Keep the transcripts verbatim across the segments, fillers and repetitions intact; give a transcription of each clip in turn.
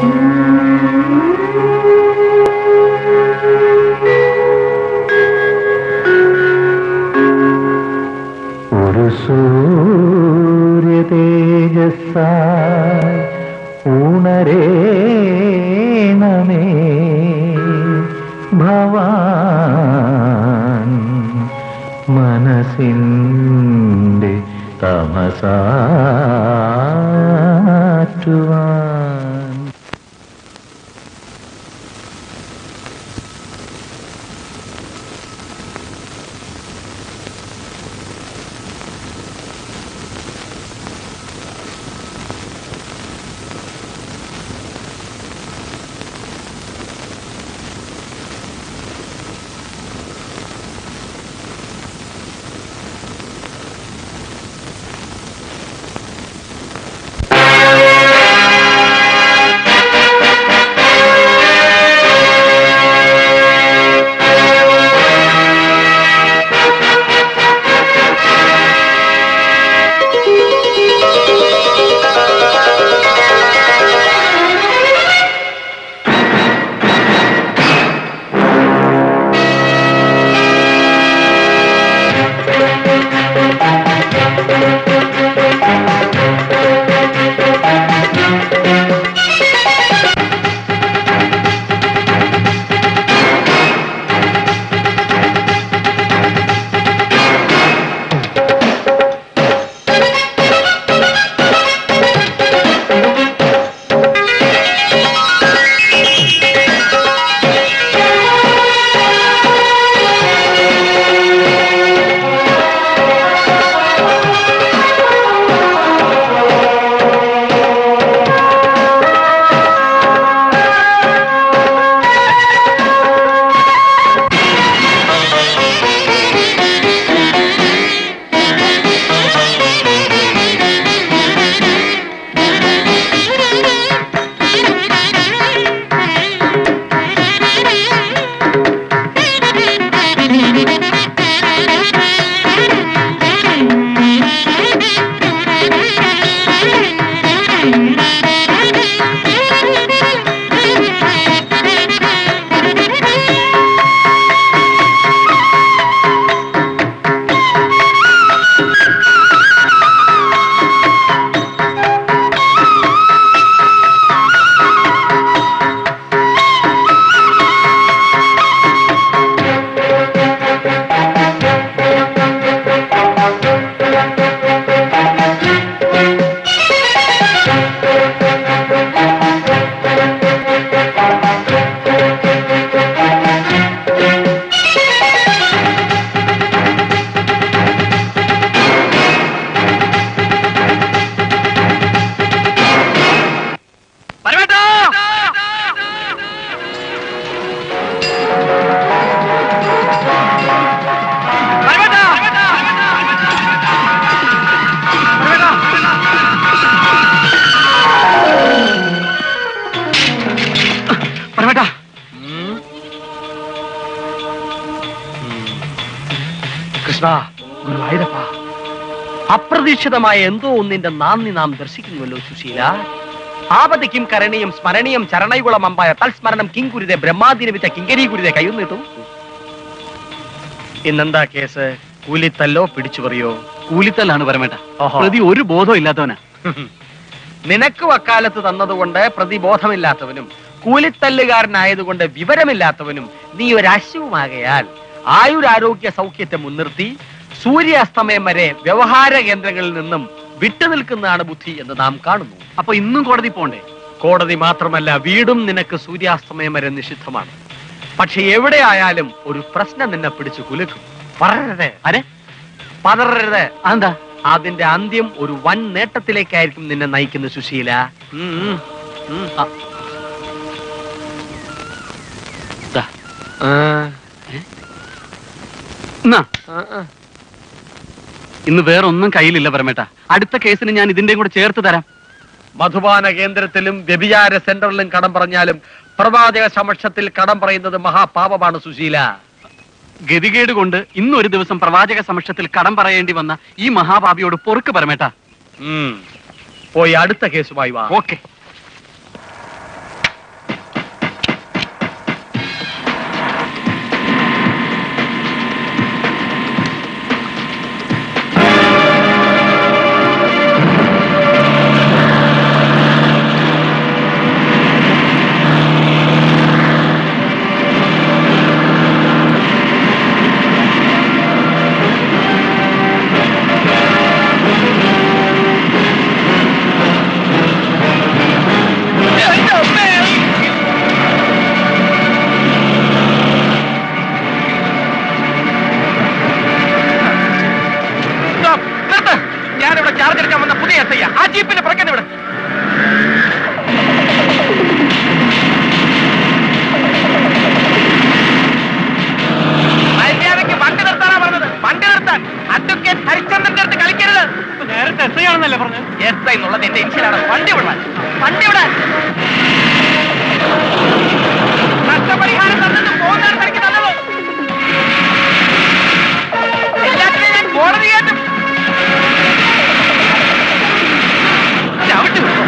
സൂര്യതേജസ്സായി ഉണരേണമേ ഭവാൻ മനസ്സിൻ്റെ തമസാറ്റുവാൻ. അപ്രതീക്ഷിതമായ എന്തോ ഒന്നിന്റെ നാന്ദി നാം ദർശിക്കുന്നുവല്ലോ സുശീല. ആപതിക്കും കരണീയം സ്മരണീയം ചരണയുകുളം അമ്പായ തൽസ്മരണം കിങ്കുരുതെ ബ്രഹ്മാദിനവിച്ച കിങ്കരീ കുരുതെ കയ്യൊന്നിട്ടും. ഇന്നെന്താ കേസ്? കൂലിത്തല്ലോ പിടിച്ചു പറയോ? കൂലിത്തല്ലാണ് പരമേട്ട. പ്രതി ഒരു ബോധവും ഇല്ലാത്തവനാ. നിനക്ക് വക്കാലത്ത് തന്നതുകൊണ്ട് പ്രതിബോധമില്ലാത്തവനും കൂലിത്തല്ലുകാരനായതുകൊണ്ട് വിവരമില്ലാത്തവനും നീ ഒരു അശുവുമാകയാൽ ആയുരാരോഗ്യ സൗഖ്യത്തെ മുൻനിർത്തി സൂര്യാസ്തമയം വരെ വ്യവഹാര കേന്ദ്രങ്ങളിൽ നിന്നും വിട്ടുനിൽക്കുന്നതാണ് ബുദ്ധി എന്ന് നാം കാണുന്നു. അപ്പൊ ഇന്നും കോടതി പോണ്ടേ? കോടതി മാത്രമല്ല, വീടും നിനക്ക് സൂര്യാസ്തമയം വരെ നിഷിദ്ധമാണ്. പക്ഷെ എവിടെയായാലും ഒരു പ്രശ്നം നിന്നെ പിടിച്ചു കുലുക്കും. പറയരുത്. അരെ പതറരുത്. അതെന്താ? അതിന്റെ അന്ത്യം ഒരു വൻ നേട്ടത്തിലേക്കായിരിക്കും നിന്നെ നയിക്കുന്ന സുശീല. ഇന്ന് വേറൊന്നും കയ്യിലില്ല പരമേട്ട. അടുത്ത കേസിന് ഞാൻ ഇതിന്റെയും കൂടെ ചേർത്ത് തരാം. മധുപാന കേന്ദ്രത്തിലും വ്യഭിചാര സെന്ററിലും കടം പറഞ്ഞാലും പ്രവാചക സമക്ഷത്തിൽ കടം പറയുന്നത് മഹാപാപമാണ് സുശീല. ഗതികേട് കൊണ്ട് ഇന്നൊരു ദിവസം പ്രവാചക സമക്ഷത്തിൽ കടം പറയേണ്ടി വന്ന ഈ മഹാപാപിയോട് പൊറുക്ക് പരമേട്ട. പോയി അടുത്ത കേസുമായി വാ. ഓക്കെ. എസ് എന്നുള്ളത് എന്റെ ഇൻഷലാണ്. വണ്ടി വിടാൻ വണ്ടി വിടാൻ നഷ്ടപരിഹാരം തന്നിട്ട് പോകുന്നതാണ് എനിക്ക് തന്നുള്ളൂ. എല്ലാത്തിനെയും ഞാൻ കോടതി കയറ്റും. ചവിട്ടി വിട്ടു.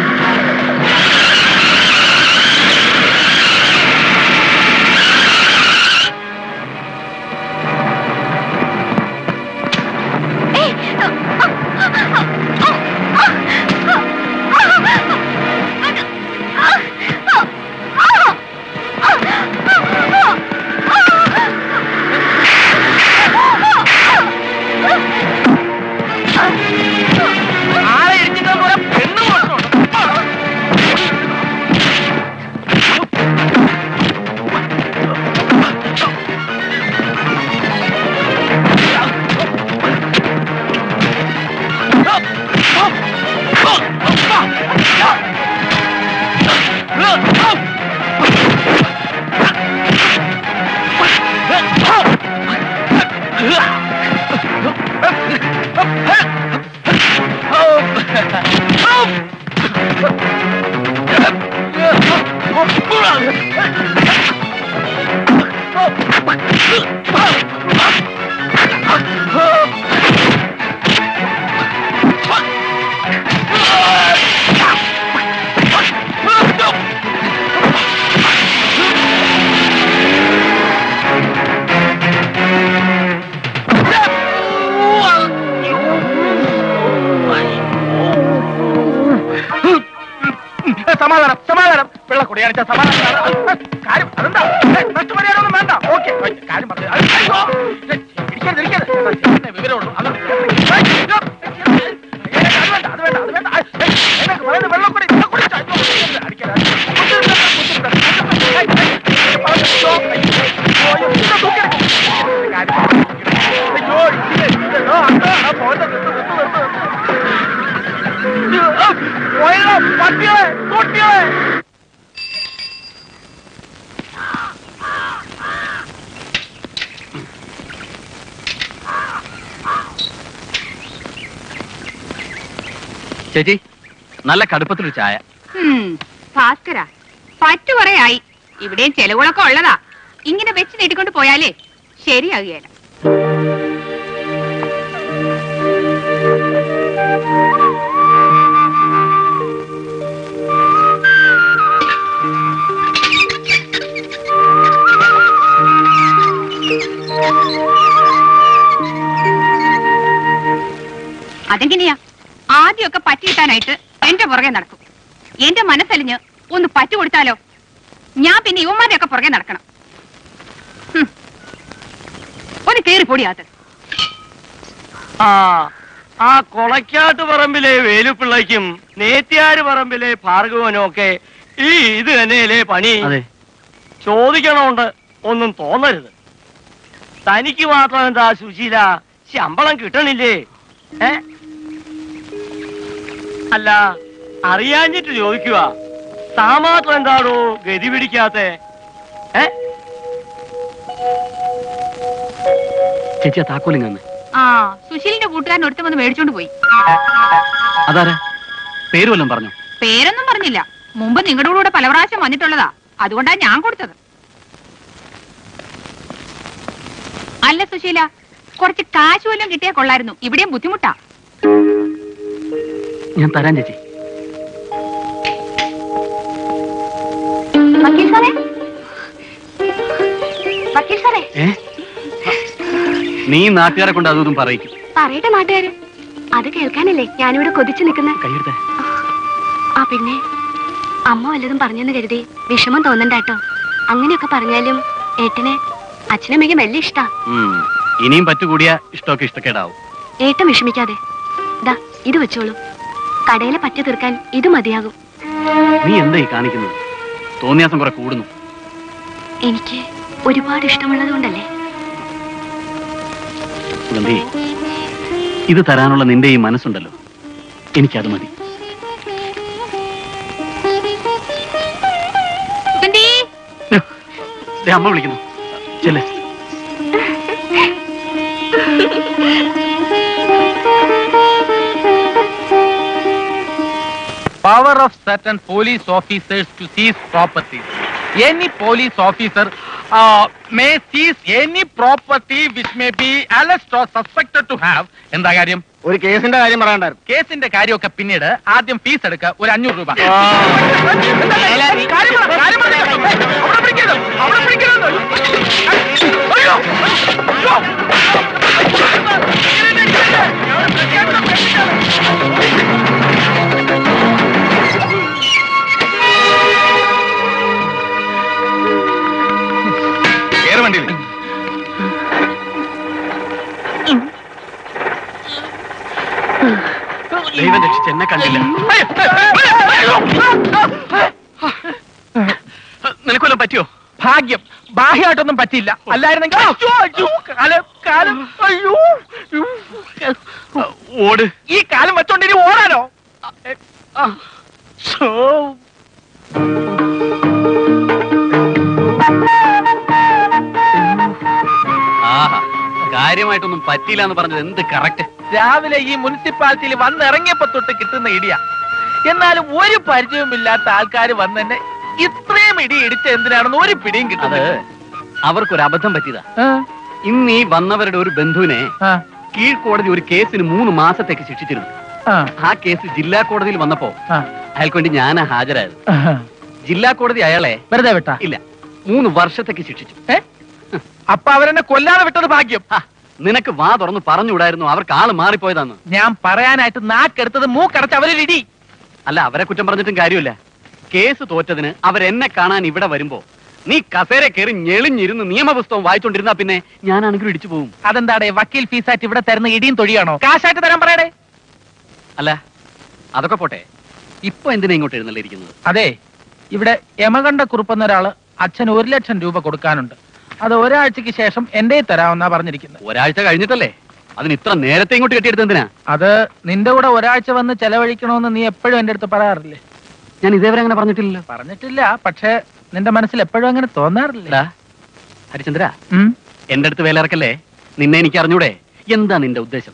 സമാധാനം സമാധാനം വെള്ള കുടിയാണിച്ച സമാധാനം. കാര്യം അതെന്താ നഷ്ടപരിഹാരമൊന്നും വേണ്ട. ഓക്കെ കാര്യം പറഞ്ഞു ഇരിക്കരുത് ഇരിക്കരുത് വിവരമുള്ളൂ. അത് വേണ്ട അത് വേണ്ട അത് വേണ്ട എന്നൊക്കെ പറയുന്നത് വെള്ളക്കുടി വെള്ളക്കുടി അടിക്കരുത്. പട്ടികളെ കുട്ടികളെ ചേച്ചി നല്ല കടുപ്പത്തിലൊരു ചായ. ഭാസ്കര പറ്റു കുറയായി. ഇവിടെയും ചെലവുകളൊക്കെ ഉള്ളതാ. ഇങ്ങനെ വെച്ച് നീട്ടിക്കൊണ്ട് പോയാലേ ശരിയാകുകയല്ല. അതെങ്ങനെയാ? ആദ്യമൊക്കെ പറ്റി കിട്ടാനായിട്ട് എന്റെ പുറകെ നടക്കും. എന്റെ മനസ്സലിഞ്ഞ് ഒന്ന് പറ്റു കൊടുത്താലോ ഞാൻ പിന്നെ യുവമാരെയൊക്കെ പുറകെ നടക്കണം. ഒന്ന് കേറി പൊടിയാത്ത. ആ ആ കൊളക്കാട്ട് പറമ്പിലെ വേലുപ്പിള്ളയ്ക്കും നേത്യാര് പറമ്പിലെ ഭാർഗവനും ഒക്കെ ഈ ഇത് തന്നെയല്ലേ പണി? ചോദിക്കണോണ്ട് ഒന്നും തോന്നരുത്. തനിക്ക് മാത്രം എന്താ സുശീല ശമ്പളം കിട്ടണില്ലേ? ഏ അല്ല അറിയാഞ്ഞിട്ട് ചോദിക്കുക. താ മാത്രം എന്താണോ ഗതി പിടിക്കാത്ത? ഏ ചേച്ചിയാ താക്കോലിങ്ങന്ന്. ആ സുശീലിന്റെ കൂട്ടുകാരൻ ഒരുത്തം വന്ന് മേടിച്ചോണ്ട് പോയി. അതാരാ? പേര് വല്ലതും പറഞ്ഞു? പേരൊന്നും പറഞ്ഞില്ല. മുമ്പ് നിങ്ങളുടെ കൂടെ പല പ്രാവശ്യം വന്നിട്ടുള്ളതാ. അതുകൊണ്ടാ ഞാൻ കൊടുത്തത്. അല്ല സുശീല, കുറച്ച് കാശ് വല്ലതും കിട്ടിയാ കൊള്ളായിരുന്നു. ഇവിടെയും ബുദ്ധിമുട്ടാ. ഞാൻ തരാൻ ചേച്ചി. വക്കീൽ സാറേ, വക്കീൽ സാറേ. ഏ നീ നാട്ടുകാരെ കൊണ്ട് അതൊന്നും പറയിക്കും. പറയട്ടെ നാട്ടുകാര്. അത് കേൾക്കാനല്ലേ ഞാനിവിടെ കൊതിച്ചു നിൽക്കുന്ന. കൈയെടുത്തേ. ആ പിന്നെ അമ്മ വല്ലതും പറഞ്ഞെന്ന് കരുതി വിഷമം തോന്നണ്ടാട്ടോ. അങ്ങനെയൊക്കെ പറഞ്ഞാലും ഏട്ടന് അച്ഛനമ്മയ്ക്ക് വലിയ ഇഷ്ടാ. ഇനിയും പറ്റുകൂടിയ ഇഷ്ടമൊക്കെ ഇഷ്ടക്കേടാവും. ഏട്ടൻ വിഷമിക്കാതെ ദാ ഇത് വെച്ചോളൂ. കടയിലെ പറ്റു തീർക്കാൻ ഇത് മതിയാകും. നീ എന്തായി കാണിക്കുന്നത്? തോന്നിയാസം കുറെ കൂടുന്നു. എനിക്ക് ഒരുപാട് ഇഷ്ടമുള്ളത് കൊണ്ടല്ലേ. സുഗന്ധി, ഇത് തരാനുള്ള നിന്റെ ഈ മനസ്സുണ്ടല്ലോ, എനിക്കത് മതി. അമ്മ വിളിക്കുന്നു. ചെല്ലേ. power of certain police officers to seize properties. Any police officer uh, may seize any property which may be alleged or suspected to have. എന്താ കാര്യം? ഒരു കേസിന്റെ കാര്യം പറയണ്ടായിരുന്നു. കേസിന്റെ കാര്യമൊക്കെ പിന്നീട്, ആദ്യം ഫീസ് എടുക്ക ഒരു അഞ്ഞൂറ് രൂപ. വണ്ടിയിൽ ദൈവം രക്ഷിച്ച് എന്നെ കണ്ടില്ല. നിനക്കൊല്ലം പറ്റിയോ? ഭാഗ്യം, ബാഹ്യമായിട്ടൊന്നും പറ്റിയില്ല. അല്ലായിരുന്നെങ്കിൽ ഓട്. ഈ കാലം വെച്ചോണ്ട് ഇനി ഓടാനോ? ആഹാ, കാര്യമായിട്ടൊന്നും പറ്റിയില്ല എന്ന് പറഞ്ഞത് എന്ത് കറക്റ്റ്. രാവിലെ ഈ മുനിസിപ്പാലിറ്റിയിൽ വന്നിറങ്ങിയപ്പോ തൊട്ട് കിട്ടുന്ന ഇടിയാ. എന്നാലും ഒരു പരിചയവുമില്ലാത്ത ആൾക്കാർ വന്ന് തന്നെ ഇത്രയും ഇടി ഇടിച്ച എന്തിനാണെന്ന് ഒരു പിടിയും കിട്ടുന്നത്. അവർക്കൊരു അബദ്ധം പറ്റിയതാ. ഇന്ന് ഈ വന്നവരുടെ ഒരു ബന്ധുവിനെ കീഴ്ക്കോടതി ഒരു കേസിന് മൂന്ന് മാസത്തേക്ക് ശിക്ഷിച്ചിരുന്നു. ആ കേസ് ജില്ലാ കോടതിയിൽ വന്നപ്പോ അയാൾക്ക് വേണ്ടി ഞാനാ ഹാജരായത്. ജില്ലാ കോടതി അയാളെ വെറുതെ വിട്ടാ? ഇല്ല, മൂന്ന് വർഷത്തേക്ക് ശിക്ഷിച്ചു. അപ്പൊ അവരെന്നെ കൊല്ലാതെ വിട്ടത് ഭാഗ്യം. നിനക്ക് വാ തുറന്ന് പറഞ്ഞുകൂടായിരുന്നു അവർക്ക് ആള് മാറിപ്പോയതാന്ന്? ഞാൻ പറയാനായിട്ട് നാക്കെടുത്തത് മൂക്കടച്ച് അവരിടി. അല്ല, അവരെ കുറ്റം പറഞ്ഞിട്ടും കാര്യമില്ല. കേസ് തോറ്റതിന് അവരെന്നെ കാണാൻ ഇവിടെ വരുമ്പോ നീ കസേര കയറി ഞെളിഞ്ഞിരുന്ന് നിയമപുസ്തകം വായിച്ചോണ്ടിരുന്നാ പിന്നെ ഞാനാണെങ്കിലും ഇടിച്ചു പോകും. അതെന്താടേ, വക്കീൽ ഫീസായിട്ട് ഇവിടെ തരുന്ന ഇടിയും തൊഴിയാണോ? കാശായിട്ട് തരാൻ പറയടേ. അല്ല, അതൊക്കെ പോട്ടെ, ഇപ്പൊ എന്തിനാ ഇങ്ങോട്ട് എഴുന്നള്ളിയിരിക്കുന്നത്? അതെ, ഇവിടെ യമകണ്ഠ കുറുപ്പെന്ന ഒരാള് അച്ഛന് ഒരു ലക്ഷം രൂപ കൊടുക്കാനുണ്ട്. അത് ഒരാഴ്ചക്ക് ശേഷം എന്റെ തരാമെന്നാ പറഞ്ഞിരിക്കുന്നത്. ഒരാഴ്ച കഴിഞ്ഞിട്ടല്ലേ? അതിന് ഇത്ര നേരത്തെ ഇങ്ങോട്ട് കെട്ടിയെടുത്ത് എന്തിനാ? അത് നിന്റെ കൂടെ ഒരാഴ്ച വന്ന് ചെലവഴിക്കണമെന്ന് നീ എപ്പോഴും എന്റെ അടുത്ത് പറയാറില്ലേ? ഞാൻ ഇതേവരെ അങ്ങനെ പറഞ്ഞിട്ടില്ലല്ലോ. പറഞ്ഞിട്ടില്ല, പക്ഷെ നിന്റെ മനസ്സിൽ എപ്പോഴും അങ്ങനെ തോന്നാറില്ല. ഹരിചന്ദ്ര, എന്റെ അടുത്ത് വേലിറക്കല്ലേ. നിന്നെ എനിക്ക് അറിഞ്ഞൂടെ? എന്താ നിന്റെ ഉദ്ദേശം?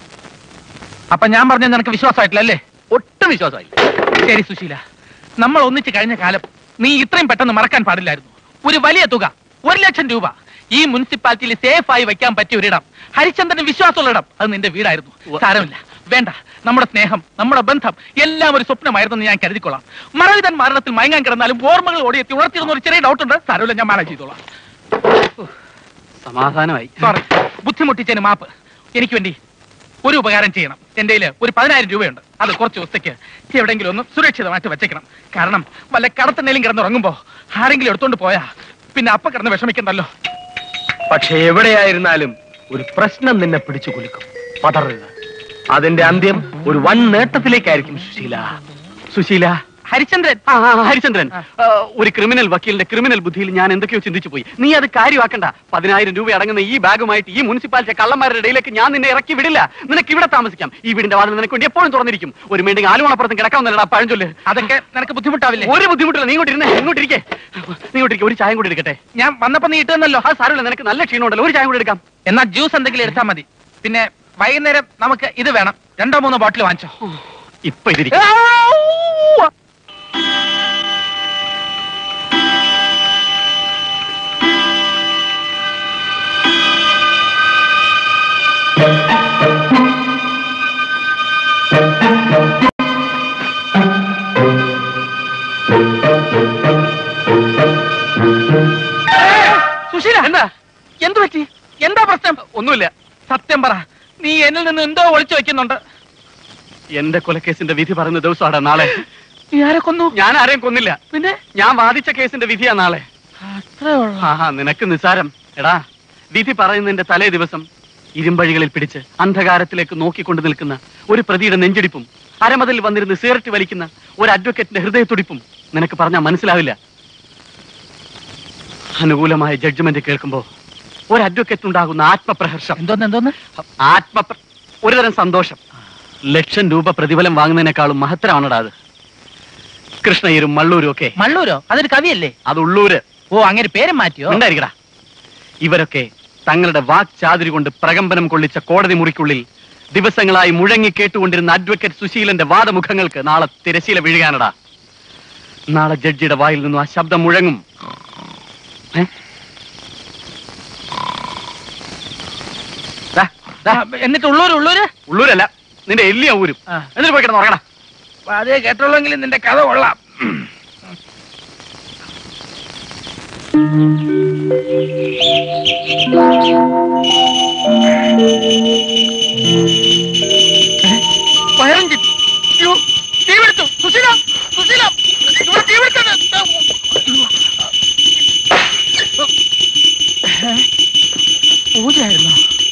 അപ്പൊ ഞാൻ പറഞ്ഞത് നിനക്ക് വിശ്വാസമായിട്ടില്ലല്ലേ? ഒട്ടും വിശ്വാസമായില്ല. ശരി സുശീല, നമ്മൾ ഒന്നിച്ച് കഴിഞ്ഞ കാലം നീ ഇത്രയും പെട്ടെന്ന് മറക്കാൻ പാടില്ലായിരുന്നു. ഒരു വലിയ തുക, ഒരു ലക്ഷം രൂപ ഈ മുനിസിപ്പാലിറ്റിയിൽ സേഫ് ആയി വെക്കാൻ പറ്റിയ ഒരിടം, ഹരിചന്ദ്രന് വിശ്വാസമുള്ള ഇടം, അത് നിന്റെ വീടായിരുന്നു. സാരമില്ല, വേണ്ട, നമ്മുടെ സ്നേഹം, നമ്മുടെ ബന്ധം എല്ലാം ഒരു സ്വപ്നമായിരുന്നു ഞാൻ കരുതിക്കൊള്ളാം. മറവിതൻ മരണത്തിൽ മയങ്ങാൻ കിടന്നാലും ഓർമ്മകൾ ഓടിയെത്തി ഉണർത്തിരുന്ന ഒരു ചെറിയ ഡൗട്ട് ഉണ്ട്. സാരമില്ല, ഞാൻ മാനേജ് ചെയ്തോളാം. സമാധാനമായി. സോറി, ബുദ്ധിമുട്ടിച്ചതിന് മാപ്പ്. എനിക്ക് വേണ്ടി ഒരു ഉപകാരം ചെയ്യണം. എന്റെ കയ്യിൽ ഒരു പതിനായിരം രൂപയുണ്ട്. അത് കുറച്ച് ദിവസത്തേക്ക് എവിടെയെങ്കിലും ഒന്ന് സുരക്ഷിതമായിട്ട് വെച്ചേക്കണം. കാരണം വല്ല കടത്തണ്ണയിലും കിടന്നുറങ്ങുമ്പോ ആരെങ്കിലും എടുത്തോണ്ട് പോയാ പിന്നെ അപ്പ കിടന്ന് വിഷമിക്കണ്ടല്ലോ. പക്ഷെ എവിടെയായിരുന്നാലും ഒരു പ്രശ്നം നിന്നെ പിടിച്ചു കുലുക്കും. പതറുക. അതിന്റെ അന്ത്യം ഒരു വൻ നേട്ടത്തിലേക്കായിരിക്കും. സുശീല, സുശീല. ഹരിചന്ദ്രൻ, ആ ഹരിചന്ദ്രൻ, ഒരു ക്രിമിനൽ വക്കീലിന്റെ ക്രിമിനൽ ബുദ്ധിയിൽ ഞാൻ എന്തൊക്കെയോ ചിന്തിച്ചു പോയി. നീ അത് കാര്യമാക്കണ്ട. പതിനായിരം രൂപ അടങ്ങുന്ന ഈ ബാഗുമായിട്ട് ഈ മുനിസിപ്പാലിറ്റി കള്ളന്മാരുടെ ഇടയിലേക്ക് ഞാൻ നിന്നെ ഇറക്കി വിടില്ല. നിനക്ക് ഇവിടെ താമസിക്കാം. ഈ വീടിന്റെ വാതിൽ നിനക്ക് വേണ്ടി എപ്പോഴും തുറന്നിരിക്കും. ഒരു വേണ്ടെങ്കിൽ ആലുമണപ്പുറത്തും കിടക്കാവുന്നല്ലടാ പഴഞ്ചൊല്ല്. അതൊക്കെ നിനക്ക് ബുദ്ധിമുട്ടാവില്ലേ? ഒരു ബുദ്ധിമുട്ടില്ല. നീ ഇങ്ങോട്ടിരുന്നേ, ഇങ്ങോട്ടിരിക്കേ, നീ ഇങ്ങോട്ടിരിക്കെ. ഒരു ചായം കൂടി എടുക്കട്ടെ? ഞാൻ വന്നപ്പോ നീ ഇട്ടുന്നല്ലോ. അത് സാരമില്ല, നിനക്ക് നല്ല ക്ഷീണമുണ്ടല്ലോ. ഒരു ചായം കൂടി എടുക്കാം. എന്നാ ജ്യൂസ് എന്തെങ്കിലും എടുത്താൽ മതി. പിന്നെ വൈകുന്നേരം നമുക്ക് ഇത് വേണം. രണ്ടോ മൂന്നോ ബോട്ടിൽ വാങ്ങിച്ചോ. ഇപ്പൊ ഇതിരിക്കും. സുശീല, എന്താ എന്തു പറ്റി? എന്താ പ്രശ്നം? ഒന്നുമില്ല. സത്യം പറ, നീ എന്നിൽ നിന്ന് എന്തോ ഒളിച്ചു വെക്കുന്നുണ്ട്. എന്റെ കൊലക്കേസിന്റെ വിധി പറയുന്ന ദിവസമാണ് നാളെ. നീ ആരെ കൊന്നു? ഞാൻ ആരെയും കൊന്നില്ല. പിന്നെ ഞാൻ വാദിച്ച കേസിന്റെ വിധിയാ നാളെ. ആഹാ, നിനക്ക് നിസാരം. എടാ, വിധി പറയുന്നതിന്റെ തലേ ദിവസം ഇരുമ്പഴികളിൽ പിടിച്ച് അന്ധകാരത്തിലേക്ക് നോക്കിക്കൊണ്ട് നിൽക്കുന്ന ഒരു പ്രതിയുടെ നെഞ്ചിടിപ്പും അരമതിൽ വന്നിരുന്ന് സിഗരറ്റ് വലിക്കുന്ന ഒരു അഡ്വക്കേറ്റിന്റെ ഹൃദയത്തുടിപ്പും നിനക്ക് പറഞ്ഞാൽ മനസ്സിലാവില്ല. അനുകൂലമായ ജഡ്ജ്മെന്റ് കേൾക്കുമ്പോ ഒരു അഡ്വക്കേറ്റിനുണ്ടാകുന്ന ആത്മപ്രഹർഷം. എന്തോന്ന് എന്തോന്ന് ആത്മ ഒരുതരം സന്തോഷം. ലക്ഷം രൂപ പ്രതിഫലം വാങ്ങുന്നതിനേക്കാളും മഹത്തരമാണടാ അത്. കൃഷ്ണയ്യരും മള്ളൂരും ഒക്കെ. മള്ളൂരോ? അതൊരു കവിയല്ലേ? അത് ഉള്ളൂര്. ഓ, അങ്ങനെ പേര് മാറ്റിയോ? ഉണ്ടായിരിക്കടാ. ഇവരൊക്കെ തങ്ങളുടെ വാക് ചാതുരി കൊണ്ട് പ്രകമ്പനം കൊള്ളിച്ച കോടതി മുറിക്കുള്ളിൽ ദിവസങ്ങളായി മുഴങ്ങി കേട്ടുകൊണ്ടിരുന്ന അഡ്വക്കേറ്റ് സുശീലന്റെ വാദമുഖങ്ങൾക്ക് നാളെ തിരശീല വീഴുകാനടാ. നാളെ ജഡ്ജിയുടെ വായിൽ നിന്നും ആ ശബ്ദം മുഴങ്ങും. എന്നിട്ട് ഉള്ളൂര് ഉള്ളൂര് ഉള്ളൂരല്ല, നിന്റെ എല്ലിയ ഊരും. എന്നിട്ട് പോയി കിടന്ന് ഉറങ്ങടാ. അതേ കേട്ടുള്ളെങ്കിലും നിന്റെ കഥ കൊള്ളാം. പതിനഞ്ച് തീവെടുത്തു. സുശീല സുശീല ഇവിടെ തീവെടുത്തത്. പൂജയായിരുന്നോ?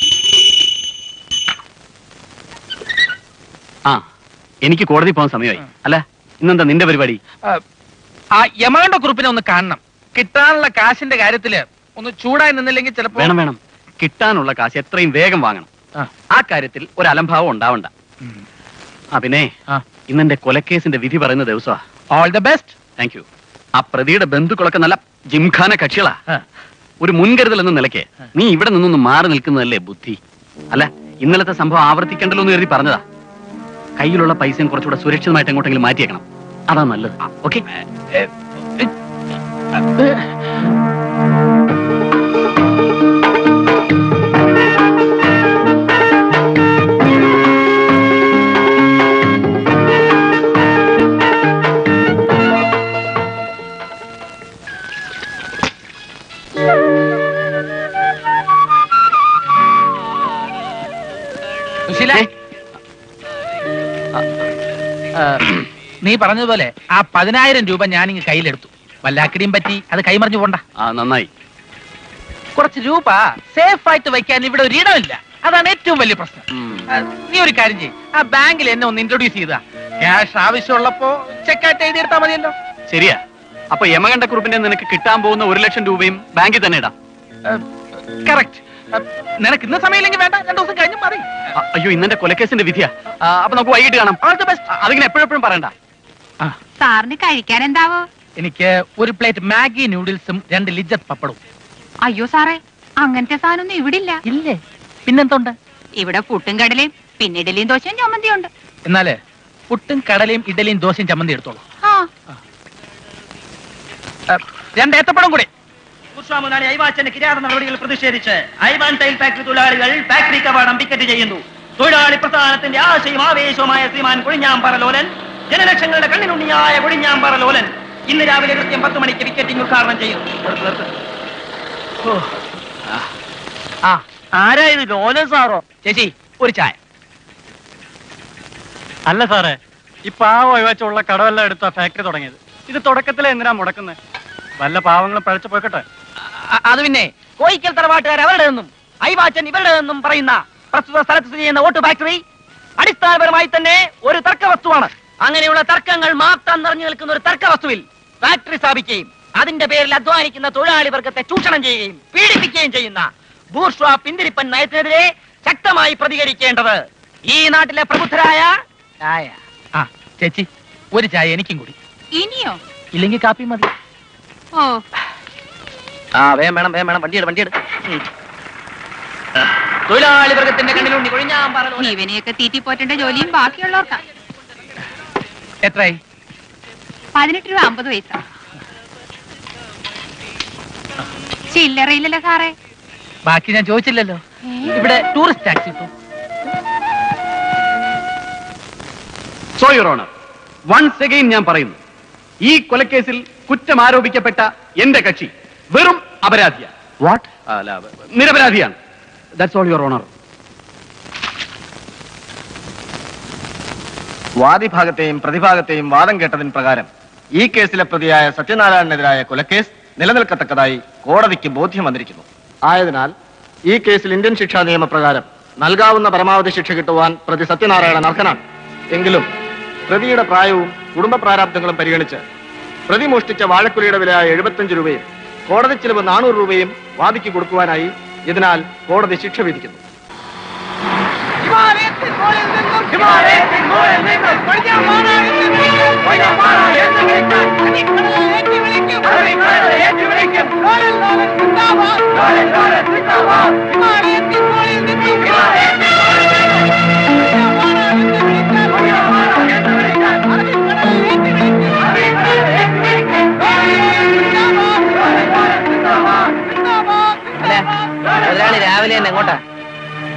ആ, എനിക്ക് കോടതി പോകാൻ സമയമായി. അല്ല, ഇന്നെന്താ നിന്റെ പരിപാടി? ആ യമകണ്ഠ കുറിപ്പിനെ ഒന്ന് കാണണം. കിട്ടാനുള്ള കാശിന്റെ കാര്യത്തില് ഒന്ന് ചൂടായി നിന്നില്ലെങ്കിൽ ചിലപ്പോ. വേണം വേണം, കിട്ടാനുള്ള കാശ് എത്രയും വേഗം വാങ്ങണം. ആ കാര്യത്തിൽ ഒരു അലംഭാവം ഉണ്ടാവണ്ട. ആ പിന്നെ ഇന്നെന്റെ കൊലക്കേസിന്റെ വിധി പറയുന്ന ദിവസമാ. All the best. Thank you. ആ പ്രതിയുടെ ബന്ധുക്കളൊക്കെ നല്ല ജിംഖാന കക്ഷികളാ. ഒരു മുൻകരുതൽ എന്ന നിലയ്ക്ക് നീ ഇവിടെ നിന്നൊന്ന് മാറി നിൽക്കുന്നതല്ലേ ബുദ്ധി. അല്ല, ഇന്നലത്തെ സംഭവം ആവർത്തിക്കണ്ടല്ലോ എന്ന് കരുതി പറഞ്ഞതാ. കയ്യിലുള്ള പൈസയും കുറച്ചുകൂടെ സുരക്ഷിതമായിട്ട് എങ്ങോട്ടെങ്കിലും മാറ്റിയേക്കണം. അതാ നല്ലത്. ഓക്കെ? നീ പറഞ്ഞതുപോലെ ആ പതിനായിരം രൂപ ഞാനിങ്ങ് കയ്യിലെടുത്തു. വല്ലാക്കിടിയും പറ്റി അത് കൈമറിഞ്ഞു പോണ്ട. ആ, നന്നായി. കുറച്ച് രൂപ സേഫ് ആയിട്ട് വയ്ക്കാൻ ഇവിടെ ഒരു ഇടമില്ല. അതാണ് ഏറ്റവും വലിയ പ്രശ്നം. നീ ഒരു കാര്യം ചെയ്യ്, ആ ബാങ്കിൽ എന്നെ ഒന്ന് ഇൻട്രൊഡ്യൂസ് ചെയ്താ ക്യാഷ് ആവശ്യമുള്ളപ്പോ ചെക്കായിട്ട് എഴുതിയെടുത്താൽ മതിയല്ലോ. ശരിയാ. അപ്പൊ യമകണ്ഠ കുറിപ്പിന്റെ നിനക്ക് കിട്ടാൻ പോകുന്ന ഒരു ലക്ഷം രൂപയും ബാങ്കിൽ തന്നെ ഇടാം. കറക്റ്റ്. നിനക്ക് ഇന്ന സമയമില്ലെങ്കിൽ വേണ്ട, രണ്ടു ദിവസം കഴിഞ്ഞും മതി. അയ്യോ, ഇന്നെന്റെ കൊലക്കേസിന്റെ വിധിയാ. അപ്പൊ നമുക്ക് വൈകിട്ട് കാണാം. അതിങ്ങനെ എപ്പോഴെപ്പോഴും പറയണ്ട. സാറിന് കഴിക്കാൻ എന്താവോ? എനിക്ക് ഒരു പ്ലേറ്റ് മാഗി നൂഡിൽസും രണ്ട് ലിജത്ത് പപ്പടവും. അയ്യോ സാറേ, അങ്ങനത്തെ സാധനമൊന്നും ഇവിടെ ഇല്ല. ഇല്ലേ? പിന്നെന്തുണ്ട്? ഇവിടെ പുട്ടും കടലയും പിന്നെ ഇഡലിയും ദോശയും ചമ്മന്തിയും ഉണ്ട്. എന്നാല് പുട്ടും കടലയും ഇഡലിയും ദോശയും ചമ്മന്തി എടുത്തോളൂ. രണ്ട് ഏത്തപ്പഴം കൂടി. മുതലാളി ഐവാച്ചന്റെ കിരാത നടപടികൾ പ്രതിഷേധിച്ച് ഐവാൻ ടൈൽ ഫാക്ടറി തൊഴിലാളികൾ ഫാക്ടറി കവാടം പിക്കറ്റ് ചെയ്യുന്നു. തൊഴിലാളി പ്രസ്ഥാനത്തിന്റെ ആശയും ആവേശവുമായ ശ്രീമാൻ കൊഴിഞ്ഞാമ്പാറ ലോലൻ, ജനലക്ഷങ്ങളുടെ കണ്ണിനുണ്ണിയായ കൊഴിഞ്ഞാമ്പാറ ലോലൻ ഇന്ന് രാവിലെ കൃത്യം പത്ത് മണിക്ക് വിക്കറ്റിംഗ് ഉദ്ഘാടനം ചെയ്യും. ആരായത്? ലോലൻ സാറോ? ചേച്ചി ഒരു ചായ. അല്ല സാറേ, ഈ പാവം ഒഴിവച്ചുള്ള കടവെല്ലാം എടുത്ത ഫാക്ടറി തുടങ്ങിയത്. ഇത് തുടക്കത്തിലെ എന്തിനാ മുടക്കുന്നത്? വല്ല പാവങ്ങളും പഴച്ചു പോയിക്കട്ടെ. അത് പിന്നെ കോയിക്കൽ തറവാട്ടുകാർ അവരുടെ നിന്നും ഐവാച്ചൻ ഇവരുടെ നിന്നും പറയുന്ന പ്രസ്തുത സ്ഥലത്ത് സ്ഥിതി ചെയ്യുന്ന ഓട്ട് ഫാക്ടറി അടിസ്ഥാനപരമായി തന്നെ ഒരു തർക്ക വസ്തുവാണ്. അങ്ങനെയുള്ള തർക്കങ്ങൾ മാത്രം നിറഞ്ഞു നിൽക്കുന്ന ഒരു തർക്ക വസ്തുവിൽ ഫാക്ടറി സ്ഥാപിക്കുകയും അതിന്റെ പേരിൽ അധ്വാനിക്കുന്ന തൊഴിലാളി വർഗത്തെ ചൂഷണം ചെയ്യുകയും പീഡിപ്പിക്കുകയും ചെയ്യുന്ന ബൂർഷ്വാ പിന്തിരിപ്പൻ നയത്തിനെതിരെ ശക്തമായി പ്രതികരിക്കേണ്ടത് ഈ നാട്ടിലെ പ്രബുദ്ധരായ ചായ. ആ ചേച്ചി ഒരു ചായ എനിക്കും കൂടി. ഇനിയോ? ഇല്ലെങ്കിൽ കാപ്പി മതി. ഓ ആ വേം വേണം വേം വേണം വണ്ടിയെടു വണ്ടിയെടു തൊഴിലാളി വർഗത്തിന്റെ കണ്ണിലുണ്ണി കൊഴിഞ്ഞാമ്പാറ ലോലൻ. ഇവനെയൊക്കെ തീറ്റി പോറ്റേണ്ട ജോലിയും ബാക്കിയുള്ളവർക്കാ. എത്രയായി? പതിനെട്ട് രൂപ അമ്പത് പൈസ. ചില്ലറയില്ലല്ലോ സാറേ. ബാക്കി ഞാൻ ചോദിച്ചില്ലല്ലോ. ഇവിടെ ടൂറിസ്റ്റ് ടാക്സി കിട്ടും. So your honour, once again ഞാൻ പറയുന്നു, ഈ കൊലക്കേസിൽ കുറ്റം ആരോപിക്കപ്പെട്ട എന്റെ കക്ഷി വെറും അപരാധിയാണ്. വാട്ട്? അല്ല, നിരപരാധിയാണ്. That's all your honour. വാദിഭാഗത്തെയും പ്രതിഭാഗത്തെയും വാദം കേട്ടതിന് പ്രകാരം ഈ കേസിലെ പ്രതിയായ സത്യനാരായണനെതിരായ കൊലക്കേസ് നിലനിൽക്കത്തക്കതായി കോടതിക്ക് ബോധ്യം വന്നിരിക്കുന്നു. ആയതിനാൽ ഈ കേസിൽ ഇന്ത്യൻ ശിക്ഷാ നിയമപ്രകാരം നൽകാവുന്ന പരമാവധി ശിക്ഷ കിട്ടുവാൻ പ്രതി സത്യനാരായണൻ അർഹനാണ്. എങ്കിലും പ്രതിയുടെ പ്രായവും കുടുംബ പ്രാരാബ്ദങ്ങളും പരിഗണിച്ച് പ്രതി മോഷ്ടിച്ച വാഴക്കുലയുടെ വിലയായ എഴുപത്തഞ്ച് രൂപയും കോടതി ചിലവ് നാനൂറ് രൂപയും വാദിക്ക് കൊടുക്കുവാനായി ഇതിനാൽ കോടതി ശിക്ഷ വിധിക്കുന്നു. ഹിമാലയത്തിൽ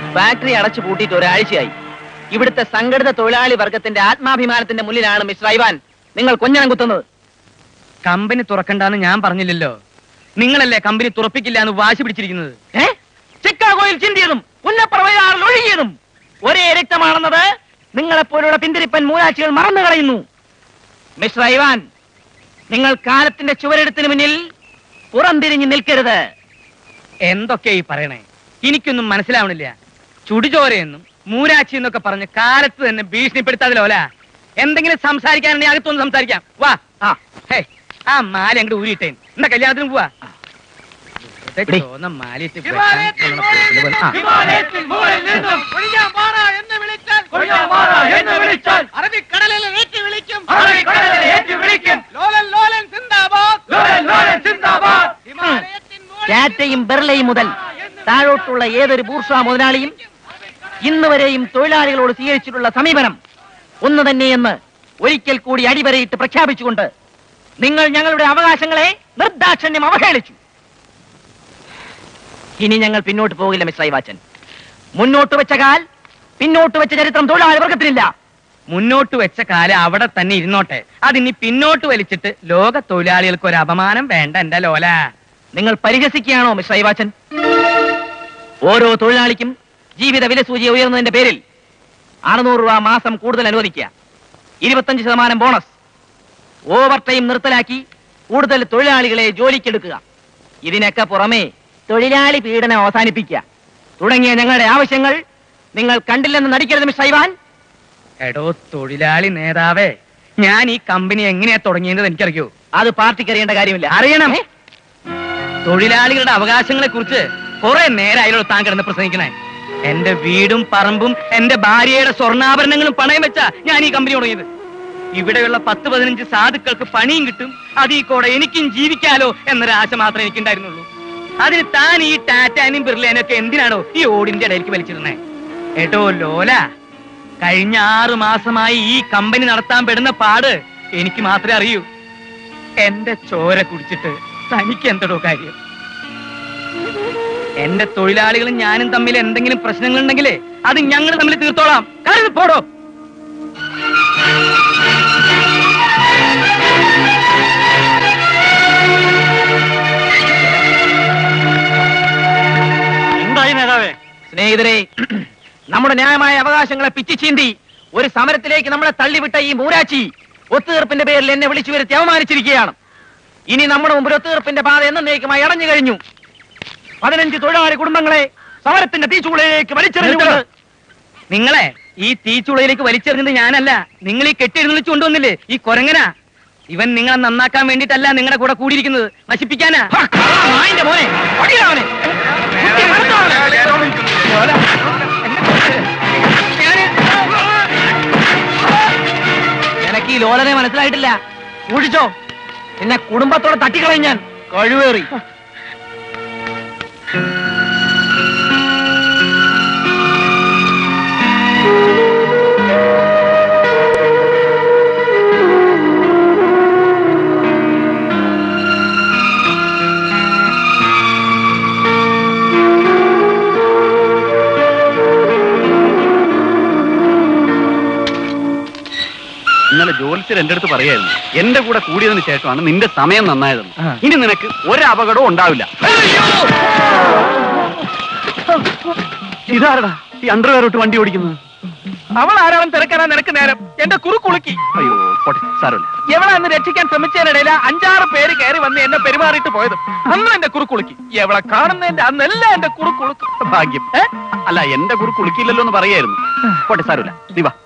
ഫാക്ടറി അടച്ചു പൂട്ടിയിട്ട് ഒരാഴ്ചയായി. ഇവിടുത്തെ സംഘടിത തൊഴിലാളി വർഗത്തിന്റെ ആത്മാഭിമാനത്തിന്റെ മുന്നിലാണ് മിസ്റ്റർ ഐവാൻ നിങ്ങൾ കൊഞ്ഞണം കുത്തുന്നത്. കമ്പനി തുറക്കണ്ടെന്ന് ഞാൻ പറഞ്ഞില്ലല്ലോ. നിങ്ങളല്ലേ കമ്പനി തുറപ്പിക്കില്ല എന്ന് വാശി പിടിച്ചിരിക്കുന്നത്. ഏ ചിക്കാഗോയിൽ ചിന്തിയതും പുന്നപ്പറവയാറിൽ ഒഴുകിയതും ഒരേ രക്തമാണെന്നത് നിങ്ങളെപ്പോലുള്ള പിന്തിരിപ്പൻ മൂലാച്ചികൾ മറന്നു കളയുന്നു. മിസ്റ്റർ ഐവാൻ, നിങ്ങൾ കാലത്തിന്റെ ചുവരെടുത്തിന് മുന്നിൽ പുറംതിരിഞ്ഞ് നിൽക്കരുത്. എന്തൊക്കെ ഈ പറയണേ? എനിക്കൊന്നും മനസ്സിലാവണില്ല. ചുടിചോരയെന്നും മൂരാച്ചി എന്നൊക്കെ പറഞ്ഞ് കാലത്ത് തന്നെ ഭീഷണിപ്പെടുത്താതിലോല. എന്തെങ്കിലും സംസാരിക്കാനുണ്ടെങ്കിൽ അകത്തൊന്ന് സംസാരിക്കാം. വാ. ആ ഹേ, ആ മാല അങ്ങോട്ട് ഊരിയിട്ടേ എന്നാ കല്യാണത്തിന് പോവാ. എടി. ചോന്ന മാലയിട്ട് ഹിമാലയത്തിൽ മുകളിൽ നിന്നും കൊഴിയാൻ മാറാ എന്ന് വിളിച്ചാൽ കൊഴിയാൻ മാറാ എന്ന് വിളിച്ചാൽ അറബിക്കടലിൽ ഏറ്റി വിളിക്കും അറബിക്കടലിൽ ഏറ്റി വിളിക്കും ലോലൻ ലോലൻ സിന്ദാബാദ് ലോലൻ ലോലൻ സിന്ദാബാദ് ഹിമാലയത്തിൽ ടാറ്റയും ബെർലയും മുതൽ താഴോട്ടുള്ള ഏതൊരു ബൂർഷ്വാ മുതലാളിയും ഇന്ന് വരെയും തൊഴിലാളികളോട് സ്വീകരിച്ചിട്ടുള്ള സമീപനം ഒന്ന് തന്നെയെന്ന് ഒരിക്കൽ കൂടി അടിവരയിട്ട് പ്രഖ്യാപിച്ചുകൊണ്ട് നിങ്ങൾ ഞങ്ങളുടെ അവകാശങ്ങളെ നിർദാക്ഷിണ്യം അവഹേളിച്ചു. ഇനി ഞങ്ങൾ പിന്നോട്ട് പോകില്ല മിസ്റ്റർ ഐവാച്ചൻ. മുന്നോട്ട് വെച്ച കാൽ പിന്നോട്ട് വെച്ച ചരിത്രം തൊഴിലാളി വർഗത്തിനില്ല. മുന്നോട്ട് വെച്ച കാലം അവിടെ തന്നെ ഇരുന്നോട്ടെ. അതിനി പിന്നോട്ട് വലിച്ചിട്ട് ലോക തൊഴിലാളികൾക്ക് ഒരു അപമാനം വേണ്ട എന്റെ ലോല. നിങ്ങൾ പരിഹസിക്കുകയാണോ മിസ്റ്റർ ഐവാച്ചൻ? ഓരോ തൊഴിലാളിക്കും ജീവിത വിലസൂചി ഉയർന്നതിന്റെ പേരിൽ അറുന്നൂറ് രൂപ മാസം കൂടുതൽ അനുവദിക്കുക, ഇരുപത്തഞ്ച് ശതമാനം ബോണസ്, ഓവർ ടൈം നിർത്തലാക്കി കൂടുതൽ തൊഴിലാളികളെ ജോലിക്കെടുക്കുക, ഇതിനൊക്കെ പുറമെ തൊഴിലാളി പീഡനം അവസാനിപ്പിക്കുക തുടങ്ങിയ ഞങ്ങളുടെ ആവശ്യങ്ങൾ നിങ്ങൾ കണ്ടില്ലെന്ന് നടിക്കരുത് മിസ്റ്റർ ഐവാൻ. എടോ തൊഴിലാളി നേതാവേ, ഞാൻ ഈ കമ്പനി എങ്ങനെയാ തുടങ്ങിയത് എനിക്കറിയോ? അത് പാർട്ടിക്ക് അറിയേണ്ട കാര്യമില്ല. അറിയണം. തൊഴിലാളികളുടെ അവകാശങ്ങളെ കുറിച്ച് കുറെ നേരമായാലോ താൻ കിടന്ന് പ്രസംഗിക്കണേ. എന്റെ വീടും പറമ്പും എന്റെ ഭാര്യയുടെ സ്വർണ്ണാഭരണങ്ങളും പണയം വെച്ചാ ഞാൻ ഈ കമ്പനി തുടങ്ങിയത്. ഇവിടെയുള്ള പത്ത് പതിനഞ്ച് സാധുക്കൾക്ക് പണിയും കിട്ടും, അതീ കൂടെ എനിക്കും ജീവിക്കാലോ എന്നൊരു ആശ മാത്രമേ എനിക്കുണ്ടായിരുന്നുള്ളൂ. അതിന് താൻ ഈ ടാറ്റാനും ബിർലേനും ഒക്കെ എന്തിനാണോ ഈ ഓടിന്റെ ഇടയിലേക്ക് വലിച്ചിരുന്നേ? ഏട്ടോ ലോല, കഴിഞ്ഞ ആറു മാസമായി ഈ കമ്പനി നടത്താൻ പെടുന്ന പാട് എനിക്ക് മാത്രമേ അറിയൂ. എന്റെ ചോര കുടിച്ചിട്ട് തനിക്ക് എന്തോ കാര്യം? എന്റെ തൊഴിലാളികളും ഞാനും തമ്മിൽ എന്തെങ്കിലും പ്രശ്നങ്ങൾ ഉണ്ടെങ്കിലേ അത് ഞങ്ങൾ തമ്മിൽ തീർത്തോളാം. കാരണം പോടോ. എന്തായി നേതാവേ? സ്നേഹിതരെ, നമ്മുടെ ന്യായമായ അവകാശങ്ങളെ പിച്ചു ചീന്തി ഒരു സമരത്തിലേക്ക് നമ്മളെ തള്ളിവിട്ട ഈ മൂരാച്ചി ഒത്തുതീർപ്പിന്റെ പേരിൽ എന്നെ വിളിച്ചു വരുത്തി അവമാനിച്ചിരിക്കുകയാണ്. ഇനി നമ്മുടെ മുമ്പിൽ ഒത്തുതീർപ്പിന്റെ പാത എന്നേക്കുമായി അടഞ്ഞു കഴിഞ്ഞു. പതിനഞ്ച് തൊഴിലാളി കുടുംബങ്ങളെ സമരത്തിന്റെ തീച്ചുളയിലേക്ക് വലിച്ചെറിഞ്ഞുകൊണ്ട് നിങ്ങളെ ഈ തീച്ചുളയിലേക്ക് വലിച്ചെറിഞ്ഞത് ഞാനല്ല, നിങ്ങൾ ഈ കെട്ടിയെഴുന്നള്ളിച്ചു കൊണ്ടുവന്നില്ലേ ഈ കൊരങ്ങനാ. ഇവൻ നിങ്ങളെ നന്നാക്കാൻ വേണ്ടിയിട്ടല്ല നിങ്ങളുടെ കൂടെ കൂടിയിരിക്കുന്നത്, നശിപ്പിക്കാനാ. നായിന്റെ മോനെ, പടിയാവനെ. എനിക്ക് ഈ ലോലനെ മനസ്സിലായിട്ടില്ല. ഊഴിച്ചോ, എന്നെ കുടുംബത്തോടെ തട്ടിക്കളയും ഞാൻ. കഴിവേറി. ഇന്നലെ ജോലിച്ചർ എന്റെ അടുത്ത് പറയായിരുന്നു, എന്റെ കൂടെ കൂടിയതിനു ശേഷമാണ് നിന്റെ സമയം നന്നായതെന്ന്. ഇനി നിനക്ക് ഒരു അപകടവും ഉണ്ടാവില്ല. ഇതാരടാ ഈ അണ്ടർവെയറോട്ട് വണ്ടി ഓടിക്കുന്നത്? അവൾ ആരാളും തിരക്കാനാ നിനക്ക് നേരം? എന്റെ കുറുക്കുളുക്കി. അയ്യോ പോട്ടെ, സാരമില്ല. എവളെ അന്ന് രക്ഷിക്കാൻ ശ്രമിച്ചതിനിടയില അഞ്ചാറ് പേര് കയറി വന്ന് എന്നെ പെരുമാറിയിട്ട് പോയത്. അന്ന് എന്റെ കുറുക്കുളുക്കി. എവളെ കാണുന്നതിന്റെ അന്നെല്ലാം എന്റെ കുറുക്കുളുക്ക്. ഭാഗ്യം. അല്ല, എന്റെ കുറി കുളിക്കില്ലല്ലോ എന്ന് പറയായിരുന്നു. പോട്ടെ, സാരമില്ല. നീ വാ.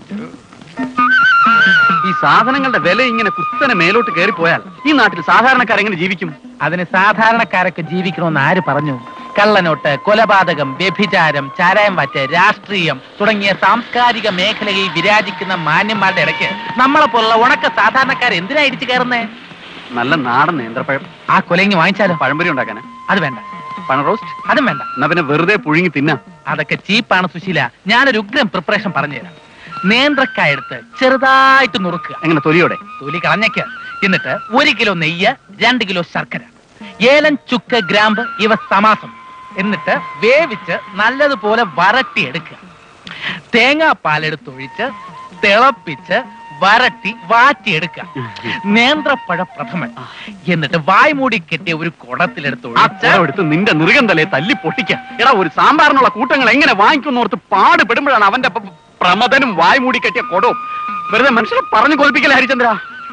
ഈ സാധനങ്ങളുടെ വില ഇങ്ങനെ കുത്തനെ മേലോട്ട് കയറി പോയാൽ ഈ നാട്ടിൽ സാധാരണക്കാരെങ്ങനെ ജീവിക്കും? അതിന് സാധാരണക്കാരൊക്കെ ജീവിക്കണമെന്ന് ആര് പറഞ്ഞു? കള്ളനോട്ട്, കൊലപാതകം, വ്യഭിചാരം, ചാരായം വാറ്റ്, രാഷ്ട്രീയം തുടങ്ങിയ സാംസ്കാരിക മേഖലയിൽ വിരാജിക്കുന്ന മാന്യന്മാരുടെ ഇടയ്ക്ക് നമ്മളെ പോലുള്ള ഉണക്ക സാധാരണക്കാർ എന്തിനാ ഇടിച്ചു കയറുന്നേ? നല്ല നാടൻ നേന്ത്രപ്പഴം. ആ കൊലങ്ങി വാങ്ങിച്ചാലോ? പഴംപൊരി ഉണ്ടാക്കാനാ? അത് വേണ്ട. പഴം റോസ്റ്റ്? അതും വേണ്ട. എന്നാ പിന്നെ വെറുതെ പുഴുങ്ങി തിന്നാം. അതൊക്കെ ചീപ്പാണ് സുശീല. ഞാനൊരു ഉഗ്രം പ്രിപ്പറേഷൻ പറഞ്ഞുതരാം. നേന്ത്രക്കായ എടുത്ത് ചെറുതായിട്ട് നുറുക്കുക. എങ്ങനെ? തൊലിയോടെ? തൊലി കളഞ്ഞേക്ക്. എന്നിട്ട് ഒരു കിലോ നെയ്യ്, രണ്ട് കിലോ ശർക്കര, ഏലം, ചുക്ക്, ഗ്രാമ്പ് ഇവ സമാസം എന്നിട്ട് വേവിച്ച് നല്ലതുപോലെ വരട്ടിയെടുക്കുക. തേങ്ങാപ്പാലെടുത്ത് ഒഴിച്ച് തിളപ്പിച്ച് വരട്ടി വാറ്റിയെടുക്കുക. നേന്ത്രപ്പഴ പ്രഥമൻ. എന്നിട്ട് വായ് മൂടി കെട്ടിയ ഒരു കുടത്തിലെടുത്ത് ഒഴിച്ച് നിന്റെ നിറുകന്തലേ തല്ലി പൊട്ടിക്ക. എടാ, ഒരു സാമ്പാറിനുള്ള കൂട്ടങ്ങൾ എങ്ങനെ വാങ്ങിക്കുന്നോർത്ത് പാടുപെടുമ്പോഴാണ് അവന്റെ പ്രമദനും വായ് മൂടി കെട്ടിയ കൊടവും. വെറുതെ മനുഷ്യരെ പറഞ്ഞു കൊൽപ്പിക്കല ഹരിചന്ദ്ര.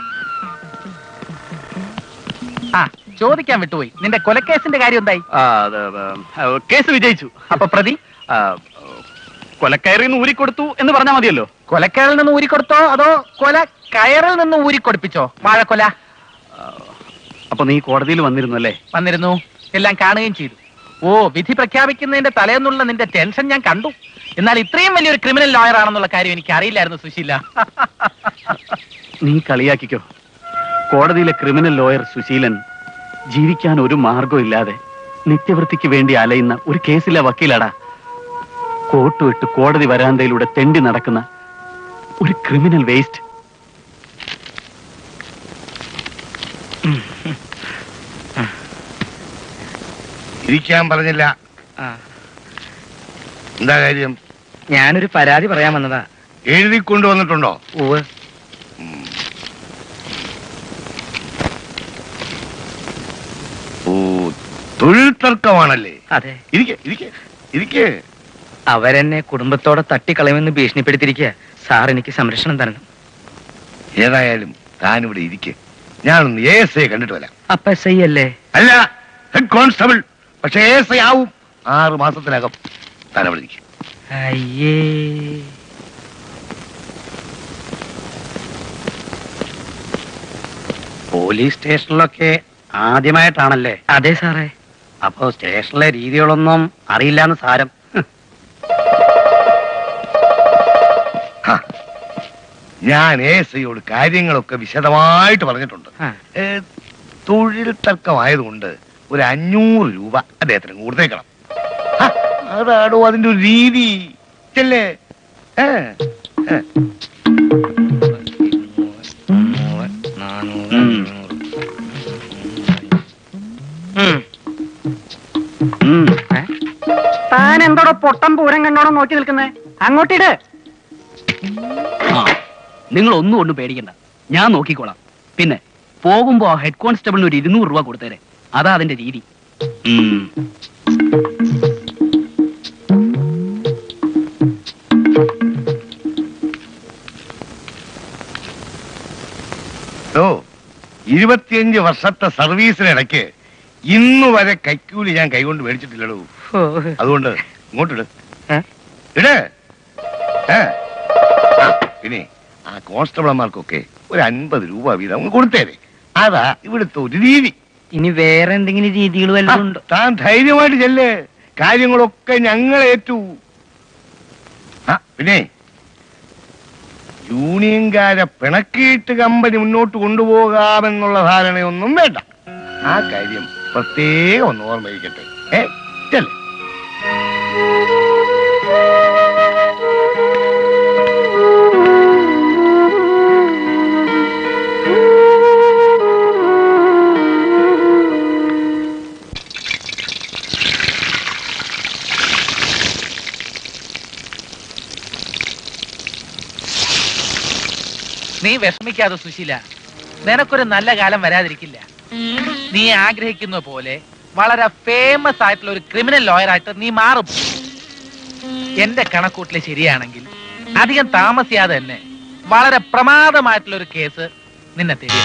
ആ ചോദിക്കാൻ വിട്ടുപോയി, നിന്റെ കൊലക്കേസിന്റെ കാര്യം എന്തായി? കേസ് വിജയിച്ചു. അപ്പൊ പ്രതി കൊലക്കയറിൽ നിന്ന് ഊരിക്കൊടുത്തു എന്ന് പറഞ്ഞാൽ മതിയല്ലോ. കൊലക്കയറിൽ നിന്ന് ഊരിക്കൊടുത്തോ അതോ കൊല കയറിൽ നിന്ന് ഊരിക്കൊടുപ്പിച്ചോ? വാഴക്കൊല. അപ്പൊ നീ കോടതിയിൽ വന്നിരുന്നു അല്ലേ? വന്നിരുന്നു, എല്ലാം കാണുകയും ചെയ്തു. ഓ, വിധി പ്രഖ്യാപിക്കുന്നതിന്റെ തലേന്നുള്ള നിന്റെ ടെൻഷൻ ഞാൻ കണ്ടു. എന്നാൽ ഇത്രയും വലിയൊരു ക്രിമിനൽ ലോയർ ആണെന്നുള്ള കാര്യം എനിക്ക് അറിയില്ലായിരുന്നു സുശീല. നീ കളിയാക്കിക്കോ. കോടതിയിലെ ക്രിമിനൽ ലോയർ സുശീലൻ ജീവിക്കാൻ ഒരു മാർഗം ഇല്ലാതെ നിത്യവൃത്തിക്ക് വേണ്ടി അലയുന്ന ഒരു കേസിലെ വക്കീലാടാ. കോട്ടുവിട്ട് കോടതി വരാന്തയിലൂടെ തെണ്ടി നടക്കുന്ന ഒരു ക്രിമിനൽ വേസ്റ്റ്. ഇരിക്കാൻ പറഞ്ഞില്ല. എന്താ കാര്യം? ഞാനൊരു പരാതി പറയാൻ വന്നതാ. എഴുതി കൊണ്ടുവന്നിട്ടുണ്ടോ? ഓ, ഓ, തൊഴിൽ തർക്കമാണല്ലേ? അതെ. ഇരിക്കെ ഇരിക്കെ ഇരിക്കെ അവരെന്നെ കുടുംബത്തോടെ തട്ടിക്കളയുമെന്ന് ഭീഷണിപ്പെടുത്തിയിരിക്കുക. സാർ എനിക്ക് സംരക്ഷണം തരണം. ഏതായാലും താനിവിടെ ഇരിക്കെ, ഞാനൊന്ന് എ എസ് ഐ കണ്ടിട്ട് വരാം. അപ്പൊ എസ് ഐ അല്ലേ? അല്ല, ഹെഡ് കോൺസ്റ്റബിൾ. പക്ഷെ എ എസ് ഐ ആവും ആറ് മാസത്തിനകം. താനവിടെ ഇരിക്കും. അയ്യേ, പോലീസ് സ്റ്റേഷനിലൊക്കെ ആദ്യമായിട്ടാണല്ലേ? അതെ സാറേ. അപ്പോ സ്റ്റേഷനിലെ രീതികളൊന്നും അറിയില്ലാന്ന് സാരം. ഞാൻ എ എസ് ഐയോട് കാര്യങ്ങളൊക്കെ വിശദമായിട്ട് പറഞ്ഞിട്ടുണ്ട്. തൊഴിൽ തർക്കമായതുകൊണ്ട് ഒരു അഞ്ഞൂറ് രൂപ അദ്ദേഹത്തിന് കൊടുത്തേക്കണം. അതാണോ അതിന്റെ ഒരു രീതി? ചെല്ലേ. താൻ എന്തോടോ പൊട്ടം പൂരം കണ്ടോടോ നോക്കി നിൽക്കുന്നേ? അങ്ങോട്ടിട്. നിങ്ങൾ ഒന്നും ഒന്നും പേടിക്കണ്ട, ഞാൻ നോക്കിക്കോളാം. പിന്നെ പോകുമ്പോ ഹെഡ് കോൺസ്റ്റബിളിന് ഒരു ഇരുന്നൂറ് രൂപ കൊടുത്തേരെ. അതാ അതിന്റെ രീതി. ഓ, ഇരുപത്തിയഞ്ച് വർഷത്തെ സർവീസിനിടയ്ക്ക് ഇന്നു വരെ കൈക്കൂലി ഞാൻ കൈകൊണ്ട് മേടിച്ചിട്ടില്ലടൂ. അതുകൊണ്ട് ഇങ്ങോട്ടിട്. ഇട്. പിന്നെ ആ കോൺസ്റ്റബിളന്മാർക്കൊക്കെ ഒരു അൻപത് രൂപ വീതം കൊടുത്തേരെ. അതാ ഇവിടുത്തെ ഒരു രീതി. ഇനി വേറെ എന്തെങ്കിലും രീതികൾ വല്ലതും ഉണ്ടോ? താൻ ധൈര്യമായിട്ട് ചെല്ലേ, കാര്യങ്ങളൊക്കെ ഞങ്ങൾ ഏറ്റു. ആ പിന്നെ യൂണിയൻകാരെ പിണക്കിയിട്ട് കമ്പനി മുന്നോട്ട് കൊണ്ടുപോകാമെന്നുള്ള ധാരണയൊന്നും വേണ്ട. ആ കാര്യം പ്രത്യേകം ഒന്ന് ഓർമ്മയിരിക്കട്ടെ. ഏ ചെല്ലേ. നീ വിഷമിക്കാതെ സുശീല, നിനക്കൊരു നല്ല കാലം വരാതിരിക്കില്ല. നീ ആഗ്രഹിക്കുന്ന പോലെ വളരെ ഫേമസ് ആയിട്ടുള്ള ഒരു ക്രിമിനൽ ലോയർ ആയിട്ട് നീ മാറും. എന്റെ കണക്കൂട്ടില് ശരിയാണെങ്കിൽ അധികം താമസിയാതെ തന്നെ വളരെ പ്രമാദമായിട്ടുള്ള ഒരു കേസ് നിന്നെ തേടി.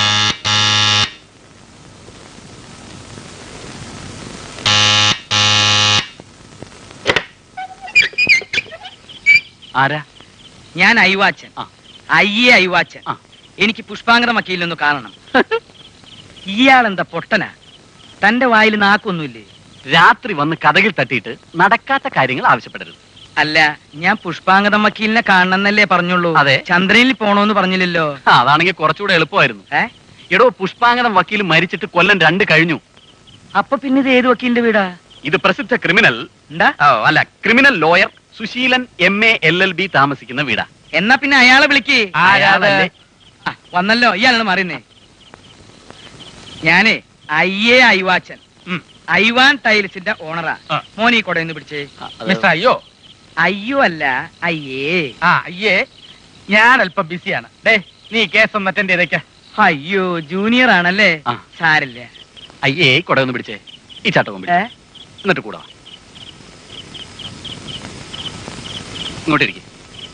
ആരാ? ഞാൻ അയ്വാച്ചൻ. അയ്യേ അയ്വാച്ചൻ. എനിക്ക് പുഷ്പാങ്കര വക്കീലിനൊന്ന് കാണണം. ഇയാളെന്താ പൊട്ടനാ? തന്റെ വായിൽ നാക്കൊന്നുമില്ലേ? രാത്രി വന്ന് കഥകിൽ തട്ടിയിട്ട് നടക്കാത്ത കാര്യങ്ങൾ ആവശ്യപ്പെടരുത്. അല്ല, ഞാൻ പുഷ്പാങ്കതം വക്കീലിനെ കാണണമെന്നല്ലേ പറഞ്ഞുള്ളൂ. അതെ. ചന്ദ്രനിൽ പോണോന്ന് പറഞ്ഞില്ലല്ലോ. അതാണെങ്കിൽ കുറച്ചുകൂടെ എളുപ്പമായിരുന്നു. ഏ എടോ, പുഷ്പാങ്കതം വക്കീൽ മരിച്ചിട്ട് കൊല്ലം രണ്ട് കഴിഞ്ഞു. അപ്പൊ പിന്നെ ഇത് ഏത് വക്കീലിന്റെ വീടാ? ഇത് പ്രസിദ്ധ ക്രിമിനൽ എന്താ അല്ല criminal lawyer Susheelan M A L L B താമസിക്കുന്ന വീടാ. എന്നാ പിന്നെ അയാളെ വിളിക്ക്. അയാളല്ലേ? വന്നല്ലോ, ഇയാളാണ് മാറിയുന്നേ. ഞാനേ അയ്യേ അയ്വാച്ചൻ. ഐവാൻ ടൈൽസിന്റെ ഓണറാ. മോനി കൊടയെന്ന് പിടിച്ചേ. മിസ്റ്റർ അയ്യോ. അയ്യോ അല്ല, അയ്യേ. ആ അയ്യേ, ഞാൻ അല്പം ബിസിയാണ്. ഡേ, നീ കേസ് ഒന്ന് അറ്റൻഡ് ചെയ്തേക്ക. അയ്യോ, ജൂനിയർ ആണല്ലേ? സാരില്ല. അയ്യേ കൊടയൊന്ന് പിടിച്ചേ. ഈ ചാട്ടവും പിടിച്ചേ. എന്നിട്ട് കൂടാ. ഇങ്ങോട്ടിരിക്കും.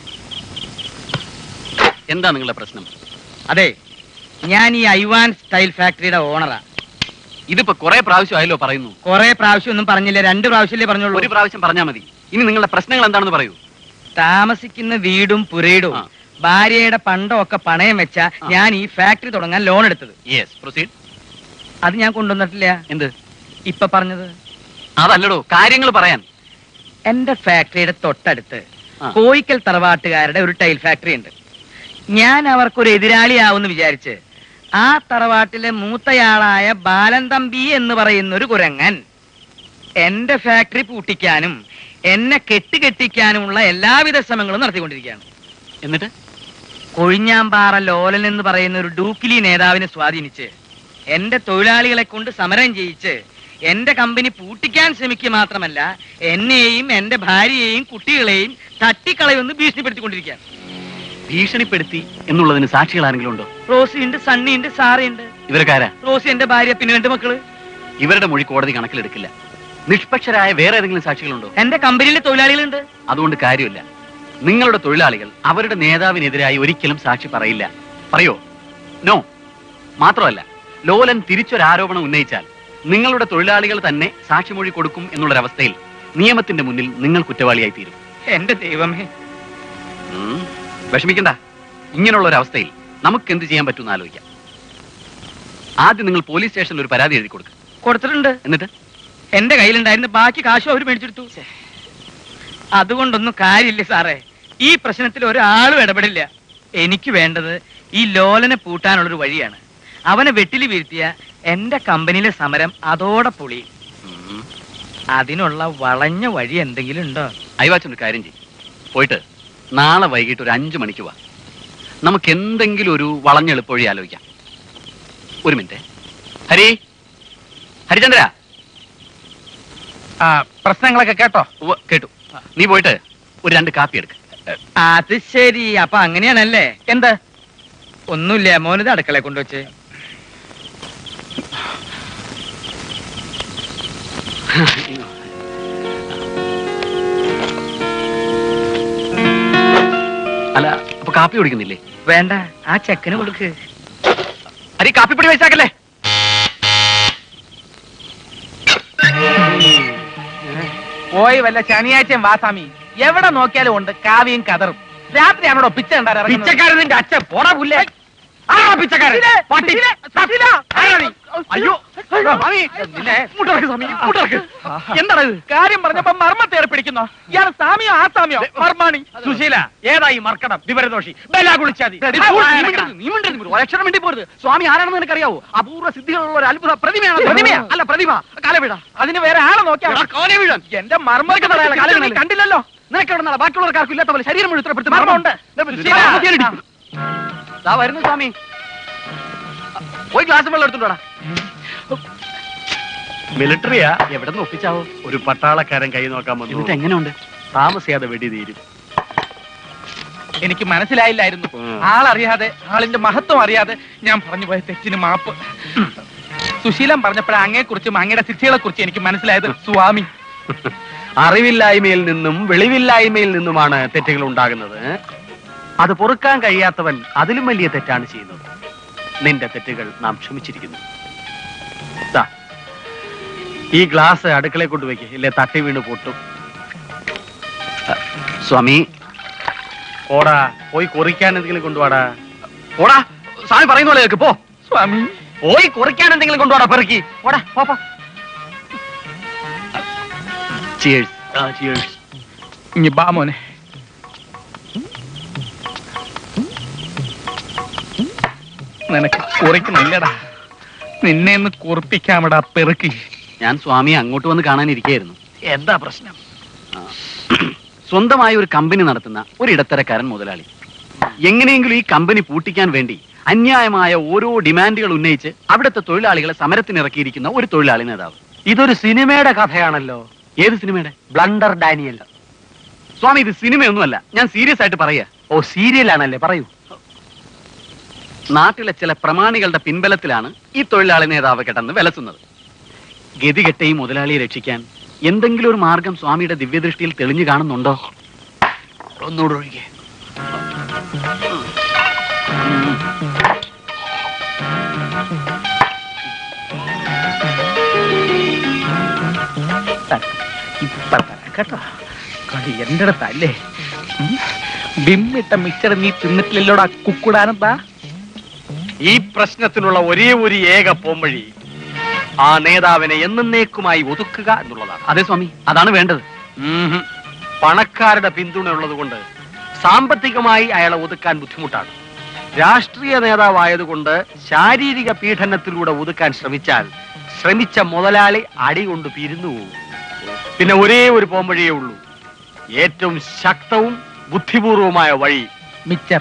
എന്താ നിങ്ങളുടെ പ്രശ്നം? അതെ, ഞാൻ ഈ ഐവാൻ സ്റ്റൈൽ ഫാക്ടറിയുടെ ഓണറാ. ഇതിപ്പോ കുറെ പ്രാവശ്യം ആയല്ലോ പറയുന്നു. കുറെ പ്രാവശ്യം ഒന്നും പറഞ്ഞില്ല, രണ്ട് പ്രാവശ്യമല്ലേ പറഞ്ഞോളൂ. ഒരു പ്രാവശ്യം പറഞ്ഞാൽ മതി. ഇനി നിങ്ങളുടെ പ്രശ്നങ്ങൾ എന്താണെന്ന് പറയൂ. താമസിക്കുന്ന വീടും പുരയിടും ഭാര്യയുടെ പണ്ടം ഒക്കെ പണയം വെച്ചാ ഞാൻ ഈ ഫാക്ടറി തുടങ്ങാൻ ലോൺ എടുത്തത്. Yes, proceed. അത് ഞാൻ കൊണ്ടുവന്നിട്ടില്ല. എന്ത് ഇപ്പൊ പറഞ്ഞത്? അതല്ലടോ, കാര്യങ്ങൾ പറയാൻ. എന്റെ ഫാക്ടറിയുടെ തൊട്ടടുത്ത് കോയിക്കൽ തറവാട്ടുകാരുടെ ഒരു ടൈൽ ഫാക്ടറി ഉണ്ട്. ഞാൻ അവർക്കൊരു എതിരാളിയാവുമെന്ന് വിചാരിച്ച് ആ തറവാട്ടിലെ മൂത്തയാളായ ബാലൻ തമ്പി എന്ന് പറയുന്ന ഒരു കുരങ്ങൻ എന്റെ ഫാക്ടറി പൂട്ടിക്കാനും എന്നെ കെട്ടുകെട്ടിക്കാനുമുള്ള എല്ലാവിധ ശ്രമങ്ങളും നടത്തിക്കൊണ്ടിരിക്കുകയാണ്. എന്നിട്ട് കൊഴിഞ്ഞാമ്പാറ ലോലൻ എന്ന് പറയുന്ന ഒരു ഡൂക്കിലി നേതാവിനെ സ്വാധീനിച്ച് എന്റെ തൊഴിലാളികളെ കൊണ്ട് സമരം ചെയ്യിച്ച് എന്റെ കമ്പനി പൂട്ടിക്കാൻ ശ്രമിക്കുക മാത്രമല്ല, എന്നെയും എന്റെ ഭാര്യയെയും കുട്ടികളെയും തട്ടിക്കളയൊന്ന് ഭീഷണിപ്പെടുത്തിക്കൊണ്ടിരിക്കുകയാണ്. ഭീഷണിപ്പെടുത്തി എന്നുള്ളതിന് സാക്ഷികൾ ആരെങ്കിലും ഉണ്ടോ? റോസി ഉണ്ട്, സണ്ണി ഉണ്ട്, സാറയുണ്ട്. ഇവരക്കാരാ? റോസി എന്റെ ഭാര്യ, പിന്നെ രണ്ട് മക്കള്. ഇവരുടെ മൊഴി കോടതി കണക്കിലെടുക്കില്ല. നിഷ്പക്ഷരായ വേറെ ഏതെങ്കിലും സാക്ഷികളുണ്ടോ? എന്റെ കമ്പനിയിലെ തൊഴിലാളികളുണ്ട്. അതുകൊണ്ട് കാര്യമില്ല. നിങ്ങളുടെ തൊഴിലാളികൾ അവരുടെ നേതാവിനെതിരായി ഒരിക്കലും സാക്ഷി പറയില്ല. പറയോ? നോ. മാത്രമല്ല, ലോലൻ തിരിച്ചൊരാരോപണം ഉന്നയിച്ചാൽ നിങ്ങളുടെ തൊഴിലാളികൾ തന്നെ സാക്ഷിമൊഴി കൊടുക്കും എന്നുള്ളൊരവസ്ഥയിൽ നിയമത്തിന്റെ മുന്നിൽ നിങ്ങൾ കുറ്റവാളിയായി തീരും. എന്റെ ദൈവമേ. വിഷമിക്കണ്ട. ഇങ്ങനെയുള്ള ഒരു അവസ്ഥയിൽ നമുക്ക് എന്ത് ചെയ്യാൻ പറ്റുമെന്ന് ആലോചിക്കാം. ആദ്യം നിങ്ങൾ പോലീസ് സ്റ്റേഷനിൽ ഒരു പരാതി എഴുതി കൊടുക്കുക. കൊടുത്തിട്ടുണ്ട്. എന്നിട്ട് എന്റെ കയ്യിലുണ്ടായിരുന്ന ബാക്കി കാശും അവർ മേടിച്ചെടുത്തു. അതുകൊണ്ടൊന്നും കാര്യമില്ല സാറേ. ഈ പ്രശ്നത്തിൽ ഒരാളും ഇടപെടില്ല. എനിക്ക് വേണ്ടത് ഈ ലോലനെ പൂട്ടാനുള്ളൊരു വഴിയാണ്. അവനെ വെട്ടില് വീഴ്ത്തിയ എന്റെ കമ്പനിയിലെ സമരം അതോടെ പൊളി. അതിനുള്ള വളഞ്ഞ വഴി എന്തെങ്കിലും ഉണ്ടോ? അയവാച്ചൻ ഒരു കാര്യം ചെയ്യും. പോയിട്ട് നാളെ വൈകിട്ട് ഒരു അഞ്ചു മണിക്ക് വാ. നമുക്ക് എന്തെങ്കിലും ഒരു വളഞ്ഞെളുപ്പവഴി ആലോചിക്കാം. ഒരു മിനിറ്റ്. ഹരി, ഹരിചന്ദ്ര. ആ, പ്രശ്നങ്ങളൊക്കെ കേട്ടോ? കേട്ടു. നീ പോയിട്ട് ഒരു രണ്ട് കാപ്പി എടുക്ക. അത് ശരി. അപ്പൊ അങ്ങനെയാണല്ലേ? എന്ത്? ഒന്നുമില്ല, മോനിത് അടുക്കളയെ കൊണ്ടുവച്ച്. അല്ല, അപ്പൊ കാപ്പി കുടിക്കുന്നില്ലേ? വേണ്ട, ആ ചെക്കന് കൊടുക്ക്. ഹരി, കാപ്പിപ്പൊടി വെച്ചാക്കല്ലേ. പോയി വല്ല ശനിയാഴ്ചയും വാസാമി. എവിടെ നോക്കിയാലും ഉണ്ട് കാവിയും കതറും. രാത്രിയാണോ പിച്ച കണ്ടാ? പിച്ചക്കാരൻ നിന്റെ അച്ഛൻ പോടാ പുല്ലേ. പിച്ചക്കാരൻ. അയ്യോ, എന്താണ് ഇത്? കാര്യം പറഞ്ഞപ്പോ മർമ്മത്തേറി പിടിക്കുന്നോ? ഇയാൾ സാമിയോ ആ സാമിയോ? മർമാണി. സുശീല, ഏതായി മർക്കടം വിവരദോഷി? ബല കുളിച്ചാതി. ഒരക്ഷരം വേണ്ടി പോരുത്. സ്വാമി ആരാണെന്ന് നിനക്കറിയാവോ? അപൂർവ സിദ്ധികളുള്ള ഒരു അത്ഭുത പ്രതിമയാണ്. പ്രതിമയാ അല്ല പ്രതിമ. കാലവിട. അതിന് വേറെ ആളെ നോക്കിയാ വീഴാൻ. എന്റെ മർമ്മ കണ്ടില്ലല്ലോ. നിനക്ക് എവിടെ നിന്നാ ബാക്കിയുള്ളവർക്കാർക്കും ഇല്ലാത്ത പോലെ ശരീരം മുഴുവൻ മർമ്മമുണ്ട്. വരുന്നു സ്വാമി. പോയി ഗ്ലാസ് വെള്ളം എടുത്തോടാ. മിലിറ്ററിയാ? എവിടെ നിന്ന് ഒപ്പിച്ചാവോ? ഒരു പട്ടാളക്കാരൻ കൈ നോക്കാൻ വന്നു. എന്നിട്ട് എങ്ങനെയുണ്ട്? താമസിയാതെ വെടി തീരും. എനിക്ക് മനസ്സിലായില്ലായിരുന്നു. ആളറിയാതെ, ആളിന്റെ മഹത്വം അറിയാതെ ഞാൻ പറഞ്ഞു പോയ തെറ്റിന് മാപ്പ്. സുശീലം പറഞ്ഞപ്പോഴേ അങ്ങയെ കുറിച്ചും അങ്ങയുടെ ശിക്ഷകളെ കുറിച്ചും എനിക്ക് മനസ്സിലായത്. സ്വാമി, അറിവില്ലായ്മയിൽ നിന്നും വെളിവില്ലായ്മയിൽ നിന്നുമാണ് തെറ്റുകൾ ഉണ്ടാകുന്നത്. അത് പൊറുക്കാൻ കഴിയാത്തവൻ അതിലും വലിയ തെറ്റാണ് ചെയ്യുന്നത്. നിന്റെ തെറ്റുകൾ നാം ക്ഷമിച്ചിരിക്കുന്നു. ഈ ഗ്ലാസ് അടുക്കളയെ കൊണ്ടുവയ്ക്ക്, ഇല്ലേ തട്ടി വീണ് പൊട്ടും. സ്വാമി, ഓടാ, പോയി കുറിക്കാൻ എന്തെങ്കിലും കൊണ്ടുപോടാ. ഓടാ. സ്വാമി പറയുന്ന പോലെ കേൾക്ക്. പോ സ്വാമി. പോയി കുറിക്കാൻ എന്തെങ്കിലും കൊണ്ടുപോടാ. പെറുക്കി ഓടാ. പോ. Cheers. Ah, cheers. ഇനി ബാ മോനെ. നിനക്ക് കുറിക്കണില്ലടാ. നിന്നെ ഒന്ന് കുറിപ്പിക്കാമടാ പെറുക്കി. ഞാൻ സ്വാമിയെ അങ്ങോട്ട് വന്ന് കാണാനിരിക്കുകയായിരുന്നു. എന്താ പ്രശ്നം? സ്വന്തമായി ഒരു കമ്പനി നടത്തുന്ന ഒരു ഇടത്തരക്കാരൻ മുതലാളി എങ്ങനെയെങ്കിലും ഈ കമ്പനി പൂട്ടിക്കാൻ വേണ്ടി അന്യായമായ ഓരോ ഡിമാൻഡുകൾ ഉന്നയിച്ച് അവിടുത്തെ തൊഴിലാളികളെ സമരത്തിനിറക്കിയിരിക്കുന്ന ഒരു തൊഴിലാളി നേതാവ്. ഇതൊരു സിനിമയുടെ കഥയാണല്ലോ. ഏത് സിനിമയുടെ? Blunder Daniel. സ്വാമി, ഇത് സിനിമയൊന്നുമല്ല, ഞാൻ സീരിയസ് ആയിട്ട് പറയാ. ഓ, സീരിയലാണല്ലേ, പറയൂ. നാട്ടിലെ ചില പ്രമാണികളുടെ പിൻബലത്തിലാണ് ഈ തൊഴിലാളി നേതാവ് കിടന്ന് വിലസുന്നത്. ഗതികെട്ട ഈ മുതലാളിയെ രക്ഷിക്കാൻ എന്തെങ്കിലും ഒരു മാർഗം സ്വാമിയുടെ ദിവ്യദൃഷ്ടിയിൽ തെളിഞ്ഞു കാണുന്നുണ്ടോ? ഒന്നുകൂടെ ഒഴികെ. ഇപ്പൊ തരാം കേട്ടോ. കളി എന്റെ അടുത്തല്ലേ. ബിമ്മിട്ട മിക്സർ നീ തിന്നിട്ടില്ലല്ലോടാ കുക്കുടാനെന്താ? ഈ പ്രശ്നത്തിനുള്ള ഒരേ ഒരു ഏക പോംവഴി ആ നേതാവിനെ എന്നേക്കുമായി ഒതുക്കുക എന്നുള്ളതാണ്. അതെ സ്വാമി, അതാണ് വേണ്ടത്. ഉം. പണക്കാരുടെ പിന്തുണ ഉള്ളത് കൊണ്ട് സാമ്പത്തികമായി അയാളെ ഒതുക്കാൻ ബുദ്ധിമുട്ടാണ്. രാഷ്ട്രീയ നേതാവായതുകൊണ്ട് ശാരീരിക പീഡനത്തിലൂടെ ഒതുക്കാൻ ശ്രമിച്ചാൽ ശ്രമിച്ച മുതലാളി അടി കൊണ്ട് പിരിന്നു പോകും. പിന്നെ ഒരേ ഒരു പോംവഴിയേ ഉള്ളൂ, ഏറ്റവും ശക്തവും ബുദ്ധിപൂർവമായ വഴി. മിച്ചർ.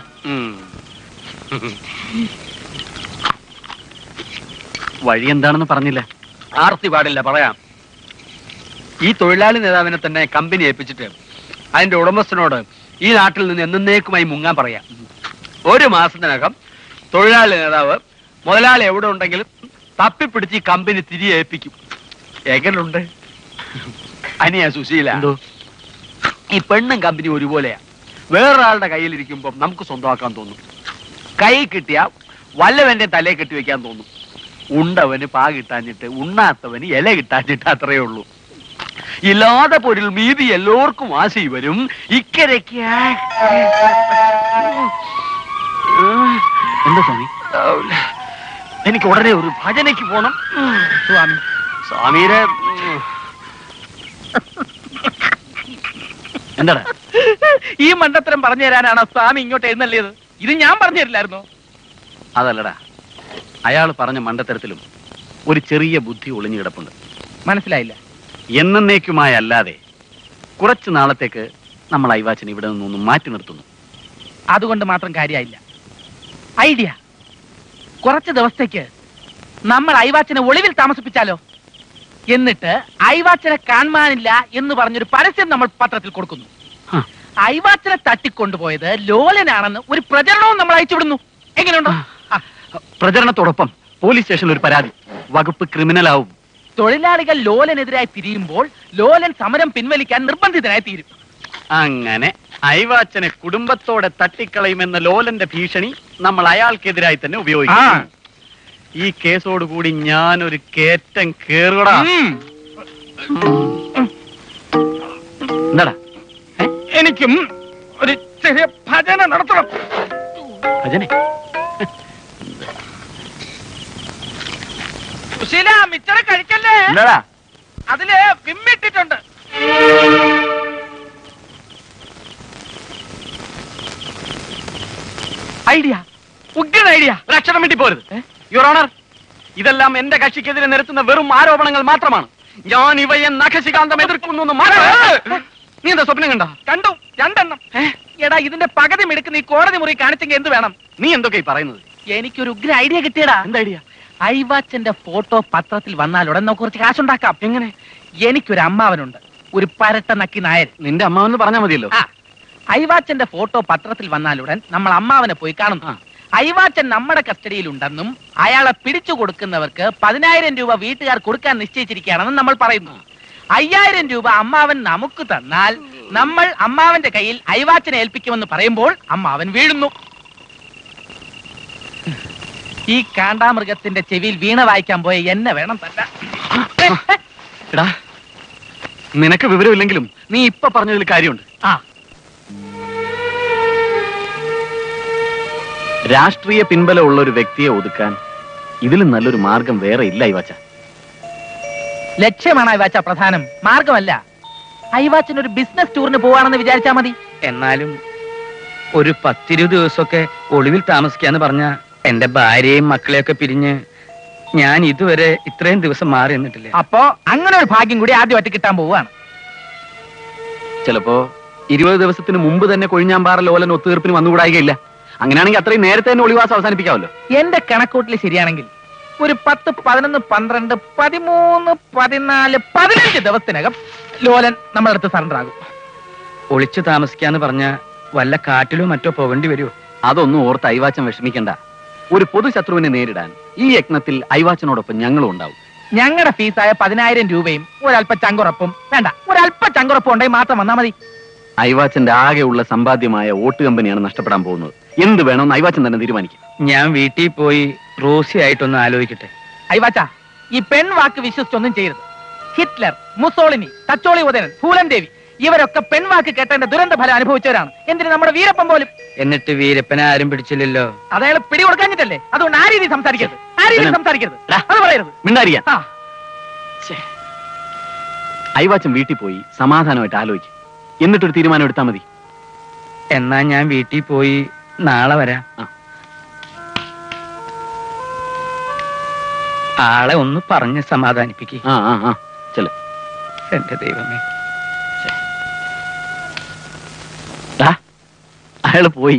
വഴി എന്താണെന്ന് പറഞ്ഞില്ല. ആർത്തി പാടില്ല, പറയാം. ഈ തൊഴിലാളി നേതാവിനെ തന്നെ കമ്പനി ഏൽപ്പിച്ചിട്ട് അതിന്റെ ഉടമസ്ഥനോട് ഈ നാട്ടിൽ നിന്ന് എന്നേക്കുമായി മുങ്ങാൻ പറയാം. ഒരു മാസത്തിനകം തൊഴിലാളി നേതാവ് മുതലാളി എവിടെ ഉണ്ടെങ്കിലും തപ്പിപ്പിടിച്ച് ഈ കമ്പനി തിരികെ ഏൽപ്പിക്കും. എങ്ങനുണ്ട് അനിയ സുശീല? ഈ പെണ്ണും കമ്പനി ഒരുപോലെയാ. വേറൊരാളുടെ കയ്യിലിരിക്കുമ്പോൾ നമുക്ക് സ്വന്തമാക്കാൻ തോന്നും. കൈ കിട്ടിയ വല്ലവന്റെ തലയെ കെട്ടി വെക്കാൻ തോന്നും. ഉണ്ടവന് പാ കിട്ടാഞ്ഞിട്ട്, ഉണ്ണാത്തവന് ഇല കിട്ടാഞ്ഞിട്ട്, അത്രയേ ഉള്ളൂ. ഇല്ലാതെ പൊരിൽ മീതി എല്ലാവർക്കും ആശി വരും. ഇക്കരയ്ക്ക് എന്താ സ്വാമി? എനിക്ക് ഉടനെ ഒരു ഭജനയ്ക്ക് പോണം. സ്വാമി സ്വാമിയുടെ എന്താടാ? ഈ മണ്ടത്തരം പറഞ്ഞു തരാനാണ് സ്വാമി ഇങ്ങോട്ട് എഴുന്നള്ളിയത്. ഇത് ഞാൻ പറഞ്ഞു തരില്ലായിരുന്നോ? അതല്ലടാ, അയാൾ പറഞ്ഞ മണ്ടത്തരത്തിലും ഒരു ചെറിയ ബുദ്ധി ഒളിഞ്ഞു കിടപ്പുണ്ട്. മനസ്സിലായില്ല. എന്നേക്കുമായല്ലാതെ കുറച്ചു നാളത്തേക്ക് നമ്മൾ ഐവാച്ചൻ ഇവിടെ നിന്നൊന്നും മാറ്റി നിർത്തുന്നു. അതുകൊണ്ട് മാത്രം കാര്യമായില്ല. ഐഡിയ, കുറച്ച് ദിവസത്തേക്ക് നമ്മൾ ഐവാച്ചനെ ഒളിവിൽ താമസിപ്പിച്ചാലോ? എന്നിട്ട് ഐവാച്ചനെ കാണാനില്ല എന്ന് പറഞ്ഞൊരു പരസ്യം നമ്മൾ പത്രത്തിൽ കൊടുക്കുന്നു. ഐവാച്ചനെ തട്ടിക്കൊണ്ടുപോയത് ലോലനാണെന്ന് ഒരു പ്രചരണവും നമ്മൾ അയച്ചുവിടുന്നു. എങ്ങനെയുണ്ടോ? പ്രചരണത്തോടൊപ്പം പോലീസ് സ്റ്റേഷനിൽ ഒരു പരാതി, വകുപ്പ് ക്രിമിനലാവും. തൊഴിലാളികൾ ലോലനെതിരായി തിരിയുമ്പോൾ ലോലൻ സമരം പിൻവലിക്കാൻ നിർബന്ധിതനായി തീരും. അങ്ങനെ ഐവാച്ചനെ കുടുംബത്തോടെ തട്ടിക്കളയുമെന്ന ലോലന്റെ ഭീഷണി നമ്മൾ അയാൾക്കെതിരായി തന്നെ ഉപയോഗിക്കും. ഈ കേസോടുകൂടി ഞാനൊരു കേറ്റം കേറുകടാ. എന്താടാ? എനിക്കും ഒരു ചെറിയ ഭജന നടത്തണം. ഭജനെ? സുശീല, മിച്ചറ് കഴിക്കല്ലേ? എന്താടാ? അതില് വിമ്മിട്ടിട്ടുണ്ട്. ഐഡിയ, ഉഗ്രൻ ഐഡിയ. ഒരക്ഷരം വേണ്ടി പോരുത് യുവർ ഓണർ. ഇതെല്ലാം എന്റെ കക്ഷിക്കെതിരെ നിരത്തുന്ന വെറും ആരോപണങ്ങൾ മാത്രമാണ്. ഞാൻ ഇവയെ നഖശികാന്തം എതിർക്കുന്നു എന്ന് മാത്രം. നീ എന്താ സ്വപ്നം കണ്ട? കണ്ടു, രണ്ടെണ്ണം. എടാ, ഇതിന്റെ പകുതി മിടുക്ക് നീ കോടതി മുറി കാണിച്ചെങ്കിൽ എന്ത് വേണം? നീ എന്തൊക്കെ പറയുന്നത്? എനിക്കൊരു ഉഗ്ര ഐഡിയ കിട്ടിയടാ. എന്താ ഐഡിയ? ഐവാച്ചന്റെ ഫോട്ടോ പത്രത്തിൽ വന്നാലുടൻ നമുക്ക് കുറച്ച് കാശുണ്ടാക്കാം. എങ്ങനെ? എനിക്കൊരു അമ്മാവനുണ്ട്, ഒരു പരട്ട നക്കി നായർ. നിന്റെ അമ്മാവെന്ന് പറഞ്ഞാൽ മതിയല്ലോ. ആ, ഐവാച്ചന്റെ ഫോട്ടോ പത്രത്തിൽ വന്നാലുടൻ നമ്മൾ അമ്മാവനെ പോയി കാണുന്നു. ഐവാച്ചൻ നമ്മുടെ കസ്റ്റഡിയിൽ ഉണ്ടെന്നും അയാളെ പിടിച്ചു കൊടുക്കുന്നവർക്ക് പതിനായിരം രൂപ വീട്ടുകാർ കൊടുക്കാൻ നിശ്ചയിച്ചിരിക്കുകയാണെന്നും നമ്മൾ പറയുന്നു. അയ്യായിരം രൂപ അമ്മാവൻ നമുക്ക് തന്നാൽ നമ്മൾ അമ്മാവന്റെ കയ്യിൽ ഐവാച്ചനെ ഏൽപ്പിക്കുമെന്ന് പറയുമ്പോൾ അമ്മാവൻ വീഴുന്നു. ഈ കാണ്ടാമൃഗത്തിന്റെ ചെവിയിൽ വീണ വായിക്കാൻ പോയ എന്നെ വേണം തന്നെ. എടാ, നിനക്ക് വിവരമില്ലെങ്കിലും നീ ഇപ്പൊ പറഞ്ഞതിൽ കാര്യമുണ്ട്. ആ, രാഷ്ട്രീയ പിൻബലമുള്ള ഒരു വ്യക്തിയെ ഒതുക്കാൻ ഇതിലും നല്ലൊരു മാർഗം വേറെ ഇല്ല ഐവാച്ച. ലക്ഷ്യമാണ് ഐവാച്ച പ്രധാനം, മാർഗമല്ല. ഐവാച്ചൻ ഒരു ബിസിനസ് ടൂറിന് പോവാണെന്ന് വിചാരിച്ചാ മതി. എന്നാലും ഒരു പത്തിരുപത് ദിവസമൊക്കെ ഒളിവിൽ താമസിക്കാന്ന് പറഞ്ഞ എന്റെ ഭാര്യയും മക്കളെയൊക്കെ പിരിഞ്ഞ് ഞാൻ ഇതുവരെ ഇത്രയും ദിവസം മാറി നിന്നിട്ടില്ല. അപ്പോ അങ്ങനെ ഒരു ഭാഗ്യം കൂടി ആദ്യമായിട്ട് കിട്ടാൻ പോവാണ്. ചിലപ്പോ ഇരുപത് ദിവസത്തിന് മുമ്പ് തന്നെ കൊഴിഞ്ഞാമ്പാറ ലോലൻ ഒത്തുതീർപ്പിന് വന്നുകൂടായികയില്ല. അങ്ങനെയാണെങ്കിൽ അത്രയും നേരത്തെ തന്നെ ഒളിവാസം അവസാനിപ്പിക്കാമല്ലോ. എന്റെ കണക്കൂട്ടിൽ ശരിയാണെങ്കിൽ ഒരു പത്ത് പതിനൊന്ന് പന്ത്രണ്ട് പതിമൂന്ന് പതിനാല് പതിനഞ്ച് ദിവസത്തിനകം ലോലൻ നമ്മുടെ അടുത്ത് സറണ്ടർ ആകും. ഒളിച്ചു താമസിക്കാന്ന് പറഞ്ഞ വല്ല കാട്ടിലോ മറ്റോ പോകേണ്ടി വരുമോ? അതൊന്നും ഓർത്ത് ഐവാച്ചൻ വിഷമിക്കണ്ട. ഒരു പൊതുശത്രുവിനെ നേരിടാൻ ഈ യജ്ഞത്തിൽ ഐവാച്ചനോടൊപ്പം ഞങ്ങളും ഉണ്ടാവും. ഞങ്ങളുടെ ഫീസായ പതിനായിരം രൂപയും ഒരല്പ ചങ്കുറപ്പും വേണ്ട, ഒരല്പ ചങ്കുറപ്പും ഉണ്ടെങ്കിൽ മാത്രം വന്നാൽ മതി. ഐവാച്ചന്റെ ആകെയുള്ള സമ്പാദ്യമായ ഓട്ട് കമ്പനിയാണ് നഷ്ടപ്പെടാൻ പോകുന്നത്. എന്ത് വേണമെന്ന് ഐവാച്ചൻ തന്നെ തീരുമാനിക്കും. ഞാൻ വീട്ടിൽ പോയി റോസി ആയിട്ടൊന്ന് ആലോചിക്കട്ടെ. ഐവാച്ച, ഈ പെൺ വാക്ക് വിശ്വസിച്ചൊന്നും ചെയ്യരുത്. ഹിറ്റ്ലർ, മുസോളിനി, തച്ചോളി ഉദയനൻ, ഫൂലൻ ദേവി ഇവരൊക്കെ പെൺവാക്ക് കേട്ടതിന്റെ ദുരന്ത ഫലം അനുഭവിച്ചവരാണ്. എന്തിന് നമ്മുടെ വീരപ്പൻ പോലും. എന്നിട്ട് വീരപ്പനെ ആരും പിടിച്ചില്ലല്ലോ. അതയാൾ പിടി കൊടുക്കാഞ്ഞിട്ടല്ലേ? അതുകൊണ്ട് ആ രീതി സംസാരിക്കരുത്, ആ രീതി സംസാരിക്കരുത്, അത് പറയരുത്. മിണ്ടാരിയാ. ഐവാച്ചൻ വീട്ടിൽ പോയി സമാധാനമായിട്ട് ആലോചിക്കും. എന്നിട്ടൊരു തീരുമാനം എടുത്താൽ മതി. എന്നാ ഞാൻ വീട്ടിൽ പോയി നാളെ വരാം. ആളെ ഒന്ന് പറഞ്ഞ് സമാധാനിപ്പിക്കും. ആ ആ ആ ചെല. എന്റെ ദൈവമേ, അയാള് പോയി.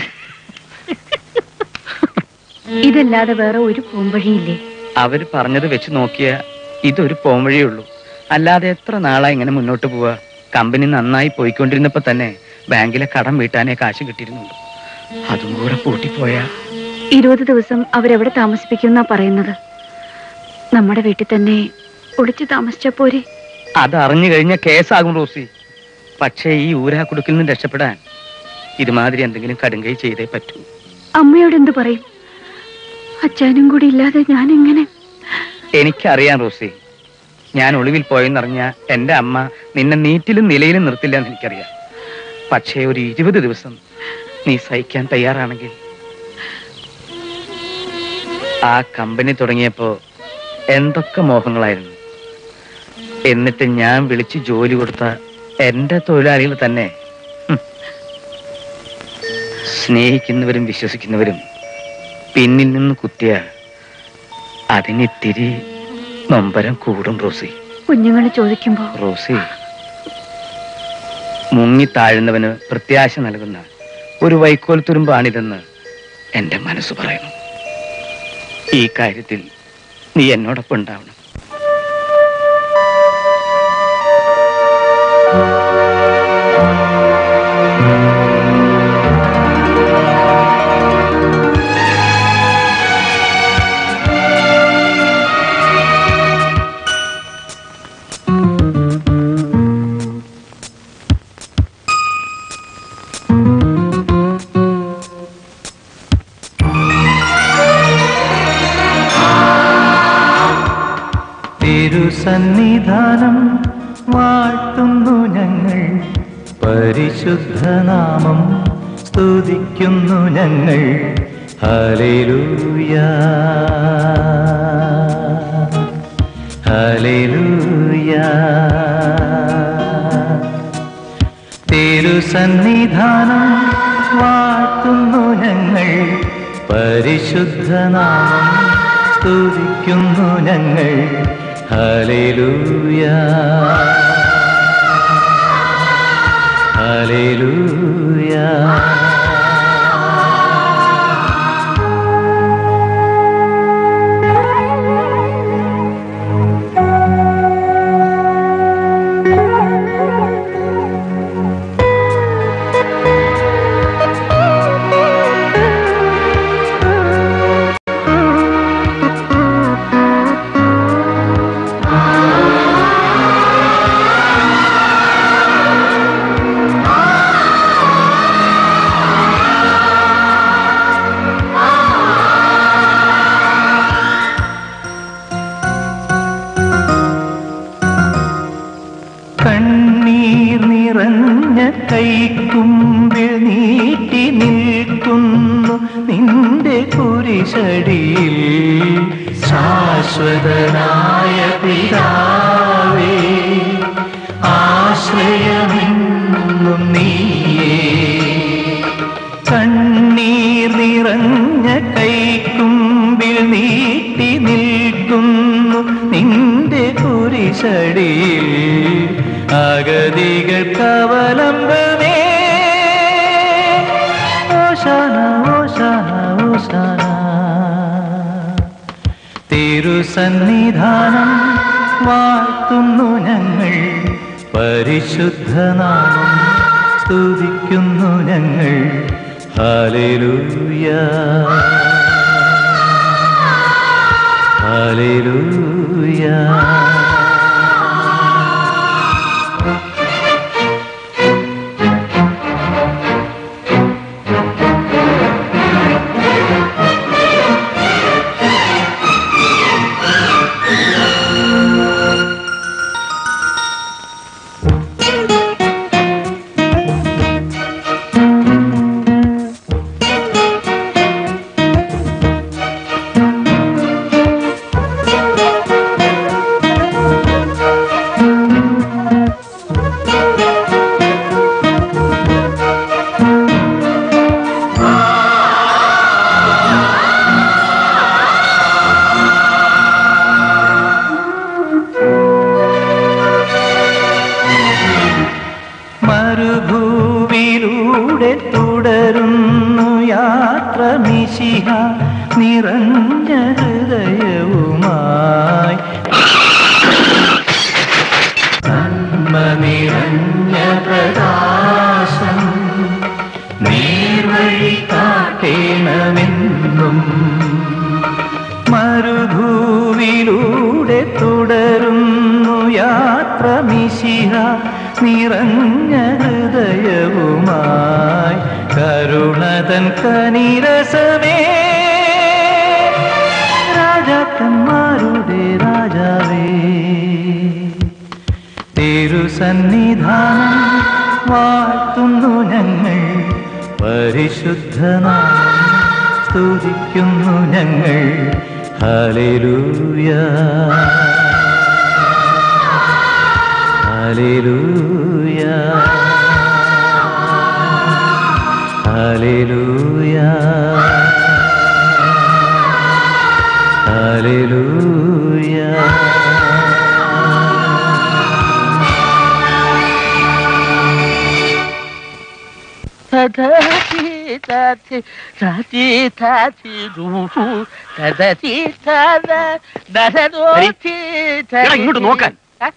ഇതല്ലാതെ വേറെ ഒരു പോംവഴിയില്ലേ? അവര് പറഞ്ഞത് വെച്ച് നോക്കിയ ഇതൊരു പോംവഴിയേ ഉള്ളൂ. അല്ലാതെ എത്ര നാളാ ഇങ്ങനെ മുന്നോട്ട് പോവാ? കമ്പനി നന്നായി പോയിക്കൊണ്ടിരുന്നപ്പോ തന്നെ ബാങ്കിലെ കടം വീട്ടാനേ കാശ് കിട്ടിയിരുന്നുള്ളൂ. അതും കൂടെ പൂട്ടിപ്പോയാ ഇരുപത് ദിവസം അവരെവിടെ താമസിപ്പിക്കുന്നാ പറയുന്നത്? നമ്മുടെ വീട്ടിൽ തന്നെ ഒളിച്ചു താമസിച്ച പോരെ? അതറിഞ്ഞു കഴിഞ്ഞ കേസാകും റോസി. പക്ഷേ ഈ ഊരാക്കുടുക്കിൽ നിന്ന് രക്ഷപ്പെടാൻ ഇതുമാതിരി എന്തെങ്കിലും കടുങ്കൈ ചെയ്തേ പറ്റൂ. അമ്മയോട് എന്ത് പറയും? അച്ഛനും കൂടി ഇല്ലാതെ ഞാൻ എങ്ങനെ? എനിക്കറിയാം റോസി, ഞാൻ ഒളിവിൽ പോയെന്നറിഞ്ഞ എന്റെ അമ്മ നിന്നെ നീറ്റിലും നിലയിലും നിർത്തില്ല എന്ന് എനിക്കറിയാം. പക്ഷേ ഒരു ഇരുപത് ദിവസം നീ സഹിക്കാൻ തയ്യാറാണെങ്കിൽ. ആ കമ്പനി തുടങ്ങിയപ്പോ എന്തൊക്കെ മോഹങ്ങളായിരുന്നു. എന്നിട്ട് ഞാൻ വിളിച്ച് ജോലി കൊടുത്ത എന്റെ തൊഴിലാളികൾ തന്നെ സ്നേഹിക്കുന്നവരും വിശ്വസിക്കുന്നവരും പിന്നിൽ നിന്ന് കുത്തിയ അതിനിത്തിരി നൊമ്പരം കൂടും റോസി. കുഞ്ഞുങ്ങൾ ചോദിക്കുമ്പോ റോസി, മുങ്ങി താഴുന്നവന് പ്രത്യാശ നൽകുന്ന ഒരു വൈക്കോൽ തുരുമ്പാണിതെന്ന് എന്റെ മനസ്സ് പറയുന്നു. ഈ കാര്യത്തിൽ നീ എന്നോടൊപ്പം ഉണ്ടാവണം. സന്നിധാനം വാഴ്ത്തുന്നു ഞങ്ങൾ, പരിശുദ്ധനാമം സ്തുതിക്കുന്നു ഞങ്ങൾ. ഹല്ലേലൂയ ഹല്ലേലൂയ. തിരുസന്നിധാനം വാഴ്ത്തുന്നു ഞങ്ങൾ, പരിശുദ്ധനാമം സ്തുതിക്കുന്നു ഞങ്ങൾ. ഹല്ലേലൂയ ഹല്ലേലൂയ. കണ്ണീർ നിറഞ്ഞ കൈക്കുമ്പിൽ നീട്ടി നിൽക്കുന്നു നിന്റെ കുരിശടിയിൽ. ശാശ്വതനായ പിതാവേ, ആശ്രയമെന്നും നീയേ. കണ്ണീർ നിറഞ്ഞ കൈക്കുമ്പിൽ നീട്ടി നിൽക്കുന്നു നിന്റെ കുരിശടിയിൽ. അഗതികൾക്കവലംബമേ, ഓശാന ഓശാന ഓശാന. തിരുസന്നിധാനം വാഴ്ത്തുന്നു ഞങ്ങൾ, പരിശുദ്ധനാമം സ്തുതിക്കുന്നു ഞങ്ങൾ. ഹല്ലേലൂയ ഹല്ലേലൂയ. മരുഭൂവിലൂടെ തുടരുന്നു യാത്ര മിശിഹ നിറഞ്ഞ ഹൃദയവുമായി. നന്മ നിറഞ്ഞ പ്രകാശം നേർവഴി കാട്ടേണമെന്നും. മരുഭൂവിലൂടെ തുടരുന്നു യാത്ര മിശിഹ നിറഞ്ഞ ഹൃദയവുമായി. കരുണതൻ കനിരസമേ, രാജാക്കന്മാരുടെ രാജാവേ, തിരുസന്നിധാനം വാഴ്ത്തുന്നു ഞങ്ങൾ, പരിശുദ്ധനാമം സ്തുതിക്കുന്നു ഞങ്ങൾ. ഹല്ലേലൂയ ഹല്ലേലൂയ ഹല്ലേലൂയ ഹല്ലേലൂയ. ഇങ്ങോട്ട് നോക്കാൻ.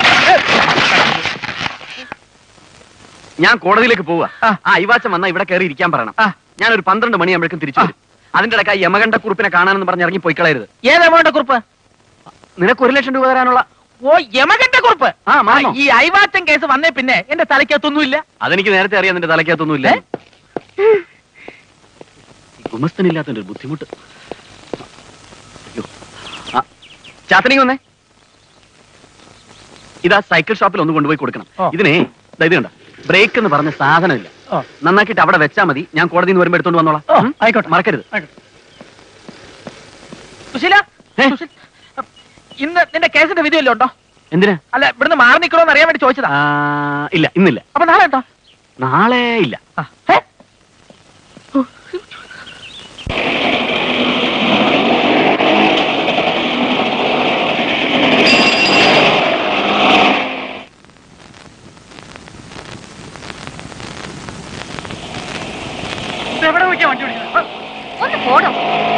ഞാൻ കോടതിയിലേക്ക് പോവുക. ആ അയവാച്ചൻ വന്നാൽ ഇവിടെ കയറി ഇരിക്കാൻ പറയണം. ഞാനൊരു പന്ത്രണ്ട് മണിയാകുമ്പോഴേക്കും തിരിച്ചു വരും. അതിന്റെ ഇടയ്ക്ക് ആ യമകണ്ഠ കുറിപ്പിനെ കാണാനെന്ന് പറഞ്ഞ് ഇറങ്ങി പോയി കളയരുത്. ഏത് യമകണ്ഠ കുറിപ്പ്? നിനക്ക് ഒരു ലക്ഷം രൂപ തരാനുള്ള. ഓ, യമകണ്ഠ കുറിപ്പ്. ആ, മറന്നോ? ഈ അയവാച്ചൻ കേസ് വന്നേ പിന്നെ എന്റെ തലയ്ക്കകത്തൊന്നുമില്ല. അതെനിക്ക് നേരത്തെ അറിയാം, നിന്റെ തലയ്ക്കകത്തൊന്നുമില്ല. ഗുമസ്തനില്ലാത്തതിന്റെ ഒരു ബുദ്ധിമുട്ട്. ചാത്തനിക്ക് വന്നേ. ഇതാ സൈക്കിൾ ഷോപ്പിൽ ഒന്ന് കൊണ്ടുപോയി കൊടുക്കണം. ഇതിനെ ഇത് കണ്ട ബ്രേക്ക് എന്ന് പറഞ്ഞ സാധനമില്ല. നന്നാക്കിയിട്ട് അവിടെ വെച്ചാ മതി. ഞാൻ കോടതിയിൽ നിന്ന് വരുമ്പോ എടുത്തോണ്ട് വന്നോളാം. ആയിക്കോട്ടെ, മറക്കരുത്. സുശീല, ഇന്ന് നിന്റെ കേസിന്റെ വിധിയല്ലോ ഉണ്ടോ? എന്തിനാ? അല്ല, ഇവിടുന്ന് മാറി നിൽക്കണോന്ന് അറിയാൻ വേണ്ടി ചോദിച്ചതാ. ഇല്ല, ഇന്നില്ല. അപ്പൊ നാളെ ഉണ്ടോ? നാളെ ഇല്ല. എവിടെ നോക്കിയാ വണ്ടി ഓടിക്കുന്നത്? ഒന്ന് പോടോ.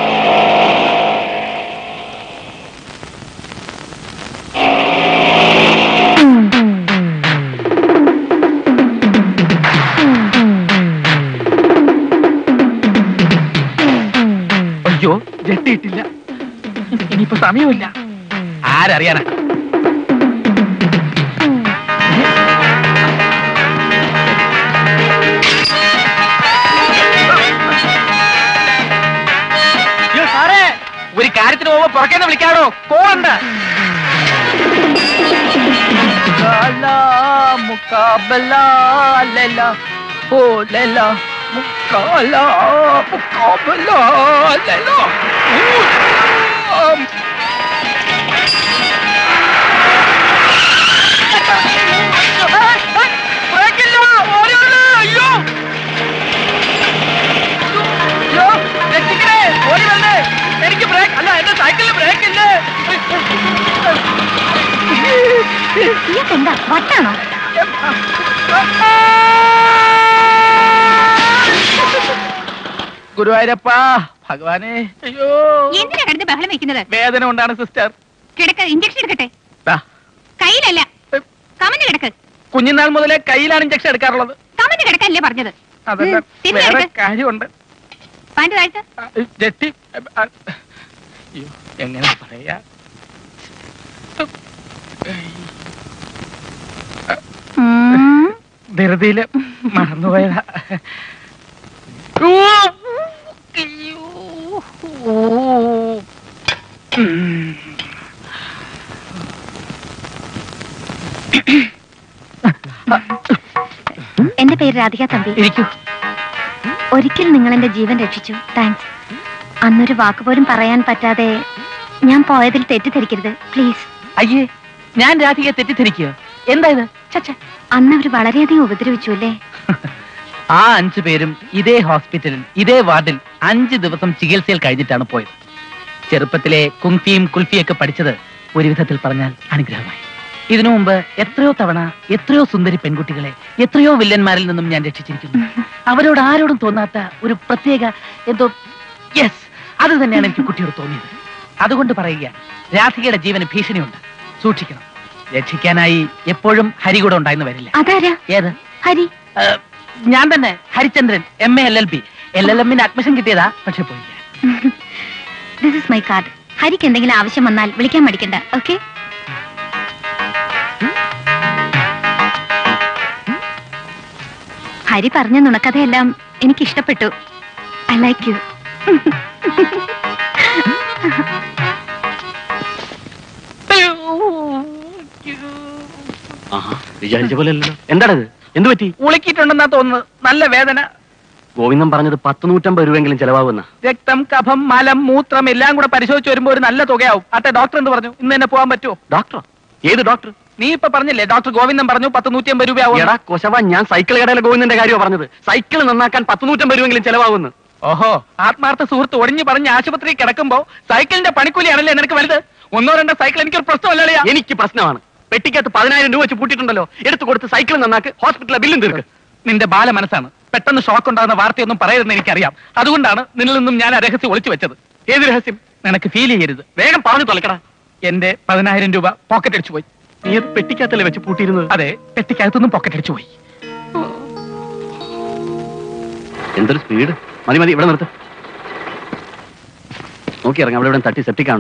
അയ്യോ, ജെട്ടിയിട്ടില്ല. ഇനിയിപ്പോ സമയമില്ല. ആരറിയാനാ? ഒരു കാര്യത്തിന് പോകുമ്പോ പുറക്കേന്ന് വിളിക്കാടോ. കോളുണ്ട്. മുക്കാബല ഓ ലല്ല മുക്കാല മുക്കാബല ലല്ല. അയ്യോ, രക്ഷിക്കണേ, ഓടി വരണേ. എനിക്ക് ബ്രേക്ക് അല്ല, എന്റെ സൈക്കിളിൽ ബ്രേക്ക് ഇല്ലേ. എന്താ വട്ടാണോ? ഗുരുവായൂരപ്പ ഭഗവാനെ, അയ്യോ, എന്തിനാ കിടന്ന് ബഹളം വെക്കുന്നത്? വേദന കൊണ്ടാണ് സിസ്റ്റർ. കിടക്ക, ഇഞ്ചക്ഷൻ എടുക്കട്ടെ. ദാ, കയ്യിലല്ല, കമന്ന് കിടക്ക്. കുഞ്ഞുനാൾ മുതലേ കയ്യിലാണ് ഇഞ്ചക്ഷൻ എടുക്കാറുള്ളത്. കമന്ന് കിടക്കല്ലേ പറഞ്ഞത്? അതല്ല, ഉം, തിരിഞ്ഞ് വേറെ കിടക്ക്. കാര്യമുണ്ട്. പാന്റ് താഴ്ത്ത്. ആ, ജെട്ടി, ആ, അയ്യോ, എങ്ങനെ പറയാ? ഉം. ധൃതിയില് മറന്നുപോയതാ. ഓ, അയ്യോ, ഓ, ഉം. എന്റെ പേര് രാധിക തമ്പി. ഇരിക്കൂ. ഒരിക്കൽ നിങ്ങൾ എന്റെ ജീവൻ രക്ഷിച്ചു. താങ്ക്സ്. അന്നൊരു വാക്ക് പോലും പറയാൻ പറ്റാതെ ഞാൻ പോയതിൽ തെറ്റിദ്ധരിക്കരുത് പ്ലീസ്. അയ്യേ, ഞാൻ രാധികയെ തെറ്റിദ്ധരിക്കുക? എന്താ ഇത്? ചച്ച, അന്ന് അവർ വളരെയധികം ഉപദ്രവിച്ചു അല്ലേ? ആ അഞ്ചു പേരും ഇതേ ഹോസ്പിറ്റലിൽ ഇതേ വാർഡിൽ അഞ്ച് ദിവസം ചികിത്സയിൽ കഴിഞ്ഞിട്ടാണ് പോയത്. ചെറുപ്പത്തിലെ കുങ്ഫിയും കുൽഫിയൊക്കെ പഠിച്ചത് ഒരു വിധത്തിൽ പറഞ്ഞാൽ അനുഗ്രഹമായി. ഇതിനു മുമ്പ് എത്രയോ തവണ എത്രയോ സുന്ദരി പെൺകുട്ടികളെ എത്രയോ വില്ലന്മാരിൽ നിന്നും ഞാൻ രക്ഷിച്ചിരിക്കുന്നു. അവരോട് ആരോടും തോന്നാത്ത ഒരു പ്രത്യേക എന്തോ, യെസ്, അത് തന്നെയാണ് എനിക്ക് കുട്ടിയോട് തോന്നിയത്. അതുകൊണ്ട് പറയുക, രാധികയുടെ ജീവന് ഭീഷണിയുണ്ട്, സൂക്ഷിക്കണം. രക്ഷിക്കാനായി എപ്പോഴും ഹരി കൂടെ ഉണ്ടായിരുന്നു വരില്ല. അതാരാ? ഏത് ഹരി? ഏഹ്, ഞാൻ തന്നെ, Harichandran, M A L L B. L L എമ്മിന് അഡ്മിഷൻ കിട്ടിയതാ, പക്ഷെ പോയില്ല. This is my card. ഹരിക്ക് എന്തെങ്കിലും ആവശ്യം വന്നാൽ വിളിക്കാൻ മടിക്കണ്ട. ഓക്കെ? ഹരി പറഞ്ഞ നുണക്കഥയെല്ലാം എനിക്ക് ഇഷ്ടപ്പെട്ടു. I like you. വിചാരിച്ച പോലെ അല്ലല്ലോ. എന്താണത്? എന്ത് പറ്റി? ഉളുക്കിയിട്ടുണ്ടെന്നാ തോന്നുന്നത്. നല്ല വേദന. ഗോവിന്ദൻ പറഞ്ഞത് പത്ത് നൂറ്റമ്പത് രൂപയെങ്കിലും ചെലവാകുന്ന. രക്തം, കഫം, മലം, മൂത്രം എല്ലാം കൂടെ പരിശോധിച്ച് വരുമ്പോ ഒരു നല്ല തുകയാവും. അട്ടെ, ഡോക്ടർ എന്ത് പറഞ്ഞു? ഇന്ന് തന്നെ പോകാൻ പറ്റുമോ? ഡോക്ടറോ? ഏത് ഡോക്ടർ? നീ ഇപ്പൊ പറഞ്ഞില്ലേ, ഡോക്ടർ ഗോവിന്ദൻ പറഞ്ഞു പത്ത് നൂറ്റി അമ്പത് രൂപയാവും. എടാ കൊശവ, ഞാൻ സൈക്കിൾ കടയിലെ ഗോവിന്ദന്റെ കാര്യമാണ് പറഞ്ഞത്. സൈക്കിൾ നന്നാക്കാൻ പത്ത് നൂറ്റമ്പത് രൂപയെങ്കിലും ചെലവാകുന്നു. ഓഹോ, ആത്മാർത്ഥ സുഹൃത്ത് ഒടിഞ്ഞു പറഞ്ഞ് ആശുപത്രി കിടക്കുമ്പോ സൈക്കിളിന്റെ പണിക്കൂലിയാണല്ലേ നിനക്ക് വലുത്? ഒന്നോ രണ്ടോ സൈക്കിൾ എനിക്കൊരു പ്രശ്നമല്ലേ? എനിക്ക് പ്രശ്നമാണ്. പെട്ടിക്കകത്ത് പതിനായിരം രൂപ വെച്ച് പൂട്ടിയിട്ടുണ്ടല്ലോ, എടുത്തു കൊടുത്ത് സൈക്കിൾ നന്നാക്ക്, ഹോസ്പിറ്റലിലെ ബില്ലും തീർക്ക്. നിന്റെ ബാല മനസ്സാണ്. പെട്ടെന്ന് ഷോക്ക് ഉണ്ടാകുന്ന വാർത്തയൊന്നും പറയരുതെന്ന് എനിക്കറിയാം. അതുകൊണ്ടാണ് നിന്നിൽ നിന്നും ഞാൻ ആ രഹസ്യം ഒളിച്ചു വെച്ചത്. ഏത് രഹസ്യം? നിനക്ക് ഫീൽ ചെയ്യരുത്. വേഗം പറഞ്ഞു തൊലക്കടാ. എന്റെ പതിനായിരം രൂപ പോക്കറ്റ് അടിച്ചു പോയി. നീ അത് പെട്ടിക്കകത്തല്ലേ വെച്ച് പൂട്ടിയിരുന്നത്? അതെ, പെട്ടിക്കകത്തൊന്നും പോക്കറ്റ് അടിച്ചു പോയി. എന്തൊരു സ്പീഡ്! മതി മതി, ഇവിടെ നിർത്ത്. നോക്കി ഇറങ്ങാം, അവിടെ ഇവിടെ തട്ടി സെപ്റ്റിക്കാണ്ട.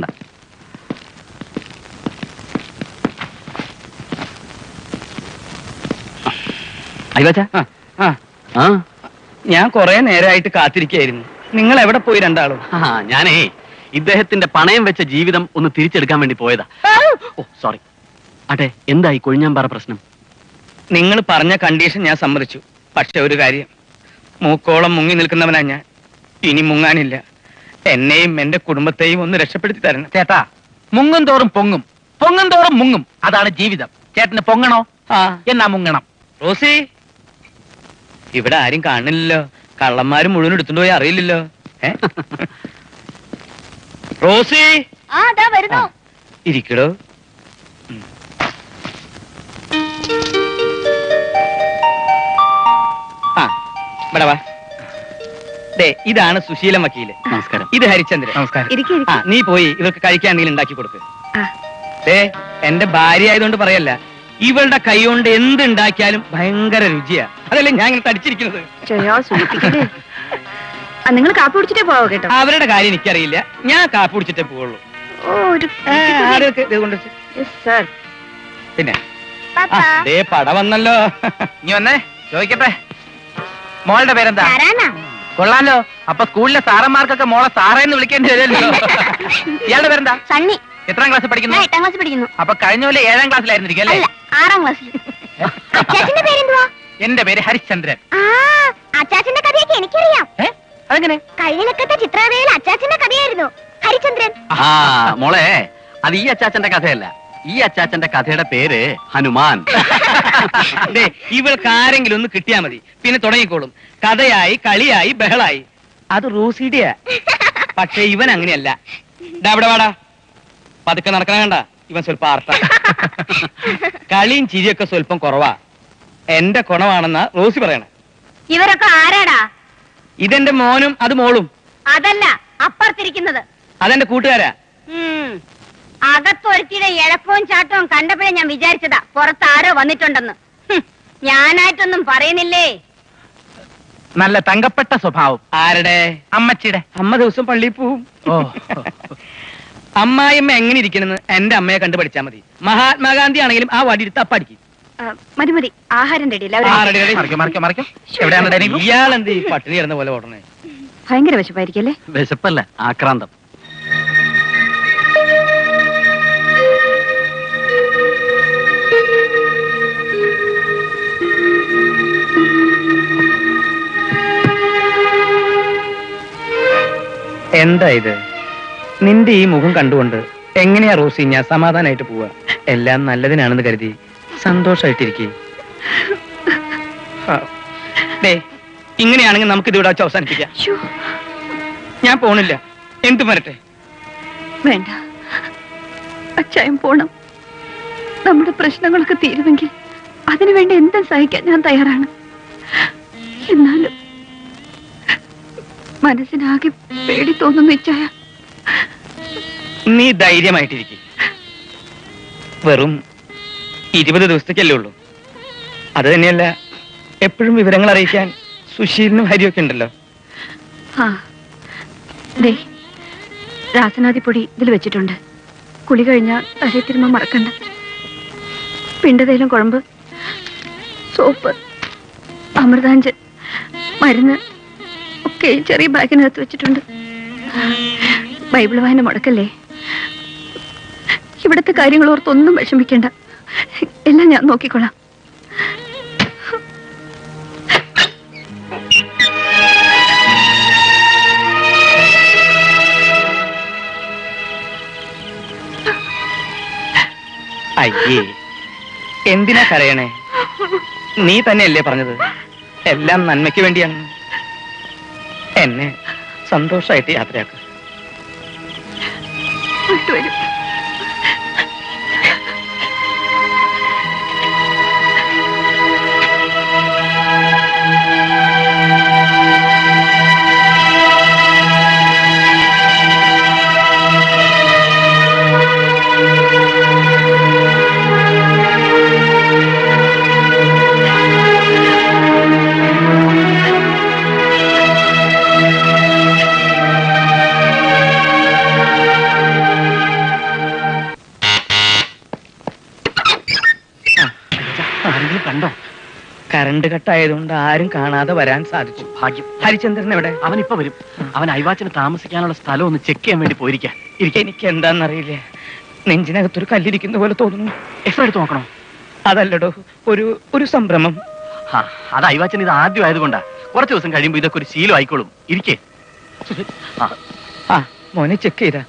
അയ്യോച്ചാ, ആ ഞാൻ കുറെ നേരമായിട്ട് കാത്തിരിക്കായിരുന്നു. നിങ്ങൾ എവിടെ പോയി രണ്ടാളും? ആ, ഞാനേ ഇദ്ദേഹത്തിന്റെ പണയം വെച്ച ജീവിതം ഒന്ന് തിരിച്ചെടുക്കാൻ വേണ്ടി പോയതാ. Oh sorry. അതെ, എന്തായി കൊഴിഞ്ഞാമ്പാറ പ്രശ്നം? നിങ്ങൾ പറഞ്ഞ കണ്ടീഷൻ ഞാൻ സമ്മതിച്ചു. പക്ഷെ ഒരു കാര്യം, മൂക്കോളം മുങ്ങി നിൽക്കുന്നവനാ ഞാൻ. ഇനി മുങ്ങാനില്ല. എന്നെയും എന്റെ കുടുംബത്തെയും ഒന്ന് രക്ഷപ്പെടുത്തി തരണം. ചേട്ടാ, മുങ്ങും തോറും പൊങ്ങും, പൊങ്ങും തോറും മുങ്ങും. അതാണ് ജീവിതം. ചേട്ടന് പൊങ്ങണോ? ആ, എന്നാ മുങ്ങണം. റോസി, ഇവിടെ ആരും കാണില്ലല്ലോ. കള്ളന്മാരും മുഴുവൻ എടുത്തുകൊണ്ട് പോയി അറിയില്ലല്ലോ. ഏ റോസി, ആ ദാ വരുന്നു. ഇരിക്കടോ. ആ, ഇവിടെ വാ. ദേ, ഇതാണ് സുശീലൻ വക്കീല്. നമസ്കാരം. ഇത് ഹരിചന്ദ്രൻ. നമസ്കാരം. ഇരിക്ക്, ആ, ഇരിക്ക്. നീ പോയി ഇവർക്ക് കഴിക്കാൻ എന്തെങ്കിലും ഉണ്ടാക്കി കൊടുക്ക്. ആ. ദേ, എന്റെ ഭാര്യ ആയതുകൊണ്ട് പറയല്ല, ഇവളുടെ കൈ കൊണ്ട് എന്ത് ഉണ്ടാക്കിയാലും ഭയങ്കര രുചിയാ. അതല്ലേ ഞാൻ ഇങ്ങനെ തടിച്ചിരിക്കുന്നത്. നിങ്ങൾ കാപ്പി കുടിച്ചിട്ടേ പോവോ കേട്ടോ. അവരുടെ കാര്യം എനിക്കറിയില്ല. ഞാൻ കാപ്പി കുടിച്ചിട്ടേ പോവുള്ളൂ. ഓ, ഒരു ആ, ആരെയൊക്കെ ഇത് കൊണ്ട് വെച്ച്. സർ. പിന്നെ ആ, ദേ പട വന്നല്ലോ. നീ വന്നേ, ചോദിക്കട്ടെ, മോളുടെ പേരെന്താ? ആരാനാ? കൊള്ളാലോ. അപ്പൊ സ്കൂളിലെ സാറന്മാർക്കൊക്കെ മോളെ സാറേന്ന് വിളിക്കേണ്ടി വരുമല്ലോ. ഇയാളുടെ പേരെന്താ? സണ്ണി. എത്രാം ക്ലാസ് പഠിക്കുന്നു? ഞാൻ എട്ടാം ക്ലാസ്സിൽ പഠിക്കുന്നു. അപ്പൊ കഴിഞ്ഞ പോലെ ഏഴാം ക്ലാസ്സിലായിരുന്നിരിക്കും അല്ലേ? അല്ല, ആറാം ക്ലാസ്സിൽ. അച്ചാച്ചന്റെ പേരെന്തുവാ? എന്റെ പേര് ഹരിചന്ദ്രൻ. ആ, അച്ചാച്ചന്റെ കഥയൊക്കെ എനിക്കറിയാം. ഏ, അതെങ്ങനെ? കഴിഞ്ഞ ലക്കത്തെ ചിത്രകഥയിൽ അച്ചാച്ചന്റെ കഥയായിരുന്നു ഹരിചന്ദ്രൻ. ആ മോളെ, അത് ഈ അച്ചാച്ചന്റെ കഥയല്ല. ഈ അച്ചാച്ചന്റെ കഥയുടെ പേര് ഹനുമാൻ. ദേ, ഇവൾക്ക് ആരെങ്കിലും ഒന്ന് കിട്ടിയാ മതി, പിന്നെ തുടങ്ങിക്കോളും. കഥയായി, കളിയായി, ബഹളായി. അത് റോസിഡിയാ. പക്ഷെ ഇവൻ അങ്ങനെയല്ല. ദാ ഇവിടെ വാടാ. പതുക്കെ നടക്കണ കണ്ട, ഇവൻ സ്വല്പം ആർട്ട. കളിയും ചിരിയൊക്കെ സ്വല്പം കുറവാ. എന്റെ കുണമാണെന്നാ റോസി പറയണേ. ഇവരൊക്കെ ആരാടാ? ഇതെന്റെ മോനും അത് മോളും. അതല്ല, അപ്പുറത്തിരിക്കുന്നത്. അതെന്റെ കൂട്ടുകാരാ. അകത്തൊരുത്തിയുടെ ഇഴക്കവും ചാട്ടവും കണ്ടപ്പോഴേ ഞാൻ വിചാരിച്ചതാ പുറത്ത് ആരോ വന്നിട്ടുണ്ടെന്ന്. ഞാനായിട്ടൊന്നും പറയുന്നില്ലേ. നല്ല തങ്കപ്പെട്ട സ്വഭാവം. ആരുടെ? അമ്മച്ചിയുടെ. അമ്മ ദിവസം പള്ളിയിൽ പോവും. ഓ, അമ്മായിയമ്മ എങ്ങനെ ഇരിക്കണെന്ന് എന്റെ അമ്മയെ കണ്ടു പഠിച്ചാൽ മതി. മഹാത്മാഗാന്ധി ആണെങ്കിലും ആ വടിയെടുത്ത് അപ്പടിക്കും. മതി മതി, ആഹാരം റെഡി. എവിടെയാണ്? ഇയാളെന്ത് ഈ പട്ടിണി കിടന്ന പോലെ ഓടണേ? ഭയങ്കര വിശപ്പായിരിക്കും അല്ലേ? വിശപ്പല്ല, ആക്രാന്തം. എന്താ ഇത്? നിന്റെ ഈ മുഖം കണ്ടുകൊണ്ട് എങ്ങനെയാ റോസി ഞാൻ സമാധാനമായിട്ട് പോവാ? എല്ലാം നല്ലതിനാണെന്ന് കരുതി സന്തോഷമായിട്ടിരിക്കേ. ഇങ്ങനെയാണെങ്കിൽ നമുക്ക് ഇതിവിടെ വെച്ച് അവസാനിപ്പിക്കാം. ഞാൻ പോണില്ല. എന്തു വരട്ടെ? വേണ്ട, അച്ചായം പോണം. നമ്മുടെ പ്രശ്നങ്ങളൊക്കെ തീരുമെങ്കിൽ അതിനുവേണ്ടി എന്തും സഹിക്കാൻ ഞാൻ തയ്യാറാണ്. എന്നാലും മനസ്സിനാകെ പേടി തോന്നുന്നു ഇച്ചായ. നീ ധൈര്യമായിട്ടിരിക്കും. വെറും ഇരുപത് ദിവസത്തേക്കല്ലേ ഉള്ളൂ. അത് തന്നെയല്ല, എപ്പോഴും വിവരങ്ങൾ അറിയിക്കാൻ സുശീലിനും ഹരിയൊക്കെ ഉണ്ടല്ലോ. ആ ദേ, രാസനാദിപ്പൊടി ഇതിൽ വെച്ചിട്ടുണ്ട്. കുളി കഴിഞ്ഞാൽ തലേ തിരുമ്മ മറക്കണ്ട. പിണ്ടതേലും കുഴമ്പ്, സോപ്പ്, അമൃതാഞ്ചൻ, മരുന്ന് ഒക്കെ ചെറിയ ബാഗിനകത്ത് വെച്ചിട്ടുണ്ട്. ബൈബിൾ വായന മുടക്കല്ലേ. ഇവിടുത്തെ കാര്യങ്ങൾ ഓർത്തൊന്നും വിഷമിക്കേണ്ട. എല്ലാം ഞാൻ നോക്കിക്കൊള്ളാം. അയ്യേ, എന്തിനാ കരയണേ? നീ തന്നെയല്ലേ പറഞ്ഞത് എല്ലാം നന്മയ്ക്ക് വേണ്ടിയാണ്. എന്നെ സന്തോഷമായിട്ട് യാത്രയാക്കുക. വരും. കണ്ടോ? കറണ്ട് കട്ടായതുകൊണ്ട് ആരും കാണാതെ വരാൻ സാധിച്ചു. ഭാഗ്യം. ഹരിചന്ദ്രൻ എവിടെ? അവൻ ഇപ്പൊ വരും. അവൻ അയവാച്ചന് താമസിക്കാനുള്ള സ്ഥലം ഒന്ന് ചെക്ക് ചെയ്യാൻ വേണ്ടി പോയിരിക്കാൻ. എനിക്ക് എന്താണെന്നറിയില്ല, നെഞ്ചിനകത്തൊരു കല്ലിരിക്കുന്ന പോലെ തോന്നുന്നു. എക്സ്റേ എടുത്ത് നോക്കണോ? അതല്ലടോ, ഒരു ഒരു സംഭ്രമം. ആ, അത് അയവാച്ചൻ ഇത് ആദ്യം ആയതുകൊണ്ടാ. കുറച്ച് ദിവസം കഴിയുമ്പോ ഇതൊക്കെ ഒരു ശീലം ആയിക്കോളും. ഇരിക്കേ. ആ മോനെ ചെക്ക് ചെയ്താ.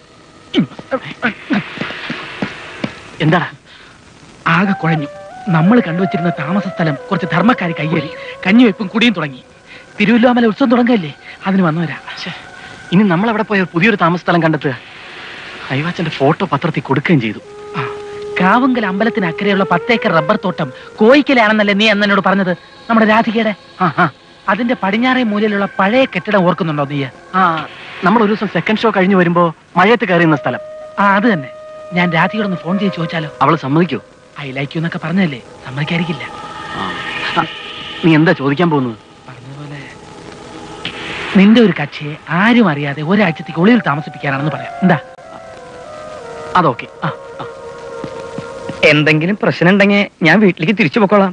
എന്താ? ആകെ കുഴഞ്ഞു. നമ്മൾ കണ്ടുവച്ചിരുന്ന താമസ സ്ഥലം കുറച്ച് ധർമ്മക്കാർ കയ്യേറി കഞ്ഞിവെപ്പും കുടിയും തുടങ്ങി. തിരുവല്ലോമല ഉത്സവം തുടങ്ങല്ലേ, അതിന് വന്നുവരാ. ഇനി നമ്മൾ അവിടെ പോയ പുതിയൊരു താമസ സ്ഥലം കണ്ടെത്തുക. അയവാച്ചന്റെ ഫോട്ടോ പത്രത്തിൽ കൊടുക്കുകയും ചെയ്തു. കാവുങ്കൽ അമ്പലത്തിന് അക്കരെയുള്ള പത്തേക്കർ റബ്ബർ തോട്ടം കോയിക്കലാണെന്നല്ലേ നീ എന്നോട് പറഞ്ഞത്? നമ്മുടെ രാധികയുടെ. അതിന്റെ പടിഞ്ഞാറേ മൂലയിലുള്ള പഴയ കെട്ടിടം ഓർക്കുന്നുണ്ടോ നീ? ആ, നമ്മൾ ഒരു ദിവസം സെക്കൻഡ് ഷോ കഴിഞ്ഞ് വരുമ്പോ മഴയത്ത് കയറിയുന്ന സ്ഥലം. ആ, അത് തന്നെ. ഞാൻ രാധികയോടൊന്ന് ഫോൺ ചെയ്ത് ചോദിച്ചാലോ? അവള് സമ്മതിക്കോ? ഐ ലൈക്ക് യു എന്നൊക്കെ പറഞ്ഞല്ലേ, സമ്മതിക്കായിരിക്കില്ല. നീ എന്താ ചോദിക്കാൻ പോകുന്നത്? പറഞ്ഞതുപോലെ നിന്റെ ഒരു കക്ഷിയെ ആരും അറിയാതെ ഒരാഴ്ചത്തേക്ക് ഒളിയിൽ താമസിപ്പിക്കാനാണെന്ന് പറയാം. എന്താ? അതൊക്കെ. എന്തെങ്കിലും പ്രശ്നം ഉണ്ടെങ്കിൽ ഞാൻ വീട്ടിലേക്ക് തിരിച്ചു പോക്കോളാം.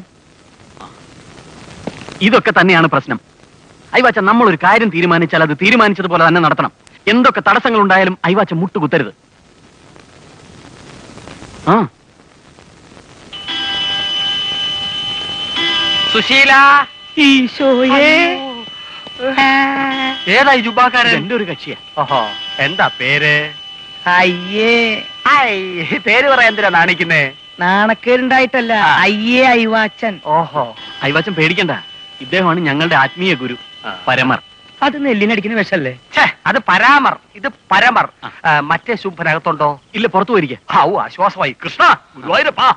ഇതൊക്കെ തന്നെയാണ് പ്രശ്നം. അയവാച്ച, നമ്മൾ ഒരു കാര്യം തീരുമാനിച്ചാൽ അത് തീരുമാനിച്ചതുപോലെ തന്നെ നടത്തണം. എന്തൊക്കെ തടസ്സങ്ങൾ ഉണ്ടായാലും അയവാച്ച മുട്ടുകുത്തരുത്. ആ, സുശീല. ഈശോയേ, ഏതായി ജുബാക്കാരൻ? എന്റെ ഒരു കക്ഷിയാ. ഓഹോ, എന്താ പേര്? അയ്യേ. പേര് പറയാൻ എന്തിനാ നാണിക്കുന്നേ? നാണക്കേടുണ്ടായിട്ടല്ല, അയ്യേ അയവാച്ചൻ. ഓഹോ, അയവാച്ചൻ പേടിക്കണ്ട. ഇദ്ദേഹമാണ് ഞങ്ങളുടെ ആത്മീയ ഗുരു പരമർ. അത് നെല്ലിനടിക്കുന്ന വിഷല്ലേ? അത് പരാമർ, ഇത് പരമർ. മറ്റേ ശുംഭനകത്തുണ്ടോ? ഇല്ല, പുറത്തു പോയിരിക്കുക. ഔ, ആശ്വാസമായി. കൃഷ്ണ, ഗുരുവായൂരപ്പാ.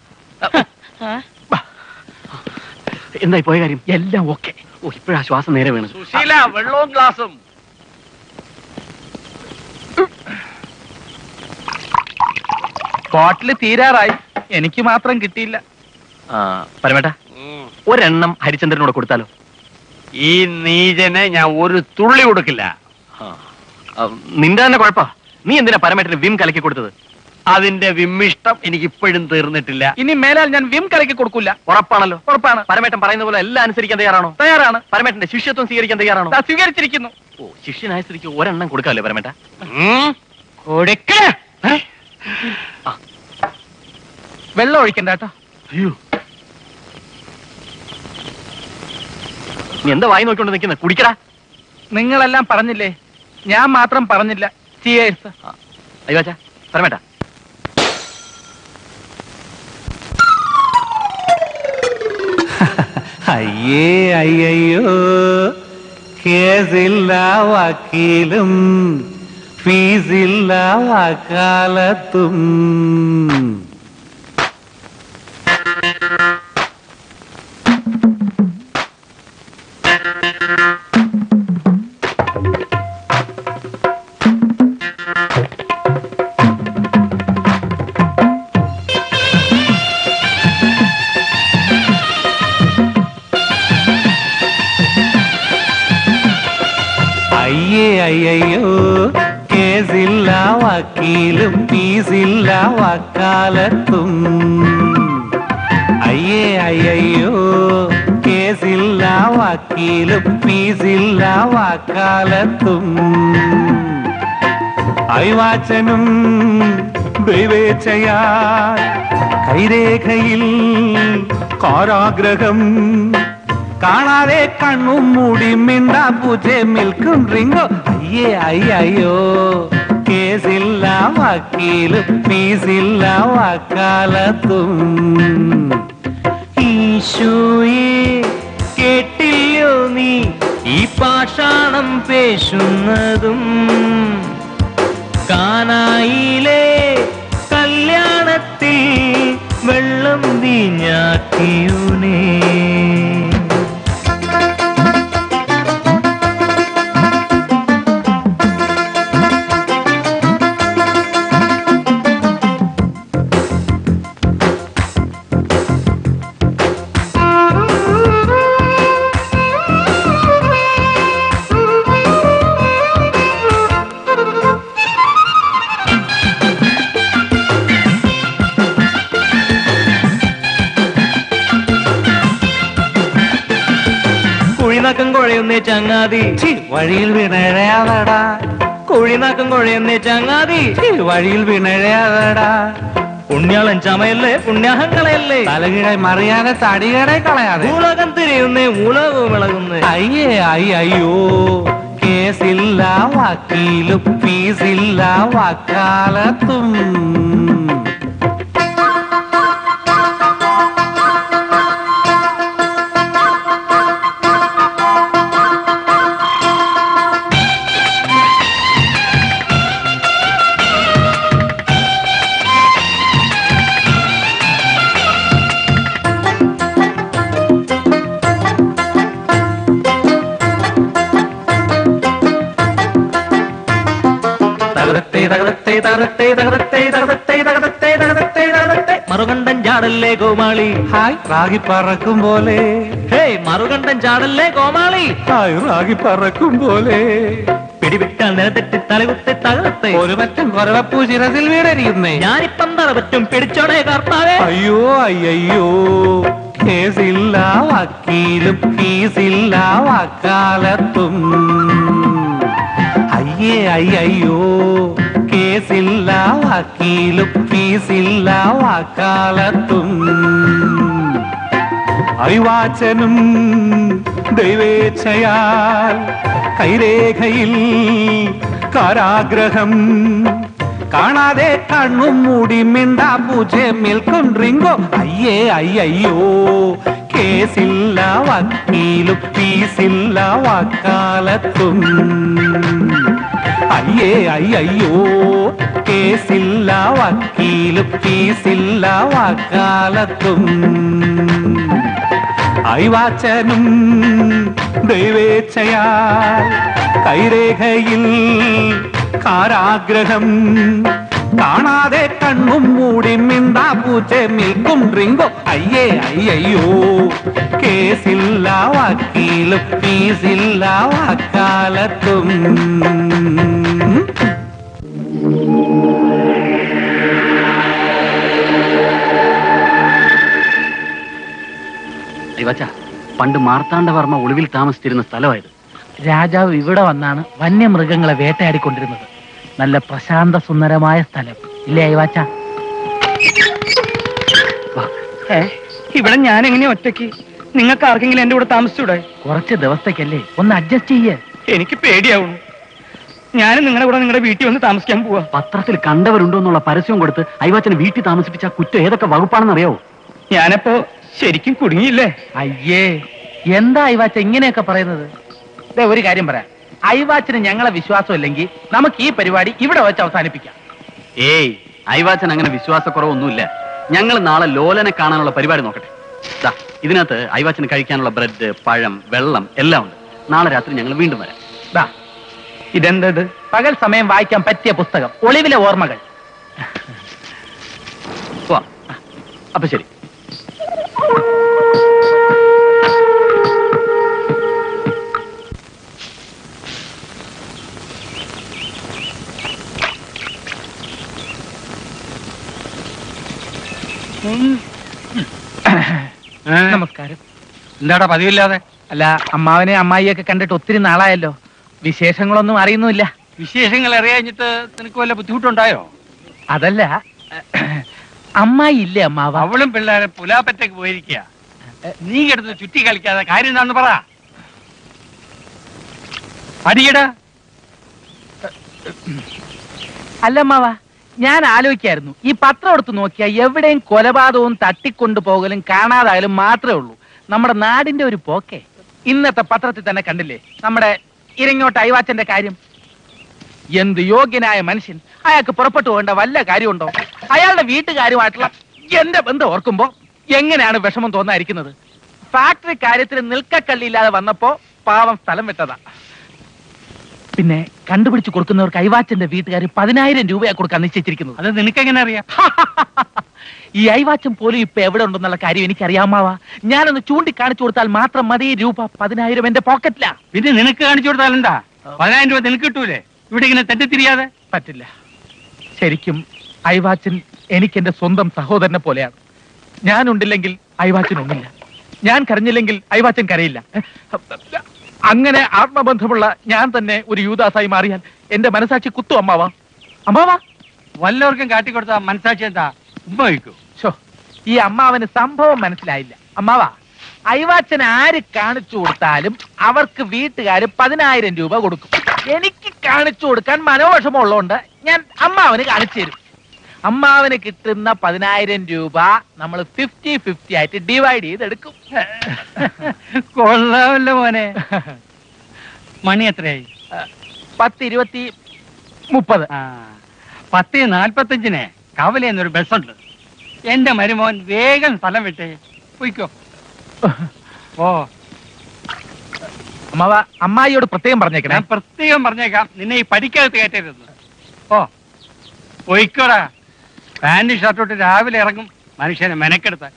എന്തായി പോയ കാര്യം? എല്ലാം ഓക്കെ. ഓ, ഇപ്പോഴാ ശ്വാസം നേരെ വീണത്. സുശീല, വെള്ളവും ഗ്ലാസും. ബോട്ടിൽ തീരാറായി, എനിക്ക് മാത്രം കിട്ടിയില്ല. പരമേട്ട, ഒരെണ്ണം ഹരിചന്ദ്രനോട് കൊടുത്താലോ? ഈ നീചനെ ഞാൻ ഒരു തുള്ളി കൊടുക്കില്ല. നിന്റെ തന്നെ കുഴപ്പാ. നീ എന്തിനാ പരമേട്ടന് വിം കലക്കി കൊടുത്തത്? അതിന്റെ വിമ്മിഷ്ടം എനിക്ക് ഇപ്പോഴും തീർന്നിട്ടില്ല. ഇനി മേലാൽ ഞാൻ വിം കലക്കി കൊടുക്കില്ല. ഉറപ്പാണല്ലോ? ഉറപ്പാണ്. പരമേട്ടൻ പറയുന്ന പോലെ എല്ലാം അനുസരിക്കാൻ തയ്യാറാണോ? തയ്യാറാണ്. പരമേട്ടന്റെ ശിഷ്യത്വം സ്വീകരിക്കാൻ തയ്യാറാണോ? സ്വീകരിച്ചിരിക്കുന്നു. ഓ, ശിഷ്യനായ സ്ഥിതിക്ക് ഒരെണ്ണം കൊടുക്കാമല്ലേ പരമേട്ട? വെള്ളം ഒഴിക്കണ്ട കേട്ടോ. അയ്യോ, നീ എന്താ വായി നോക്കിക്കൊണ്ട് നിൽക്കുന്നത്? കുടിക്കടാ. നിങ്ങളെല്ലാം പറഞ്ഞില്ലേ, ഞാൻ മാത്രം പറഞ്ഞില്ല. ചിയേഴ്സ്. അയ്യോ അച്ഛാ, പരമേട്ട. അയ്യേ അയ്യോ, കേസില്ല വക്കീലും ഫീസില്ല വക്കാലത്തും. അയ്യേ അയ്യോ, കേസില്ല വക്കീലും ഫീസില്ല വക്കാലത്തും. അയ്യേ അയ്യോ, കേസില്ല വക്കീലും ഫീസില്ല വക്കാലത്തും. അയവാച്ചനും ദൈവേച്ഛയാ കൈരേഖയിൽ കാരാഗ്രഹം. കാണാതെ കണ്ണും മൂടി മിണ്ടാ പൂജെ മിൽക്കും റിങ്കോ. അയ്യേ അയ്യോ, കേസില്ല വക്കീലും ഫീസില്ല വക്കാലത്തും. ഈശോയെ കേട്ടില്ലോ നീ ഈ പാഷാണം പേശുന്നതും? കാനായിലെ കല്യാണത്തിൽ വെള്ളം വീഞ്ഞാക്കിയൂനേ. കുഴിനക്കം കുഴയുന്നേ ചങ്ങാതി വഴിയിൽ വീണഴയാതടാ. കുഴിനക്കം കുഴയുന്നേ ചങ്ങാതി വഴിയിൽ വീണഴയാതടാ. പുണ്യാളൻ ചമയല്ലേ പുണ്യാഹങ്ങളല്ലേ, തലകീഴായി മറിയാതെ തടികടെ കളയാതെ. ഉലകം തിരിയുന്നേ ഉലകവും ഇളകുന്നേ. അയ്യേ അയ്യോ, കേസില്ല വക്കീലും ഫീസില്ല വക്കാലത്തും. മറുകണ്ഠൻ ചാടല്ലേ കോമാളി, ഹായ് റാഗി പറക്കും പോലെ. ഹേയ് മറുകണ്ഠൻ ചാടല്ലേ കോമാളി, ഹായ് റാഗി പറക്കും പോലെ. പിടിവിട്ടാൽ നിലത്തെറ്റി തലകുത്തി തകർത്തെ ഒരു പറ്റും കൊരവപ്പൂ ശിരസിൽ വീടരിയുന്നേ. ഞാനിപ്പം തറ പറ്റും പിടിച്ചോണേ കർത്താവേ. അയ്യോ അയ്യോ, കേസില്ല വക്കീലും ഫീസില്ല വക്കാലത്തും. അയ്യേ അയ്യോ, കേസില്ല വക്കീലും ഫീസില്ല വക്കാലത്തും. അയവാച്ചനും ദൈവേച്ഛയാൽ കൈരേഖയിൽ കാരാഗ്രഹം. കാണാതെ കണ്ണും മൂടി മിണ്ടാ പൂജെ മിൽക്കും റിങ്കോ. അയ്യേ അയ്യോ, കേസില്ല വക്കീലും ഫീസില്ല വക്കാലത്തും. അയ്യേ അയ്യോ, കേസില്ല വക്കീലും ഫീസില്ല വക്കാലത്തും. അയവാച്ചനും ദൈവേച്ഛയാൽ കൈരേഖയിൽ കാരാഗ്രഹം. കാണാ കാണാതെ കണ്ണും മൂടി മിണ്ടാ പൂച്ചെ മിൽക്കും ഡ്രിങ്കും അയ്യേ അയ്യോ കേസില്ല വക്കീലും ഫീസില്ല വക്കാലത്തും. പണ്ട് മാർത്താണ്ഡവർമ്മ ഒളിവിൽ താമസിച്ചിരുന്ന സ്ഥലമായത്. രാജാവ് ഇവിടെ വന്നാണ് വന്യമൃഗങ്ങളെ വേട്ടയാടിക്കൊണ്ടിരുന്നത്. നല്ല പ്രശാന്ത സുന്ദരമായ സ്ഥലം ഇല്ലേ അയവാച്ച? ഇവിടെ ഞാൻ എങ്ങനെയാ ഒറ്റയ്ക്ക്? നിങ്ങൾക്ക് ആർക്കെങ്കിലും എന്റെ കൂടെ താമസിച്ചൂടെ? കുറച്ച് ദിവസത്തേക്കല്ലേ, ഒന്ന് അഡ്ജസ്റ്റ് ചെയ്യേ. എനിക്ക് പേടിയാവുന്നു. ഞാനും നിങ്ങളുടെ കൂടെ നിങ്ങളുടെ വീട്ടിൽ വന്ന് താമസിക്കാൻ പോവാ. പത്രത്തിൽ കണ്ടവരുണ്ടോ എന്നുള്ള പരസ്യം കൊടുത്ത് അയവാച്ചനെ വീട്ടിൽ താമസിപ്പിച്ച കുറ്റം ഏതൊക്കെ വകുപ്പാണെന്ന് അറിയാവോ? ഞാനപ്പോ ശരിക്കും കുടുങ്ങിയില്ലേ? അയ്യേ, എന്താ അയവാച്ച ഇങ്ങനെയൊക്കെ പറയുന്നത്? ഒരു കാര്യം പറയാം, അയവാച്ചന് ഞങ്ങളെ വിശ്വാസമില്ലെങ്കിൽ നമുക്ക് ഈ പരിപാടി ഇവിടെ വെച്ച് അവസാനിപ്പിക്കാം. ഏയ്, അയവാച്ചൻ അങ്ങനെ വിശ്വാസക്കുറവൊന്നുമില്ല. ഞങ്ങൾ നാളെ ലോലനെ കാണാനുള്ള പരിപാടി നോക്കട്ടെ. ദാ ഇതിനകത്ത് അയവാച്ചന് കഴിക്കാനുള്ള ബ്രെഡ്, പഴം, വെള്ളം എല്ലാം ഉണ്ട്. നാളെ രാത്രി ഞങ്ങൾ വീണ്ടും വരാം. ദാ ഇതെന്തത്? പകൽ സമയം വായിക്കാൻ പറ്റിയ പുസ്തകം, ഒളിവിലെ ഓർമ്മകൾ. അപ്പൊ ശരി. നമസ്കാരം. എന്താടാ പതിവില്ലാതെ? അല്ല, അമ്മാവനെ അമ്മായിയൊക്കെ കണ്ടിട്ട് ഒത്തിരി നാളായല്ലോ. വിശേഷങ്ങളൊന്നും അറിയുന്നില്ല. വിശേഷങ്ങൾ അറിയാഞ്ഞിട്ട് നിനക്ക് വല്ല ബുദ്ധിമുട്ടുണ്ടായോ? അതല്ല, അമ്മായി ഇല്ലേ അമ്മാവ? അവളും പിള്ളേരെ പുലാപ്പറ്റേക്ക് പോയിരിക്കുക. നീ കിടന്ന് ചുറ്റി കളിക്കാതെ കാര്യം എന്താണെന്ന് പറ. അടിയടാ. അല്ല അമ്മാവ, ഞാൻ ആലോചിക്കായിരുന്നു, ഈ പത്രം എടുത്ത് നോക്കിയാൽ എവിടെയും കൊലപാതകവും തട്ടിക്കൊണ്ടു പോകലും കാണാതായാലും മാത്രമേ ഉള്ളൂ. നമ്മുടെ നാടിന്റെ ഒരു പോക്കേ. ഇന്നത്തെ പത്രത്തിൽ തന്നെ കണ്ടില്ലേ നമ്മുടെ ഇരങ്ങോട്ട് അയവാച്ചന്റെ കാര്യം? എന്ത് യോഗ്യനായ മനുഷ്യൻ! അയാൾക്ക് പുറപ്പെട്ടു പോകേണ്ട വല്ല കാര്യമുണ്ടോ? അയാളുടെ വീട്ടുകാരുമായിട്ടുള്ള എന്റെ ബന്ധം ഓർക്കുമ്പോ എങ്ങനെയാണ് വിഷമം തോന്നാതിരിക്കുന്നത്? ഫാക്ടറി കാര്യത്തിൽ നിൽക്കക്കള്ളിയില്ലാതെ വന്നപ്പോ പാവം സ്ഥലം വിട്ടതാ. പിന്നെ കണ്ടുപിടിച്ച് കൊടുക്കുന്നവർക്ക് അയവാച്ചന്റെ വീട്ടുകാർ പതിനായിരം രൂപയാ കൊടുക്കാൻ നിശ്ചയിച്ചിരിക്കുന്നത്. അത് നിനക്കെങ്ങനെ അറിയാം? ഈ അയവാച്ചൻ പോലും ഇപ്പൊ എവിടെ ഉണ്ടെന്നുള്ള കാര്യം എനിക്കറിയാമാവാ. ഞാനൊന്ന് ചൂണ്ടിക്കാണിച്ചു കൊടുത്താൽ മാത്രം മതി. രൂപ പതിനായിരം എന്റെ പോക്കറ്റിലാ. പിന്നെ നിനക്ക് കാണിച്ചു കൊടുത്താലെന്താ? പതിനായിരം രൂപ നിനക്ക് കിട്ടൂലേ? ഇവിടെ ഇങ്ങനെ തെറ്റിത്തിരിയാതെ പറ്റില്ല. ശരിക്കും അയവാച്ചൻ എനിക്ക് എന്റെ സ്വന്തം സഹോദരനെ പോലെയാണ്. ഞാനുണ്ടില്ലെങ്കിൽ അയവാച്ചനുണ്ടില്ല. ഞാൻ കരഞ്ഞില്ലെങ്കിൽ അയവാച്ചൻ കരയില്ല. അങ്ങനെ ആത്മബന്ധമുള്ള ഞാൻ തന്നെ ഒരു യൂദാസായി മാറിയാൽ എന്റെ മനസാക്ഷി കുത്തു അമ്മാവാ. അമ്മാവാ, വല്ലവർക്കും കാട്ടിക്കൊടുത്ത മനസാക്ഷി എന്താ? ഉമ്മ വയ്ക്കൂ. ഷോ, ഈ അമ്മാവന് സംഭവം മനസ്സിലായില്ല. അമ്മാവാ, അയവാച്ചൻ ആര് കാണിച്ചു കൊടുത്താലും അവർക്ക് വീട്ടുകാര് പതിനായിരം രൂപ കൊടുക്കും. എനിക്ക് കാണിച്ചു കൊടുക്കാൻ മനോവിഷമം ഉള്ളതുകൊണ്ട് ഞാൻ അമ്മാവന് കാണിച്ചു തരും. അമ്മാവന് കിട്ടുന്ന പതിനായിരം രൂപ നമ്മൾ ഫിഫ്റ്റി ഫിഫ്റ്റി ആയിട്ട് ഡിവൈഡ് ചെയ്തെടുക്കും. കൊള്ളാമല്ലോ മോനെ. മണി എത്രയായി? പത്ത് ഇരുപത്തി മുപ്പത്. പത്ത് നാൽപ്പത്തഞ്ചിന് കവല എന്നൊരു ബസ്സുണ്ട്. എന്റെ മരുമോൻ വേഗം സ്ഥലം വിട്ടേ പോയിക്കോ. ഓ അമ്മാവ, അമ്മായിയോട് പ്രത്യേകം പറഞ്ഞേക്കാം. ഞാൻ പ്രത്യേകം പറഞ്ഞേക്കാം, നിന്നെ ഈ പഠിക്കകത്ത് കയറ്റരുത്. ഓ പോയിക്കോടാ. പാന്റ് ഷർട്ടോട്ട് രാവിലെ ഇറങ്ങും മനുഷ്യനെ മെനക്കെടുത്ത.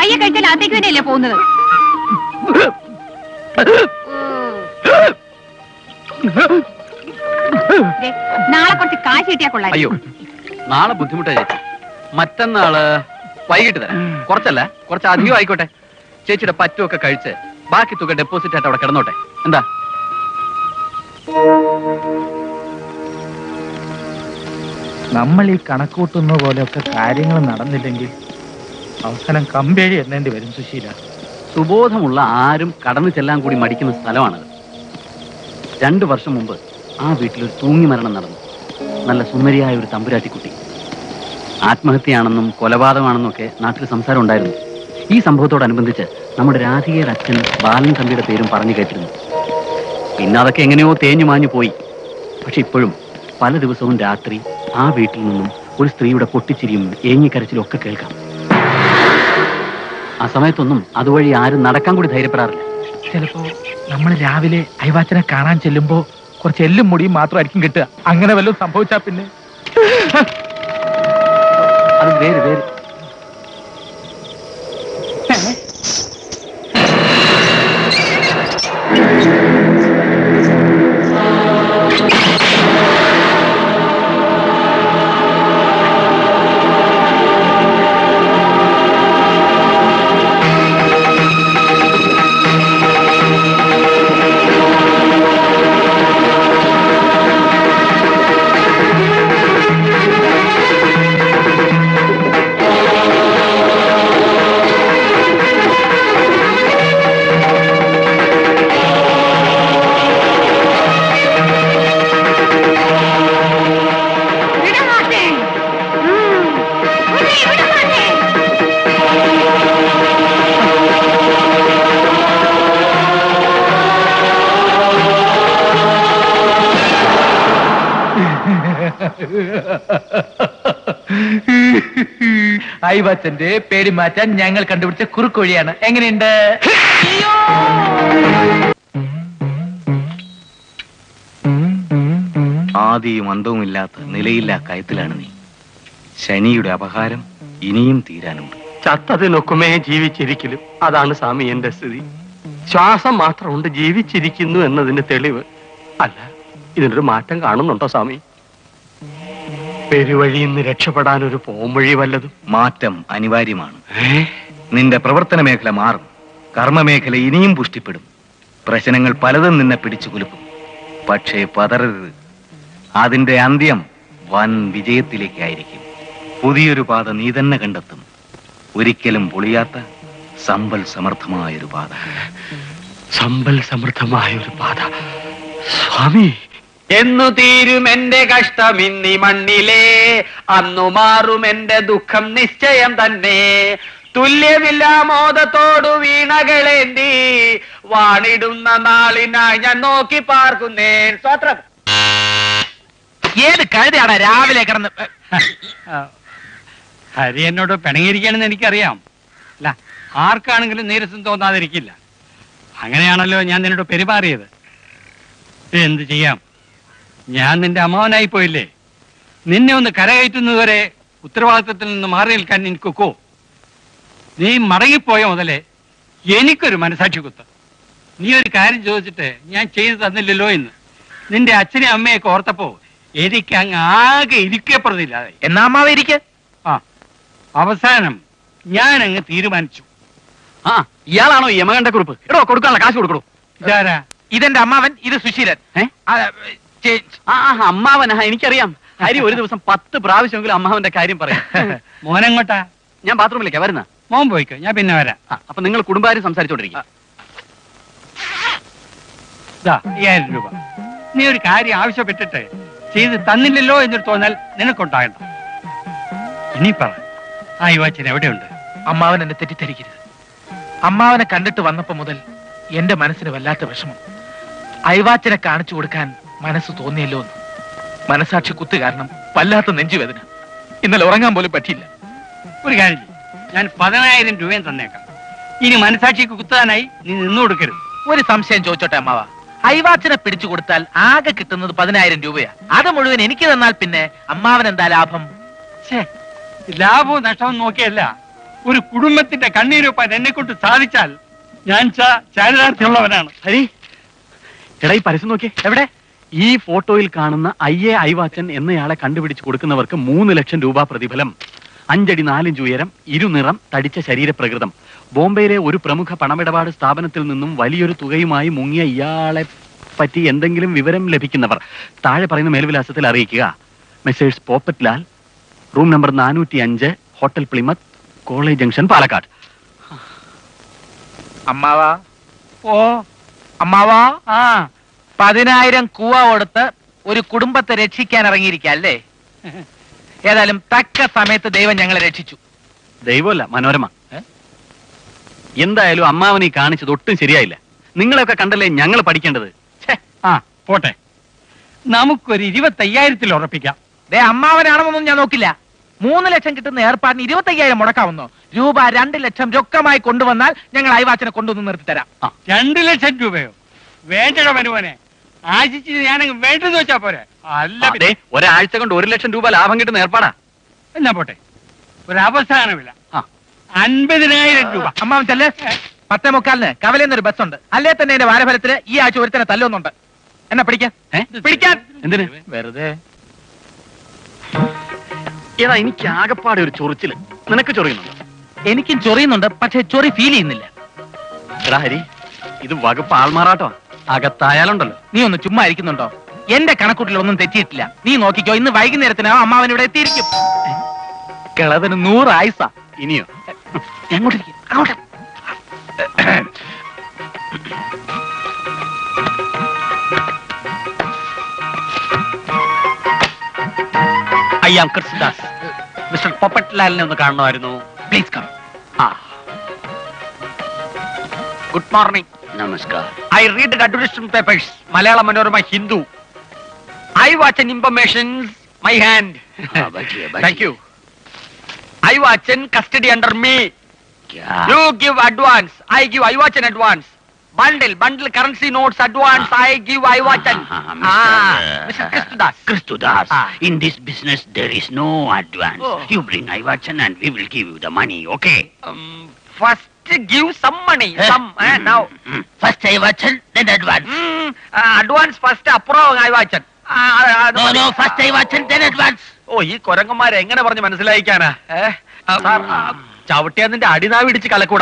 പയ്യെ കഴിച്ചാൽ അകത്തേക്ക് തന്നെയല്ലേ പോകുന്നത്? ദേ, നാളെ കുറച്ച് കാശ് കിട്ടിയാ കൊള്ളാം. അയ്യോ, നാളെ ബുദ്ധിമുട്ടാ ചേച്ചി. മറ്റന്നാള് വൈകിട്ട് തരാം. കുറച്ചല്ല, കുറച്ച് അധികം ആയിക്കോട്ടെ. ചേച്ചിയുടെ പറ്റുമൊക്കെ കഴിച്ച് ബാക്കി തുക ഡെപ്പോസിറ്റ് ആയിട്ട് അവിടെ കിടന്നോട്ടെ. എന്താ? നമ്മൾ ഈ കണക്കൂട്ടുന്ന പോലെയൊക്കെ കാര്യങ്ങൾ നടന്നില്ലെങ്കിൽ അവസാനം കമ്പേഴി എണ്ണേണ്ടി വരും സുശീല. സുബോധമുള്ള ആരും കടന്നു ചെല്ലാൻ കൂടി മടിക്കുന്ന സ്ഥലമാണത്. രണ്ടു വർഷം മുമ്പ് ആ വീട്ടിലൊരു തൂങ്ങി മരണം നടന്നു. നല്ല സുന്ദരിയായ ഒരു തമ്പുരാട്ടിക്കുട്ടി. ആത്മഹത്യയാണെന്നും കൊലപാതകമാണെന്നും ഒക്കെ നാട്ടിൽ സംസാരം ഉണ്ടായിരുന്നു. ഈ സംഭവത്തോടനുബന്ധിച്ച് നമ്മുടെ രാധികയുടെ അച്ഛൻ ബാലൻ തമ്പിയുടെ പേരും പറഞ്ഞു കേട്ടിരുന്നു. പിന്നെ അതൊക്കെ എങ്ങനെയോ തേഞ്ഞു മാഞ്ഞു പോയി. പക്ഷെ ഇപ്പോഴും പല ദിവസവും രാത്രി ആ വീട്ടിൽ നിന്നും ഒരു സ്ത്രീയുടെ പൊട്ടിച്ചിരിയും ഏങ്ങിക്കരച്ചിലും ഒക്കെ കേൾക്കാം. ആ സമയത്തൊന്നും അതുവഴി ആരും നടക്കാൻ കൂടി ധൈര്യപ്പെടാറില്ല. ചിലപ്പോ നമ്മൾ രാവിലെ അയവാച്ചനെ കാണാൻ ചെല്ലുമ്പോ കുറച്ച് എല്ലും മുടിയും മാത്രമായിരിക്കും കിട്ടുക. അങ്ങനെ വല്ലതും സംഭവിച്ചാ പിന്നെ അത് വേര് വേര് അയവാച്ചന്റെ പേര് മാറ്റാൻ ഞങ്ങൾ കണ്ടുപിടിച്ച കുറുക്കൊഴിയാണ്. എങ്ങനെയുണ്ട്? ആദിയും അന്തവുമില്ലാത്ത നിലയില്ലാ കയത്തിലാണ് നീ. ശനിയുടെ അപഹാരം ഇനിയും തീരാനുണ്ട്. ചത്തതിനൊക്കുമേ ജീവിച്ചിരിക്കലും. അതാണ് സ്വാമി എന്റെ സ്ഥിതി. ശ്വാസം മാത്രമുണ്ട് ജീവിച്ചിരിക്കുന്നു എന്നതിന് തെളിവ്. അല്ല, ഇതിനൊരു മാറ്റം കാണുന്നുണ്ടോ സ്വാമി? പെരുവഴിയിൽ നിന്ന് രക്ഷപ്പെടാൻ ഒരു പോംവഴി വല്ലതും? മാറ്റം അനിവാര്യമാണ്. നിന്റെ പ്രവർത്തന മേഖല മാറും. കർമ്മമേഖല ഇനിയും പുഷ്ടിപ്പെടും. പ്രശ്നങ്ങൾ പലതും നിന്നെ പിടിച്ചു കുലുക്കും. പക്ഷേ പതറരുത്. അതിന്റെ അന്ത്യം വൻ വിജയത്തിലേക്കായിരിക്കും. പുതിയൊരു പാത നീ തന്നെ കണ്ടെത്തും. ഒരിക്കലും പൊളിയാത്ത സമ്പൽ സമൃദ്ധമായൊരു പാത. സമ്പൽ സമൃദ്ധമായൊരു പാത സ്വാമി. എന്നു തീരും എന്റെ കഷ്ടം ഇന്നി മണ്ണിലേ, അന്നു മാറും എന്റെ ദുഃഖം നിശ്ചയം തന്നെ. തുല്യമില്ല മോദത്തോടു വീണകളേന്തി, വാണിടുന്ന നാളിനായി ഞാൻ നോക്കി പാർക്കുന്നേൻ. സ്വത്രം. ഏത് കഴുതയാണ് രാവിലെ കിടന്ന്? ഹരി എന്നോട് പിണങ്ങിയിരിക്കുകയാണെന്ന് എനിക്കറിയാം. അല്ല, ആർക്കാണെങ്കിലും നീരസം തോന്നാതിരിക്കില്ല. അങ്ങനെയാണല്ലോ ഞാൻ നിന്നോട് പെരുമാറിയത്. എന്ത് ചെയ്യാം, ഞാൻ നിന്റെ അമ്മാവനായി പോയില്ലേ. നിന്നെ ഒന്ന് കരകയറ്റുന്നതുവരെ ഉത്തരവാദിത്വത്തിൽ നിന്ന് മാറി നിൽക്കാൻ നിനക്കൊക്കോ? നീ മടങ്ങിപ്പോയ മുതലേ എനിക്കൊരു മനസാക്ഷി കുത്ത്. നീ ഒരു കാര്യം ചോദിച്ചിട്ട് ഞാൻ ചെയ്തു തന്നില്ലല്ലോ എന്ന് നിന്റെ അച്ഛനെ അമ്മയൊക്കെ ഓർത്തപ്പോ എനിക്ക് അങ്ങ് ആകെ ഇരിക്കപ്പെടുന്നില്ലാതെ. എന്നാ അമ്മാവ ഇരിക്ക. ആ, അവസാനം ഞാൻ അങ്ങ് തീരുമാനിച്ചു. ആ, ഇയാളാണോ യമകണ്ഠ കുറിപ്പ്? എടോ, കൊടുക്കാനുള്ള കാശ് കൊടുക്കണോ? ഇതാരാ? ഇതെന്റെ അമ്മാവൻ, ഇത് സുശീലൻ. ആ അമ്മാവനാ, എനിക്കറിയാം. ഹരി ഒരു ദിവസം പത്ത് പ്രാവശ്യമെങ്കിലും അമ്മാവന്റെ കാര്യം പറയാം. മോനെങ്ങോട്ടാ? ഞാൻ ബാത്റൂമിലേക്കാ വരുന്ന. മോൻ പോയിക്കോ, ഞാൻ പിന്നെ വരാം. അപ്പൊ നിങ്ങൾ കുടുംബാരും സംസാരിച്ചോണ്ടിരിക്കും. അയ്യായിരം രൂപ നീ ഒരു കാര്യം ആവശ്യപ്പെട്ടിട്ട് ചെയ്ത് തന്നില്ലല്ലോ എന്നൊരു തോന്നൽ നിനക്കുണ്ടാകണ്ട. ഇനി പറ, ആ യുവാച്ചൻ എവിടെയുണ്ട്? അമ്മാവൻ എന്നെ തെറ്റിദ്ധരിക്കരുത്. അമ്മാവനെ കണ്ടിട്ട് വന്നപ്പോ മുതൽ എന്റെ മനസ്സിന് വല്ലാത്ത വിഷമം. അയവാച്ചനെ കാണിച്ചു കൊടുക്കാൻ മനസ്സ് തോന്നിയല്ലോ എന്ന്. മനസാക്ഷി കുത്ത് കാരണം വല്ലാത്ത നെഞ്ചുവേദന. ഇന്നലെ ഉറങ്ങാൻ പോലും പറ്റിയില്ല. ഒരു കാര്യം, ഞാൻ പതിനായിരം രൂപയും തന്നേക്കാം. ഇനി മനസാക്ഷിക്ക് കുത്താനായി നീ നിന്നു കൊടുക്കരുത്. ഒരു സംശയം ചോദിച്ചോട്ടെ അമ്മാവ, അയവാച്ചനെ പിടിച്ചു കൊടുത്താൽ ആകെ കിട്ടുന്നത് പതിനായിരം രൂപയാ. അത് മുഴുവൻ എനിക്ക് തന്നാൽ പിന്നെ അമ്മാവൻ എന്താ ലാഭം? ലാഭവും നഷ്ടവും നോക്കിയല്ല, ഒരു കുടുംബത്തിന്റെ കണ്ണീരൊപ്പാൻ എന്നെ കൊണ്ട് സാധിച്ചാൽ ഞാൻ ചാരിതാർത്ഥ്യമുള്ളവനാണ്. ഹരി, എടാ ഈ പരസ്യം നോക്കിയേ. എവിടെ? ഈ ഫോട്ടോയിൽ കാണുന്ന ഐ എ ഐവാച്ചൻ എന്നയാളെ കണ്ടുപിടിച്ച് കൊടുക്കുന്നവർക്ക് മൂന്ന് ലക്ഷം രൂപ പ്രതിഫലം. അഞ്ചടി നാലിഞ്ച് ഉയരം, ഇരുനിറം, തടിച്ച ശരീരപ്രകൃതം. ബോംബെയിലെ ഒരു പ്രമുഖ പണമിടപാട് സ്ഥാപനത്തിൽ നിന്നും വലിയൊരു തുകയുമായി മുങ്ങിയ ഇയാളെ പറ്റി എന്തെങ്കിലും വിവരം ലഭിക്കുന്നവർ താഴെ പറയുന്ന മേൽവിലാസത്തിൽ അറിയിക്കുക. Messrs Poppat Lal, room number നാനൂറ്റി അഞ്ച്, hotel Plymouth, college junction, Palakkad. അമ്മാവാ, ഓ അമ്മാവാ, ആ പതിനായിരം കൂവ കൊടുത്ത് ഒരു കുടുംബത്തെ രക്ഷിക്കാൻ ഇറങ്ങിയിരിക്കുക അല്ലേ? ഏതായാലും തക്ക സമയത്ത് ദൈവം ഞങ്ങളെ രക്ഷിച്ചു. ദൈവമല്ല, മനോരമ. എന്തായാലും അമ്മാവനെ കാണിച്ചത് ഒട്ടും ശരിയായില്ല. നിങ്ങളെയൊക്കെ കണ്ടല്ലേ ഞങ്ങൾ പഠിക്കേണ്ടത്. ആ പോട്ടെ, നമുക്കൊരു ഇരുപത്തയ്യായിരത്തിൽ ഉറപ്പിക്കാം. ദേ അമ്മാവനാണെന്നൊന്നും ഞാൻ നോക്കില്ല. മൂന്ന് ലക്ഷം കിട്ടുന്ന ഏർപ്പാടിന് ഇരുപത്തയ്യായിരം മുടക്കാവുന്നോ? രൂപ രണ്ട് ലക്ഷം രൊക്കമായി കൊണ്ടുവന്നാൽ ഞങ്ങൾ അയവാച്ചനെ കൊണ്ടുവന്ന് നിർത്തി തരാം. രണ്ടു ലക്ഷം രൂപയോ? വേണ്ടടോ മനുവനെ, ആശിച്ച് ഞാനങ്ങ് വേണ്ടെന്ന് വെച്ചാ പോരെ. അല്ല അതെ, ഒരാഴ്ച കൊണ്ട് ഒരു ലക്ഷം രൂപ ലാഭം കിട്ടുന്ന ഏർപ്പാടാ. എന്നാ പോട്ടെ, ഒരു അവസാന വില അൻപതിനായിരം രൂപ. അമ്മാവൻ ചെല്ലേ. പത്തേ മുക്കാലിന് കവലെന്നൊരു ബസ്സുണ്ട്. അല്ലേ തന്നെ എന്റെ വാരഫലത്തില് ഈ ആഴ്ച ഒരുത്തനെ തല്ലൊന്നുണ്ട്. എന്നാ പിടിക്കാൻ പിടിക്കാൻ എന്തിന്? വെറുതെ. ഏതാ എനിക്ക് ആകപ്പാടെ ഒരു ചൊറിച്ചില്. നിനക്ക് ചൊറിയുന്നുണ്ടോ? എനിക്കും ചൊറിയുന്നുണ്ട്, പക്ഷെ ചൊറി ഫീൽ ചെയ്യുന്നില്ല. എടാ ഹരി, ഇത് വകുപ്പ് ആൾമാറാട്ടോ. അകത്തായാലുണ്ടല്ലോ. നീ ഒന്ന് ചുമ്മാ ഇരിക്കുന്നുണ്ടോ? എന്റെ കണക്കൂട്ടിലൊന്നും തെറ്റിയിട്ടില്ല. നീ നോക്കിക്കോ, ഇന്ന് വൈകുന്നേരത്തിനാവും അമ്മാവൻ ഇവിടെ എത്തിയിരിക്കും. കിളവന് നൂറ് ആയുസ. ഇനിയോ? അങ്ങോട്ടിരിക്കും, അങ്ങോട്ട്. I am Krishnadas. Mister Poppat ലാലിനെ ഒന്ന് കാണണമായിരുന്നു. Please come. ആ, ഗുഡ് മോർണിംഗ്. നമസ്കാരം. I read advertisement papers, Malayala Manorama, Hindu. I watch an information my hand. Thank you. I watch in custody under me. You give advance, I give I watch in advance. Bundle, bundle currency notes advance, I give I watch in. Ah, Mister Krishnadas. Krishnadas, in this business there is no advance. Oh. You bring Ivachan and we will give you the money, okay? Um, first give some money, Eh? some. Eh, Mm, now. mm. First Ivachan, then advance. Mm, uh, advance first approve I watch in. No, no, first Ivachan, then advance. ഓ, ഈ കൊരങ്ങന്മാരെ എങ്ങനെ പറഞ്ഞ് മനസ്സിലായിക്കാനാ? ഏഹ് sir, ചവിട്ടിയാ നിന്റെ അടിനാവ് ഇടിച്ച് കലക്കൂടാ.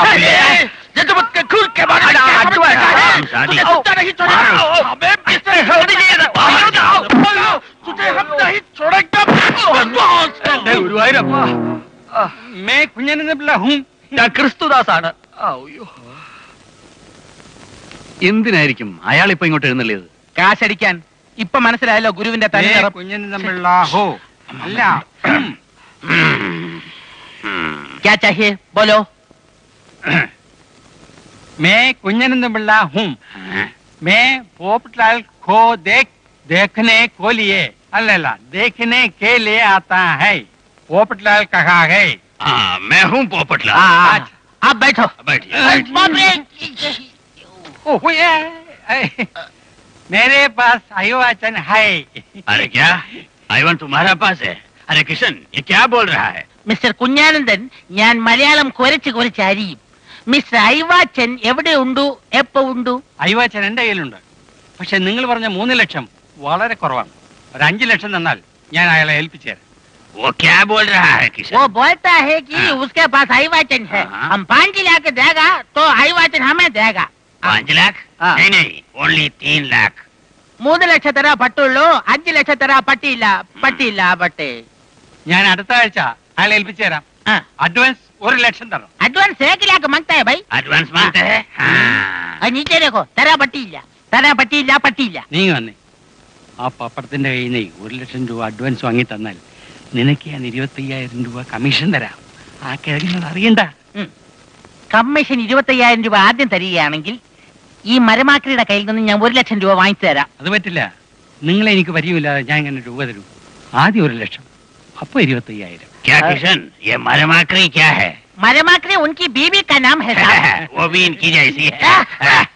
ഞാൻ ക്രിസ്തുദാസാണ്. എന്തിനായിരിക്കും അയാൾ ഇപ്പൊ ഇങ്ങോട്ട് എഴുന്നള്ളിയത്? കാശടിക്കാൻ. ഇപ്പൊ മനസ്സിലായല്ലോ ഗുരുവിന്റെ തനി നിറം. കുഞ്ഞിന് തമ്മിലുള്ള ഹോ അല്ല. ക്യാ ചാഹിയേ ബോലോ. मैं कुंजन बिल्ला हूँ. मैं पोपटलाल को देख देखने को लिए अल्लाह देखने के लिए आता है. पोपटलाल कहा है? हाँ, मैं हूँ पोपटलाल. आप बैठो. बैठिए. ओह ये मेरे पास अयोवाचन है. अरे क्या आईवन तुम्हारा पास है? अरे किशन, ये क्या बोल रहा है? മിസ്റ്റർ കുഞ്ഞാനന്ദൻ, ഞാൻ മലയാളം കുരച്ച് കുരച്ച് അരിയും. മിസ്റ്റർ ഐവാച്ചൻ എവിടെ ഉണ്ടു, എപ്പോ ഉണ്ടു? അയ്യവാച്ചൻ എന്റെ കയ്യിലുണ്ട്. പക്ഷെ നിങ്ങൾ പറഞ്ഞ മൂന്ന് ലക്ഷം വളരെ കുറവാണ്. ഒരു അഞ്ചു ലക്ഷം തന്നാൽ ഞാൻ അയാളെ ഏൽപ്പിച്ചു തരാം. वो क्या बोल रहा है किशन? वो बोलता है कि उसके पास अहिवाचन है. हम पाँच लाख देगा तो अहिवाचन हमें देगा. पाँच लाख? नहीं नहीं, ओनली तीन लाख. മൂന്ന് ലക്ഷം തരാ പട്ടുള്ളൂ, അഞ്ചു ലക്ഷം തരാ പട്ടിയില്ല. പട്ടിയില്ല പട്ടേ. ഞാൻ അടുത്ത ആഴ്ച അയാളെ ഏൽപ്പിച്ചു തരാം. അഡ്വാൻസ് ഒരു ലക്ഷം തരണം. അഡ്വാൻസ് एक लाख मांगता है भाई. एडवांस मांगते हैं? हाँ. नीचे देखो, തരാ പട്ടിയില്ല, തരാ പട്ടിയില്ല, പട്ടിയില്ല. നീ വന്നേ. ആ പപ്പടത്തിന്റെ കയ്യിൽ നിന്ന് ഒരു ലക്ഷം രൂപ അഡ്വാൻസ് വാങ്ങി തന്നാൽ നിനക്ക് ഞാൻ ഇരുപത്തയ്യായിരം രൂപ കമ്മീഷൻ തരാം. ആ കിഴങ്ങിനത് അറിയണ്ട. കമ്മീഷൻ ഇരുപത്തയ്യായിരം രൂപ ആദ്യം തരികയാണെങ്കിൽ ഈ മരമാക്രിയുടെ കയ്യിൽ നിന്ന് ഞാൻ ഒരു ലക്ഷം രൂപ വാങ്ങിച്ചു തരാം. അത് പറ്റില്ല. നിങ്ങളെ എനിക്ക് പരിചയമില്ലാതെ ഞാൻ ഇങ്ങനെ രൂപ തരും. ആദ്യം ഒരു ലക്ഷം, അപ്പൊ ഇരുപത്തയ്യായിരം. क्या किशन, ये मरमाकरी क्या है? मरमाकरी उनकी बीवी का नाम है साहब. वो भी इनकी जैसी है.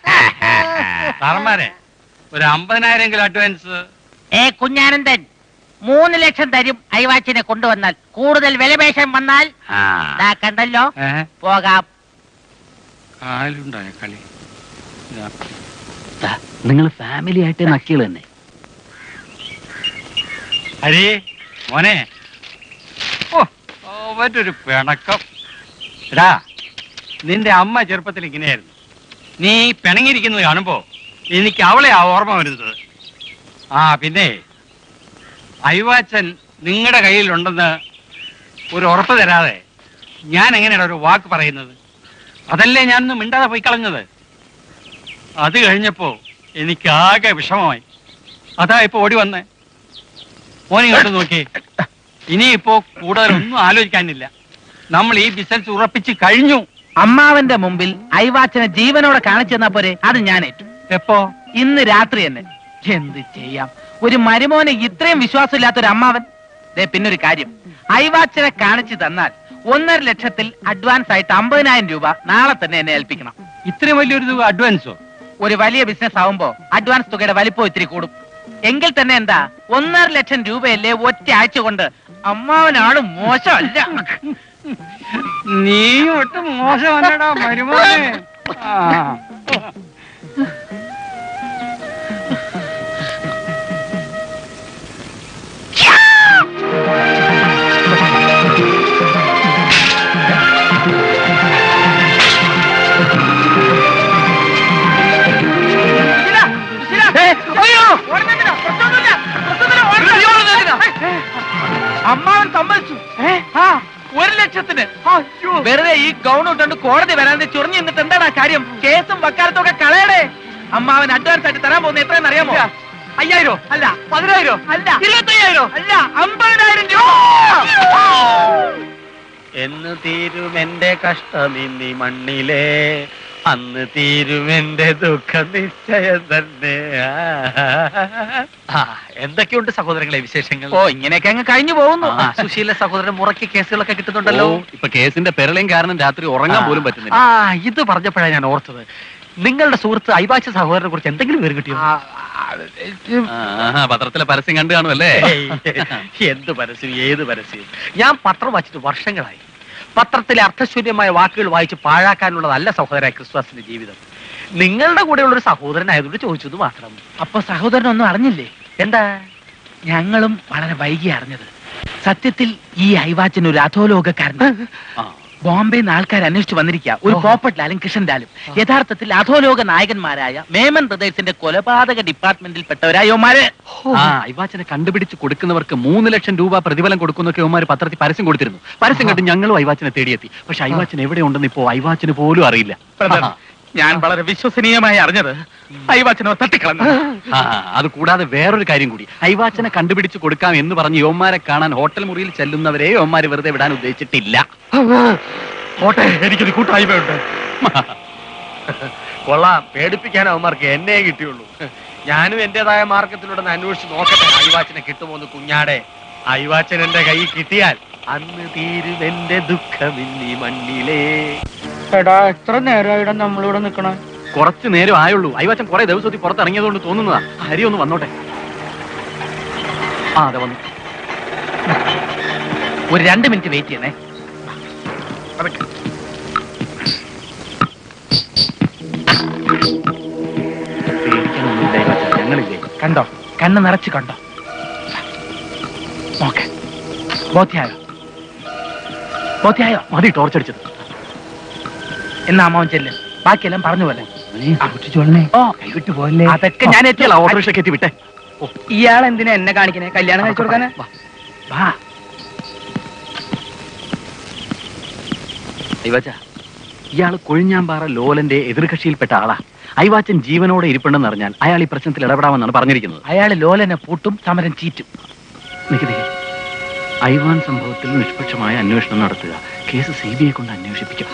സാറന്മാരെ, ഒരു അമ്പതിനായിരം അഡ്വാൻസ്. ഏ കുഞ്ഞാനന്ദൻ, മൂന്ന് ലക്ഷം തരും ഐവാച്ചിനെ കൊണ്ടുവന്നാൽ. കൂടുതൽ വിലപേശം വന്നാൽ ദാ കണ്ടല്ലോ, പോകാം. കാലുണ്ടായ കളി. നിങ്ങൾ ഫാമിലി ആയിട്ട് നക്കികൾ തന്നെ. ഹരി മോനെ, ഓ മറ്റൊരു പിണക്കം. എടാ, നിന്റെ അമ്മ ചെറുപ്പത്തിൽ ഇങ്ങനെയായിരുന്നു. നീ പിണങ്ങിയിരിക്കുന്നത് കാണുമ്പോ എനിക്ക് അവളെ ആ ഓർമ്മ വരുന്നത്. ആ പിന്നെ ഐവാച്ചൻ നിങ്ങളുടെ കയ്യിലുണ്ടെന്ന് ഒരു ഉറപ്പ് തരാതെ ഞാൻ എങ്ങനെയാണ് ഒരു വാക്ക് പറയുന്നത്? അതല്ലേ ഞാനൊന്ന് മിണ്ടാതെ പോയി കളഞ്ഞത്. അത് കഴിഞ്ഞപ്പോ എനിക്ക് ആകെ വിഷമമായി. അതാ ഇപ്പൊ ഓടി വന്നേ. മോനിങ്ങോട്ട് നോക്കി. ഇനിയിപ്പോ കൂടുതലൊന്നും ആലോചിക്കാനില്ല. നമ്മൾ ഈ ബിസിനസ് ഉറപ്പിച്ച് കഴിഞ്ഞു. അമ്മാവന്റെ മുമ്പിൽ ഐവാച്ചനെ ജീവനോടെ കാണിച്ചു തന്നാ പോരെ? അത് ഞാൻ ഏറ്റു. എപ്പോ? ഇന്ന് രാത്രി തന്നെ. എന്ത് ചെയ്യാം, ഒരു മരുമോനെ ഇത്രയും വിശ്വാസമില്ലാത്തൊരു അമ്മാവൻ. ദേ പിന്നൊരു കാര്യം, ഐവാച്ചനെ കാണിച്ചു തന്നാൽ ഒന്നര ലക്ഷത്തിൽ അഡ്വാൻസ് ആയിട്ട് അമ്പതിനായിരം രൂപ നാളെ തന്നെ എന്നെ ഏൽപ്പിക്കണം. ഇത്രയും വലിയൊരു അഡ്വാൻസോ? ഒരു വലിയ ബിസിനസ് ആവുമ്പോ അഡ്വാൻസ് തുകയുടെ വലിപ്പം ഇത്തിരി കൂടും. എങ്കിൽ തന്നെ എന്താ, ഒന്നര ലക്ഷം രൂപയല്ലേ ഒറ്റ ആഴ്ച കൊണ്ട്. അമ്മാവനാണ് മോശമല്ല. നീ ഒട്ടും മോശമല്ലടാ മരുമോനെ. അമ്മാവൻ സമ്മതിച്ചു. ഒരു ലക്ഷത്തിന് വെറുതെ ഈ ഗൗൺ ഇട്ടുകൊണ്ട് കോടതി വരാതെ ചൊറിഞ്ഞു നിന്നിട്ട് എന്താണ് ആ കാര്യം? കേസും വക്കാലത്തും ഒക്കെ കളയടേ. അമ്മാവൻ അഡ്വാൻസ് ആയിട്ട് തരാൻ പോകുന്ന എത്രയെന്ന് അറിയാമോ? അയ്യായിരോ അല്ല, പതിനായിരോ അല്ല, ഇരുപത്തയ്യായിരോ അല്ല, അമ്പതിനായിരം രൂപ. എന്ന് തീരും എന്റെ കഷ്ടം ഇനി മണ്ണിലെ, അന്ന് തീരും എന്റെ ദുഃഖം നിശ്ചയം തന്നെ. എന്തൊക്കെയുണ്ട് സഹോദരങ്ങളെ വിശേഷങ്ങൾ? ഓ, ഇങ്ങനെയൊക്കെ അങ്ങ് കഴിഞ്ഞു പോകുന്നു. സുശീല സഹോദരൻ മുറയ്ക്ക് കേസുകളൊക്കെ കിട്ടുന്നുണ്ടല്ലോ. ഇപ്പൊ കേസിന്റെ പെരളയും കാരണം രാത്രി ഉറങ്ങാൻ പോലും പറ്റുന്നില്ല. ആ, ഇത് പറഞ്ഞപ്പോഴാണ് ഞാൻ ഓർത്തത്, നിങ്ങളുടെ സുഹൃത്ത് ഐവാച്ച സഹോദരനെ കുറിച്ച് എന്തെങ്കിലും പേര് കിട്ടിയോ? പത്രത്തിലെ പരസ്യം കണ്ടു കാണുമല്ലേ? എന്ത് പരസ്യം, ഏത് പരസ്യം? ഞാൻ പത്രം വായിച്ചിട്ട് വർഷങ്ങളായി. പത്രത്തിലെ അർത്ഥശൂന്യമായ വാക്കുകൾ വായിച്ച് പാഴാക്കാനുള്ളതല്ല സഹോദര ക്രിസ്തുവാസിന്റെ ജീവിതം. നിങ്ങളുടെ കൂടെയുള്ളൊരു സഹോദരനായതുകൊണ്ട് ചോദിച്ചത് മാത്രം. അപ്പൊ സഹോദരനൊന്നും അറിഞ്ഞില്ലേ? എന്താ? ഞങ്ങളും വളരെ വൈകി അറിഞ്ഞത്. സത്യത്തിൽ ഈ ഐവാച്ചൻ ഒരു അധോലോകക്കാരനാണ്. ബോംബെന്ന് ആൾക്കാർ അന്വേഷിച്ചു വന്നിരിക്കുക. ഒരു പോപ്പട്ട് ലാലും കൃഷ്ണൻ ലാലും യഥാർത്ഥത്തിൽ അധോലോക നായകന്മാരായ മേമൻ ബ്രദേഴ്സിന്റെ കൊലപാതക ഡിപ്പാർട്ട്മെന്റിൽപ്പെട്ടവരായവന്മാര്. ആ, ഐവാച്ചനെ കണ്ടുപിടിച്ച് കൊടുക്കുന്നവർക്ക് മൂന്ന് ലക്ഷം രൂപ പ്രതിഫലം കൊടുക്കുന്നൊക്കെ യവന്മാർ പത്രത്തിൽ പരസ്യം കൊടുത്തിരുന്നു. പരസ്യം കണ്ട് ഞങ്ങളും ഐവാച്ചനെ തേടിയെത്തി. പക്ഷെ ഐവാച്ചൻ എവിടെയുണ്ടെന്ന് ഇപ്പോ ഐവാച്ചന് പോലും അറിയില്ല. ഞാൻ വളരെ വിശ്വസനീയമായി അറിഞ്ഞത് ഐവാച്ചനെ തട്ടിക്കളഞ്ഞു. അത് കൂടാതെ വേറൊരു കാര്യം കൂടി, ഐവാച്ചനെ കണ്ടുപിടിച്ച് കൊടുക്കാം എന്ന് പറഞ്ഞ് യോമാരെ കാണാൻ ഹോട്ടൽ മുറിയിൽ ചെല്ലുന്നവരെ യോമാര് വെറുതെ വിടാൻ ഉദ്ദേശിച്ചിട്ടില്ല. ഓട്ടെ, എനിക്കൊരു കൂട്ടായ്മയുണ്ട്. കൊള്ളാം, പേടിപ്പിക്കാൻ അവന്മാർക്ക് എന്നെ കിട്ടിയുള്ളൂ. ഞാനും എന്റേതായ മാർഗത്തിലൂടെ അന്വേഷിച്ച് നോക്കട്ടെ ഐവാച്ചനെ കിട്ടുമോന്ന്. കുഞ്ഞാടെ, ഐവാച്ചൻ എന്റെ കൈ കിട്ടിയാൽ അന്ന് തീരും എന്റെ ദുഃഖമില്ലി മണ്ണിലേ. എടാ, എത്ര നേരമായിട നമ്മളിവിടെ നിക്കണേ? കുറച്ചു നേരം ആയുള്ളൂ. ഐവാച്ചൻ കുറെ ദിവസത്തിൽ പുറത്തിറങ്ങിയതുകൊണ്ട് തോന്നുന്നതാ. ഹരി ഒന്ന് വന്നോട്ടെ. ആ, അതെ വന്നു. ഒരു രണ്ട് മിനിറ്റ് വെയിറ്റ് ചെയ്യണേ. ഞങ്ങളില്ലേ? കണ്ടോ, കണ്ണ് നിറച്ച് കണ്ടോ? നോക്കെ, ബോധ്യായോ? ബോധ്യായോ? മതി ടോർച്ചടിച്ചത്. എന്നാ അമ്മാവൻ ചെല്ല്, ബാക്കിയെല്ലാം പറഞ്ഞു പോലെ. ഓ, കൈവിട്ടു പോലെ. അതൊക്കെ ഞാൻ എത്തിയല്ല, ഓട്ടോറിക്ഷ കയറ്റി വിട്ടെ. ഇയാൾ എന്തിനാ എന്നെ കാണിക്കണേ? കല്യാണം കഴിച്ചു കൊടുക്കാനാ? വാ. ഐവാച്ച, ഇയാള് കൊഴിഞ്ഞാമ്പാറ ലോലന്റെ എതിർകക്ഷിയിൽപ്പെട്ട ആളാ. ഐവാച്ചൻ ജീവനോടെ ഇരിപ്പുണ്ടെന്ന് അറിഞ്ഞാൽ അയാൾ ഈ പ്രശ്നത്തിൽ ഇടപെടാമെന്നാണ് പറഞ്ഞിരിക്കുന്നത്. അയാൾ ലോലനെ പൂട്ടും, സമരം ചീറ്റും. നിക്ക് നിക്ക്. ഐവാൻ സംഭവത്തിൽ നിഷ്പക്ഷമായ അന്വേഷണം നടത്തുക, കേസ് സി ബി ഐ കൊണ്ട് അന്വേഷിപ്പിക്കും.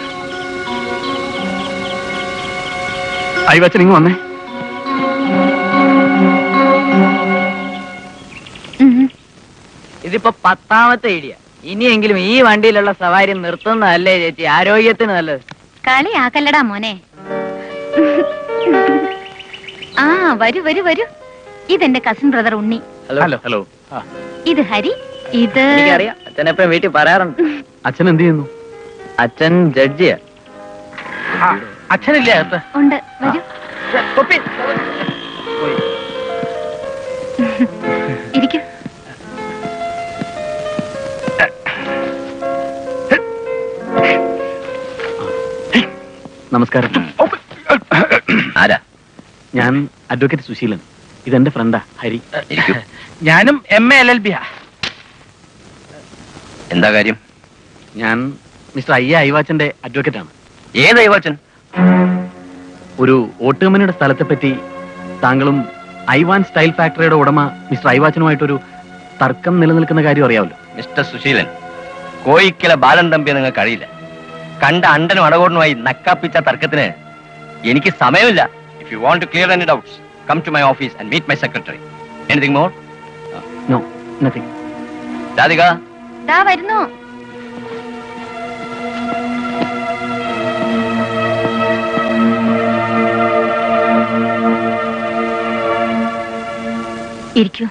ഐവാച്ചൻ ഇങ്ങ് വന്നേ. ഇതിപ്പോ പത്താമത്തെ ഐഡിയ. ഇനിയെങ്കിലും ഈ വണ്ടിയിലുള്ള സവാരി നിർത്തുന്നതല്ലേ ചേച്ചി ആരോഗ്യത്തിന് നല്ലത്? കളിയാക്കല്ലടാ മോനെ. ആ, വരൂ വരൂ വരൂ. ഇതെന്റെ cousin brother Unni. Hello hello. ഇത് ഹരി, ഇത് എനിക്കറിയാം. അച്ഛൻ എപ്പോഴും വീട്ടിൽ പറയാറുണ്ട്. അച്ഛൻ എന്ത് ചെയ്യുന്നു? അച്ഛൻ ജഡ്ജിയാ. അച്ഛനില്ലേ അകത്ത്? ഉണ്ട്, വരൂ. ഇരിക്കൂ. നമസ്കാരം. ആരാ? ഞാൻ അഡ്വക്കേറ്റ് സുശീലൻ. ഇതെന്റെ ഫ്രണ്ടാ ഹരി. ഞാനും എം എ എൽ എൽ ബിയാ. എന്താ കാര്യം? ഞാൻ മിസ്റ്റർ അയ്യ അയ്വാച്ചന്റെ അഡ്വക്കേറ്റ് ആണ്. ഏത് അയ്വാച്ചൻ? ഒരു ഓട്ടുകമ്പനിയുടെ സ്ഥലത്തെ പറ്റി താങ്കളും ഐവാൻ സ്റ്റൈൽ ഫാക്ടറിയുടെ ഉടമ മിസ്റ്റർ ഐവാച്ചനുമായിട്ടൊരു തർക്കം നിലനിൽക്കുന്ന കാര്യം അറിയാമല്ലോ. മിസ്റ്റർ സുശീലൻ, കോയിക്കല ബാലൻ തമ്പിയെ നിങ്ങൾക്ക് അറിയില്ല. കണ്ട അണ്ടനും അടകോടനുമായി നക്കാപ്പിച്ച തർക്കത്തിന് എനിക്ക് സമയമില്ല. If you want to clear any doubts, come to my office and meet my secretary. Anything more? No, nothing. Radhika, ദാ വരുന്നു. ഇരിക്കൂ.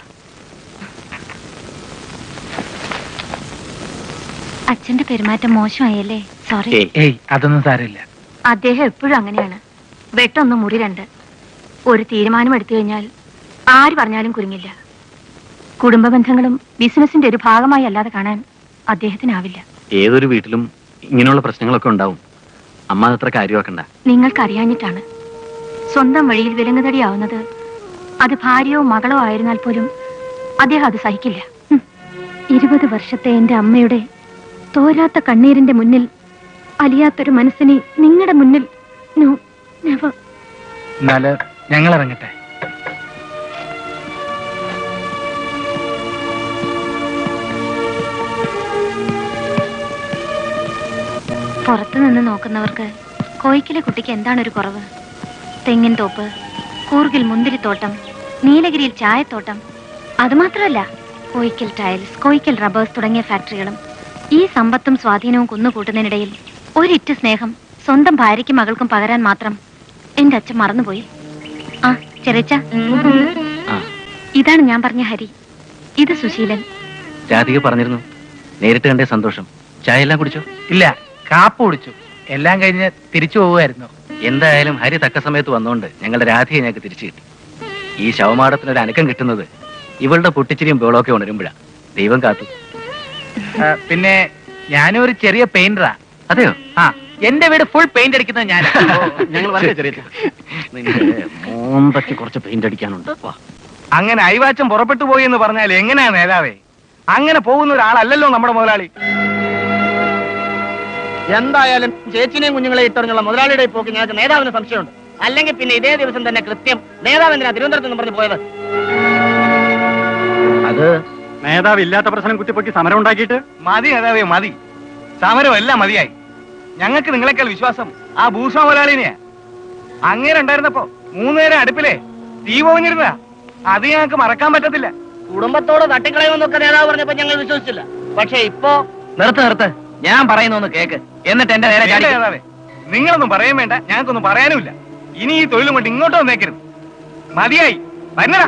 അച്ഛന്റെ പെരുമാറ്റം മോശമായല്ലേ? സോറി. ഏയ് അതൊന്നും സാരമില്ല. അദ്ദേഹം എപ്പോഴും അങ്ങനെയാണ്. വെട്ടൊന്ന് മുറി രണ്ട്. ഒരു തീരുമാനം എടുത്തു കഴിഞ്ഞാൽ ആര് പറഞ്ഞാലും കുരുങ്ങില്ല. കുടുംബ ബന്ധങ്ങളും ബിസിനസിന്റെ ഒരു ഭാഗമായി അല്ലാതെ കാണാൻ അദ്ദേഹത്തിനാവില്ല. ഏതൊരു വീട്ടിലും ഇങ്ങനെയുള്ള പ്രശ്നങ്ങളൊക്കെ ഉണ്ടാവും. അമ്മ അതത്ര കാര്യമാക്കണ്ട. നിങ്ങൾക്കറിയാഞ്ഞിട്ടാണ്. സ്വന്തം വഴിയിൽ വിലങ്ങുതടിയാവുന്നത് അത് ഭാര്യയോ മകളോ ആയിരുന്നാൽ പോലും അദ്ദേഹം അത് സഹിക്കില്ല. ഇരുപത് വർഷത്തെ എന്റെ അമ്മയുടെ തോരാത്ത കണ്ണീരിന്റെ മുന്നിൽ അലിയാത്തൊരു മനസ്സിനെ നിങ്ങളുടെ മുന്നിൽ നോ നെവർ. എന്നാല് ഞങ്ങൾ ഇറങ്ങട്ടെ. പുറത്തു നിന്ന് നോക്കുന്നവർക്ക് കോയിക്കിലെ കുട്ടിക്ക് എന്താണ് ഒരു കുറവ്? തെങ്ങിൻ തോപ്പ്, കൂർഗിൽ മുന്തിരിത്തോട്ടം, നീലഗിരിയിൽ ചായത്തോട്ടം. അതുമാത്രമല്ല, കോയിക്കൽ ടൈൽസ്, കോയിക്കൽ റബ്ബേഴ്സ് തുടങ്ങിയ ഫാക്ടറികളും. ഈ സമ്പത്തും സ്വാധീനവും കുന്നുകൂട്ടുന്നതിനിടയിൽ ഒരിറ്റ് സ്നേഹം സ്വന്തം ഭാര്യയ്ക്കും മകൾക്കും പകരാൻ മാത്രം എന്റെ അച്ഛൻ മറന്നുപോയി. ആ ചെറിച്ച, ഇതാണ് ഞാൻ പറഞ്ഞ ഹരി. ഇത് സുശീലൻ. രാധിക പറഞ്ഞിരുന്നു. നേരിട്ട് കണ്ടേ സന്തോഷം. ചായ എല്ലാം കുടിച്ചോ? ഇല്ല, കാപ്പ് കുടിച്ചു. എല്ലാം കഴിഞ്ഞ് തിരിച്ചു പോവുമായിരുന്നു. എന്തായാലും ഹരി തക്ക സമയത്ത് വന്നോണ്ട് ഞങ്ങളുടെ രാധികയെ ഞങ്ങൾക്ക് തിരിച്ചു കിട്ടി. ഈ ശവമാടത്തിനൊരു അനക്കം കിട്ടുന്നത് ഇവളുടെ പൊട്ടിച്ചിരിയും ബേളൊക്കെ ഉണരുമ്പോഴാ. ദൈവം കാത്തു. പിന്നെ ഞാനും ഒരു ചെറിയ പെയിന്ററാ. അതെയോ? ആ, എന്റെ വീട് ഫുൾ പെയിന്റ് അടിക്കുന്നത് ഞാൻ. ഞങ്ങൾ വളരെ ചെറിയ മോന്തയ്ക്ക് കുറച്ച് പെയിന്റ് അടിക്കാനുണ്ട്. അങ്ങനെ അയവാച്ചൻ പുറപ്പെട്ടു പോയി എന്ന് പറഞ്ഞാൽ എങ്ങനെയാ നേതാവേ? അങ്ങനെ പോകുന്ന ഒരാളല്ലല്ലോ നമ്മുടെ മുതലാളി. എന്തായാലും ചേച്ചിനെയും കുഞ്ഞുങ്ങളെ ഇട്ടറിഞ്ഞുള്ള മുതലാളിയുടെ പോക്ക് ഞങ്ങൾക്ക് നേതാവിന് സംശയമുണ്ട്. അല്ലെങ്കിൽ പിന്നെ ഇതേ ദിവസം തന്നെ കൃത്യം നേതാവിനാ തിരുവനന്തപുരത്ത് നിന്ന് പറഞ്ഞ് പോയത്. അത് നേതാവ് ഇല്ലാത്ത പ്രശ്നം കുത്തിപ്പൊക്കി സമരം ഉണ്ടാക്കിയിട്ട് മതി നേതാവേ, മതി. സമരം എല്ലാം മതിയായി. ഞങ്ങൾക്ക് നിങ്ങളെക്കാൾ വിശ്വാസം ആ ഭൂഷ മുതലാളിനെയാ. അങ്ങനെ ഉണ്ടായിരുന്നപ്പോ മൂന്നുനേരം അടുപ്പിലെ തീ പോഞ്ഞിരുന്ന അത് ഞങ്ങൾക്ക് മറക്കാൻ പറ്റത്തില്ല. കുടുംബത്തോട് തട്ടിക്കളയുമെന്നൊക്കെ നേതാവ് പറഞ്ഞപ്പോ ഞങ്ങൾ വിശ്വസിച്ചില്ല. പക്ഷെ ഇപ്പോ നിർത്ത് നിർത്ത്, ഞാൻ പറയുന്നൊന്ന് കേക്ക്. എന്നിട്ട് എന്റെ നേരെ വേണ്ട നേതാവേ, നിങ്ങളൊന്നും പറയാൻ വേണ്ട, ഞങ്ങൾക്കൊന്നും പറയാനുമില്ല. ഇനി ഈ തൊഴിലും കൊണ്ട് ഇങ്ങോട്ട് വന്നേക്കരുത്. മതിയായി, വരണടാ.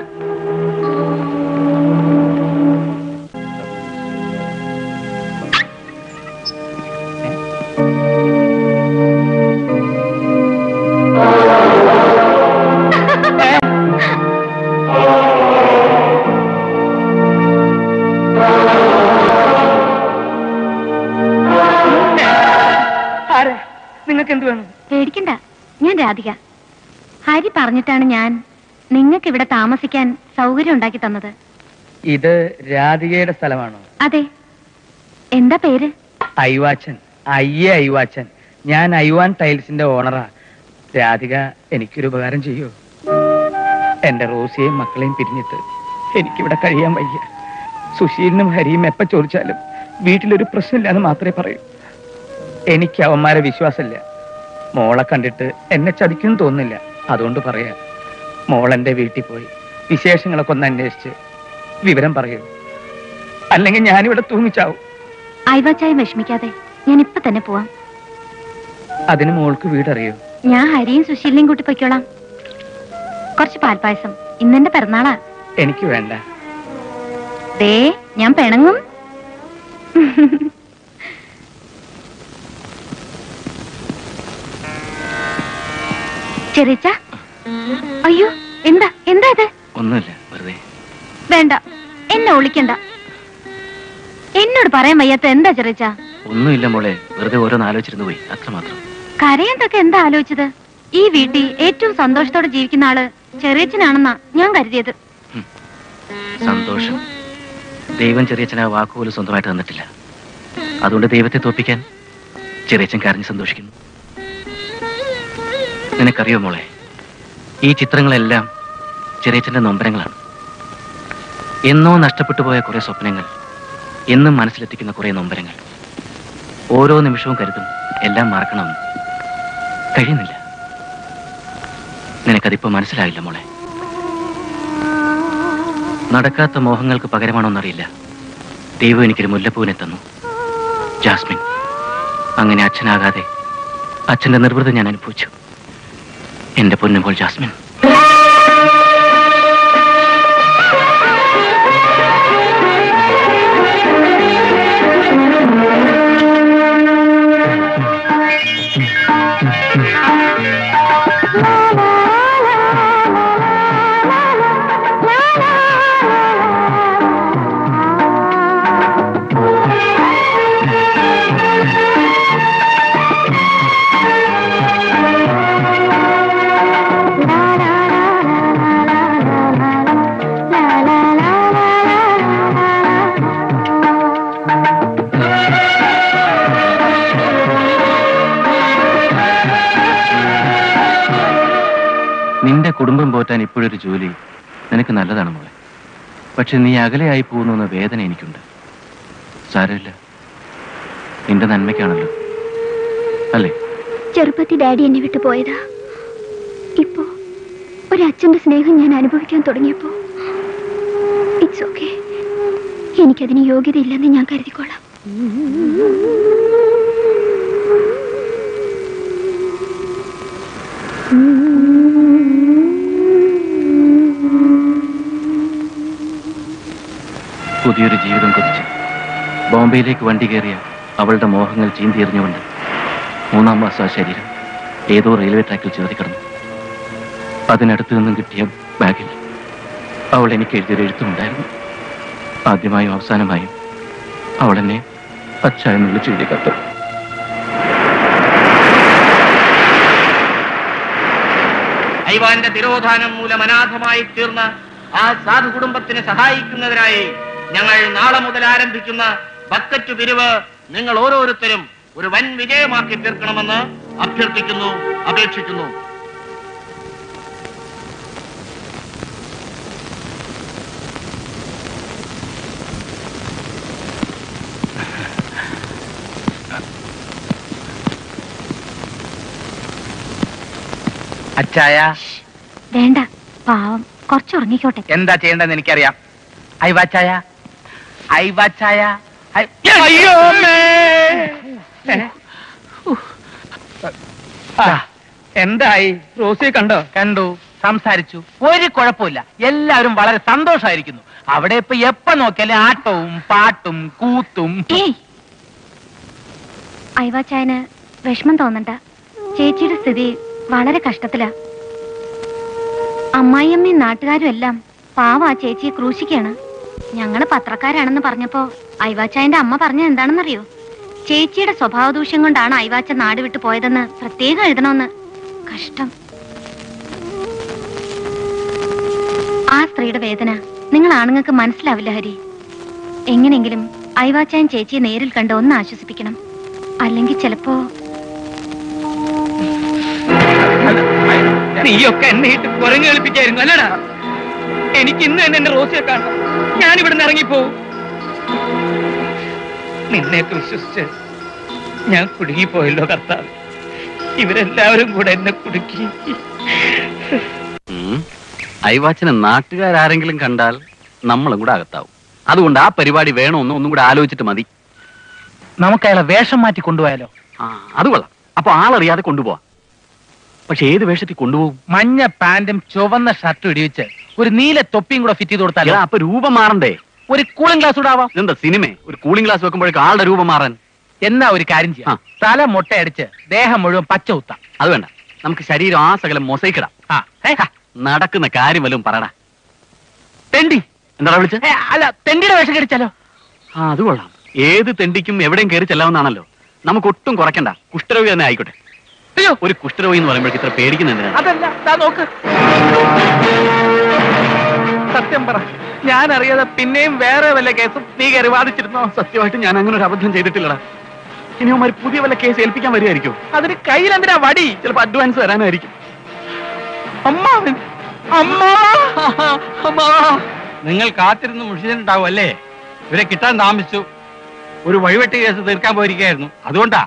നിങ്ങൾക്ക് എന്ത് വേണം? പേടിക്കണ്ട, ഞാൻ രാധിക. ഹരി പറഞ്ഞിട്ടാണ് ഞാൻ നിങ്ങൾക്ക് ഇവിടെ താമസിക്കാൻ സൗകര്യം ഉണ്ടാക്കി തന്നത്. ഇത് രാധികയുടെ സ്ഥലമാണോ? അതെ. എന്താ പേര്? ഐവാച്ചൻ. അയ്യേ ഐവാച്ചൻ. ഞാൻ ഐവാൻ ടൈൽസിന്റെ ഓണറാ. രാധിക എനിക്കൊരു ഉപകാരം ചെയ്യൂ. എന്റെ റോസിയെയും മക്കളെയും പിരിഞ്ഞിട്ട് എനിക്കിവിടെ കഴിയാൻ വയ്യ. സുശീലിനും ഹരിയും എപ്പ ചോദിച്ചാലും വീട്ടിലൊരു പ്രശ്നമില്ലാന്ന് മാത്രമേ പറയൂ. എനിക്ക് അവന്മാരെ വിശ്വാസമില്ല. മോളെ കണ്ടിട്ട് എന്നെ ചതിക്കും തോന്നുന്നില്ല. അതുകൊണ്ട് പറയാ, മോളെന്റെ വീട്ടിൽ പോയി വിശേഷങ്ങളൊക്കെ ഒന്ന് അന്വേഷിച്ച് വിവരം പറയൂ. അല്ലെങ്കിൽ ഞാനിവിടെ തൂങ്ങിച്ചാവും. ഐവാച്ചായും വിഷമിക്കാതെ ഞാൻ ഇപ്പൊ തന്നെ പോവാം. അതിന് മോൾക്ക് വീടറിയോ? ഞാൻ ഹരിയും സുശീലിനെയും കൂട്ടി പൊയ്ക്കോളാം. കുറച്ച് പാൽപ്പായസം, ഇന്നെന്റെ പിറന്നാളാ. എനിക്ക് വേണ്ട. ദേ ഞാൻ പിണങ്ങും. ചെറിച്ച, അയ്യോ എന്താ എന്താ ഇത്? ഒന്നുമില്ല, വെറുതെ. വേണ്ട, എന്നെ ഒളിക്കണ്ട. എന്നോട് പറയാൻ വയ്യാത്ത എന്താ ചെറിച്ച? ഒന്നുമില്ല മോളെ, വെറുതെ ഓരോന്ന് ആലോചിച്ചിരുന്നു പോയി, അത്രമാത്രം. കരയാന്തൊക്കെ എന്താ ആലോചിച്ചത്? ഈ വീട്ടിൽ ഏറ്റവും സന്തോഷത്തോടെ ജീവിക്കുന്ന ആള് ചെറിയച്ചനാണെന്നാ ഞാൻ കരുതിയത്. സന്തോഷം. ദൈവം ചെറിയച്ഛൻ ആ വാക്കുപോലും സ്വന്തമായിട്ട് തന്നിട്ടില്ല. അതുകൊണ്ട് ദൈവത്തെ തോൽപ്പിക്കാൻ ചെറിയച്ഛൻ കരഞ്ഞ് സന്തോഷിക്കുന്നു. നിനക്കറിയോ മോളെ, ഈ ചിത്രങ്ങളെല്ലാം ചെറിയച്ഛന്റെ നൊമ്പരങ്ങളാണ്. എന്നോ നഷ്ടപ്പെട്ടു പോയ കുറെ സ്വപ്നങ്ങൾ, എന്നും മനസ്സിലെത്തിക്കുന്ന കുറെ നൊമ്പരങ്ങൾ. ഓരോ നിമിഷവും കരുതും എല്ലാം മറക്കണമെന്ന്. കഴിയുന്നില്ല. നിനക്കതിപ്പോ മനസ്സിലായില്ല മോളെ. നടക്കാത്ത മോഹങ്ങൾക്ക് പകരമാണോന്നറിയില്ല, ദൈവം എനിക്കൊരു മുല്ലപ്പൂവിനെ തന്നു, ജാസ്മിൻ. അങ്ങനെ അച്ഛനാകാതെ അച്ഛന്റെ നിർവൃതി ഞാൻ അനുഭവിച്ചു. എന്റെ പൊന്നുമോൾ ജാസ്മിൻ. നിന്റെ കുടുംബം പോറ്റാൻ ഇപ്പോഴൊരു ജോലി നിനക്ക് നല്ലതാണ് മോളെ. പക്ഷെ നീ അകലെയായി പോകുന്നു എന്ന വേദന എനിക്കുണ്ട്. സാരമില്ല, നിന്റെ നന്മയ്ക്കാണല്ലോ, അല്ലേ? ചെറുപ്പത്തിൽ ഡാഡി എന്നെ വിട്ടു പോയതാ. ഇപ്പോ ഒരച്ഛന്റെ സ്നേഹം ഞാൻ അനുഭവിക്കാൻ തുടങ്ങിയപ്പോ ഇറ്റ്സ് ഓക്കെ. എനിക്കതിന് യോഗ്യതയില്ലെന്ന് ഞാൻ കരുതിക്കോളാം. പുതിയൊരു ജീവിതം കൊതിച്ച് ബോംബെയിലേക്ക് വണ്ടി കയറിയ അവളുടെ മോഹങ്ങൾ ചീന്തിയെറിഞ്ഞുകൊണ്ട് മൂന്നാം മാസം ആ ശരീരം ഏതോ റെയിൽവേ ട്രാക്കിൽ ചേർത്തിക്കിടന്നു. അതിനടുത്ത് നിന്നും കിട്ടിയ ബാഗിൽ അവൾ എനിക്ക് എഴുതിയൊരു എഴുത്തുണ്ടായിരുന്നു. ആദ്യമായും അവസാനമായും അവൾ എന്നെ അച്ഛ എന്ന് വിളിച്ചു എഴുതിയ കത്ത്. ഐവാന്റെ തിരോധാനം മൂലം അനാഥമായി തീർന്ന ആ സാധു കുടുംബത്തിനെ സഹായിക്കുന്നതിനായി ഞങ്ങൾ നാളെ മുതൽ ആരംഭിക്കുന്ന ബക്കറ്റ് പിരിവ് നിങ്ങൾ ഓരോരുത്തരും ഒരു വൻ വിജയമാക്കി തീർക്കണമെന്ന് അഭ്യർത്ഥിക്കുന്നു, അപേക്ഷിക്കുന്നു. അച്ചായ വേണ്ട, പാവം, കുറച്ചുറങ്ങിക്കോട്ടെ. എന്താ ചെയ്യേണ്ടതെന്ന് എനിക്കറിയാം. ഐവാച്ചായ, ഐവാച്ചായ, അയ്യോ എന്തായി? റോസിയെ കണ്ടോ? കണ്ടു, സംസാരിച്ചു, ഒരു കുഴപ്പമില്ല. എല്ലാവരും വളരെ സന്തോഷമായിരിക്കുന്നു. അവിടെ ഇപ്പൊ എപ്പ നോക്കിയാലും ആട്ടവും പാട്ടും കൂത്തും. ഐവാച്ചായന് വിഷമം തോന്നണ്ട. ചേച്ചിയുടെ സ്ഥിതി വളരെ കഷ്ടത്തിലാ. അമ്മായിയമ്മയും നാട്ടുകാരും എല്ലാം പാവ ആ ചേച്ചിയെ ക്രൂശിക്കാണ്. ഞങ്ങള് പത്രക്കാരാണെന്ന് പറഞ്ഞപ്പോ ഐവാച്ചായന്റെ അമ്മ പറഞ്ഞ എന്താണെന്നറിയോ? ചേച്ചിയുടെ സ്വഭാവ ദൂഷ്യം കൊണ്ടാണ് ഐവാച്ച നാട് വിട്ടു പോയതെന്ന് പ്രത്യേകം എഴുതണമെന്ന്. കഷ്ടം. ആ സ്ത്രീയുടെ വേദന നിങ്ങൾ ആണുങ്ങൾക്ക് മനസ്സിലാവില്ല ഹരി. എങ്ങനെങ്കിലും ഐവാച്ചായൻ ചേച്ചിയെ നേരിൽ കണ്ട് ഒന്ന് ആശ്വസിപ്പിക്കണം. അല്ലെങ്കിൽ ചിലപ്പോ നീയൊക്കെ എന്നെ ഇട്ട് കുരങ്ങ് കളിപ്പിക്കായിരുന്നു അല്ലടാ. എനിക്ക് ഇന്ന് തന്നെ എന്റെ റോസിയെ കാണണം. ഞാൻ ഇവിടുന്ന് ഇറങ്ങിപ്പോവും. നിന്നെയൊക്കെ വിശ്വസിച്ച് ഞാൻ കുടുങ്ങിപ്പോയല്ലോ കർത്താവ്. ഇവരെല്ലാവരും കൂടെ എന്നെ കുടുക്കി. ഐവാച്ചനെ നാട്ടുകാരെങ്കിലും കണ്ടാൽ നമ്മളും കൂടെ അകത്താവും. അതുകൊണ്ട് ആ പരിപാടി വേണമെന്ന് ഒന്നും കൂടെ ആലോചിച്ചിട്ട് മതി. നമുക്ക് അയാളെ വേഷം മാറ്റി കൊണ്ടുപോയാലോ? ആ, അത് കൊള്ളാം. അപ്പൊ ആളറിയാതെ കൊണ്ടുപോവാം. പക്ഷെ ഏത് വേഷത്തിൽ കൊണ്ടുപോകും? മഞ്ഞ പാന്റും ചുവന്ന ഷർട്ടും ഇടിവിച്ച് ഒരു നീല തൊപ്പിയും കൂടെ ഫിറ്റ് ചെയ്ത് കൊടുത്താലോ? അപ്പൊ രൂപം മാറണ്ടേ? ഒരു കൂളിംഗ് ഗ്ലാസ് കൂടെ ആവാം. എന്താ സിനിമ ഒരു കൂളിംഗ് ഗ്ലാസ് വെക്കുമ്പോഴേക്കും ആളുടെ രൂപം മാറാൻ? എന്നാ ഒരു കാര്യം ചെയ്യാം, തല മുട്ടയടിച്ച് ദേഹം മുഴുവൻ പച്ച കുത്താം. അത് വേണ്ട, നമുക്ക് ശരീരം ആ സകലം മൊസൈക്കിടാം. നടക്കുന്ന കാര്യം വല്ലതും പറയടാ. തെണ്ടി എന്താ വിളിച്ചത്? അല്ല, തെണ്ടിയുടെ വേഷം കടിച്ചാലോ? ആ അത് കൊള്ളാം. ഏത് തെണ്ടിക്കും എവിടെയും കയറി ചെല്ലാവുന്നതാണല്ലോ. നമുക്ക് ഒട്ടും കുറയ്ക്കണ്ട, കുഷ്ഠരോഗി തന്നെ ആയിക്കോട്ടെ. അയ്യോ, ഒരു കുഷ്ഠരോഗി എന്ന് പറയുമ്പോഴേക്ക് ഇത്ര പേടിക്കുന്നുണ്ട്. അതല്ല, ദാ നോക്ക്. സത്യം പറ, ഞാൻ അറിയാതെ പിന്നെയും വേറെ വല്ല കേസും നീ കയറി വാദിച്ചിരുന്നോ? സത്യമായിട്ട് ഞാൻ അങ്ങനെ ഒരു അബദ്ധം ചെയ്തിട്ടില്ലടാ. ഇനി അവന്മാർ പുതിയ വല്ല കേസ് ഏൽപ്പിക്കാൻ വരികയായിരിക്കും. അതിന് കയ്യിലെന്തിനാ വടി? ചിലപ്പോ അഡ്വാൻസ് തരാനായിരിക്കും. അമ്മാവൻ, അമ്മാ അമ്മാ, നിങ്ങൾ കാത്തിരുന്ന് മുഷിച്ചിട്ടുണ്ടാവും അല്ലേ? ഇവരെ കിട്ടാൻ താമസിച്ചു. ഒരു വഴിവെട്ടി കേസ് തീർക്കാൻ പോയിരിക്കായിരുന്നു, അതുകൊണ്ടാ.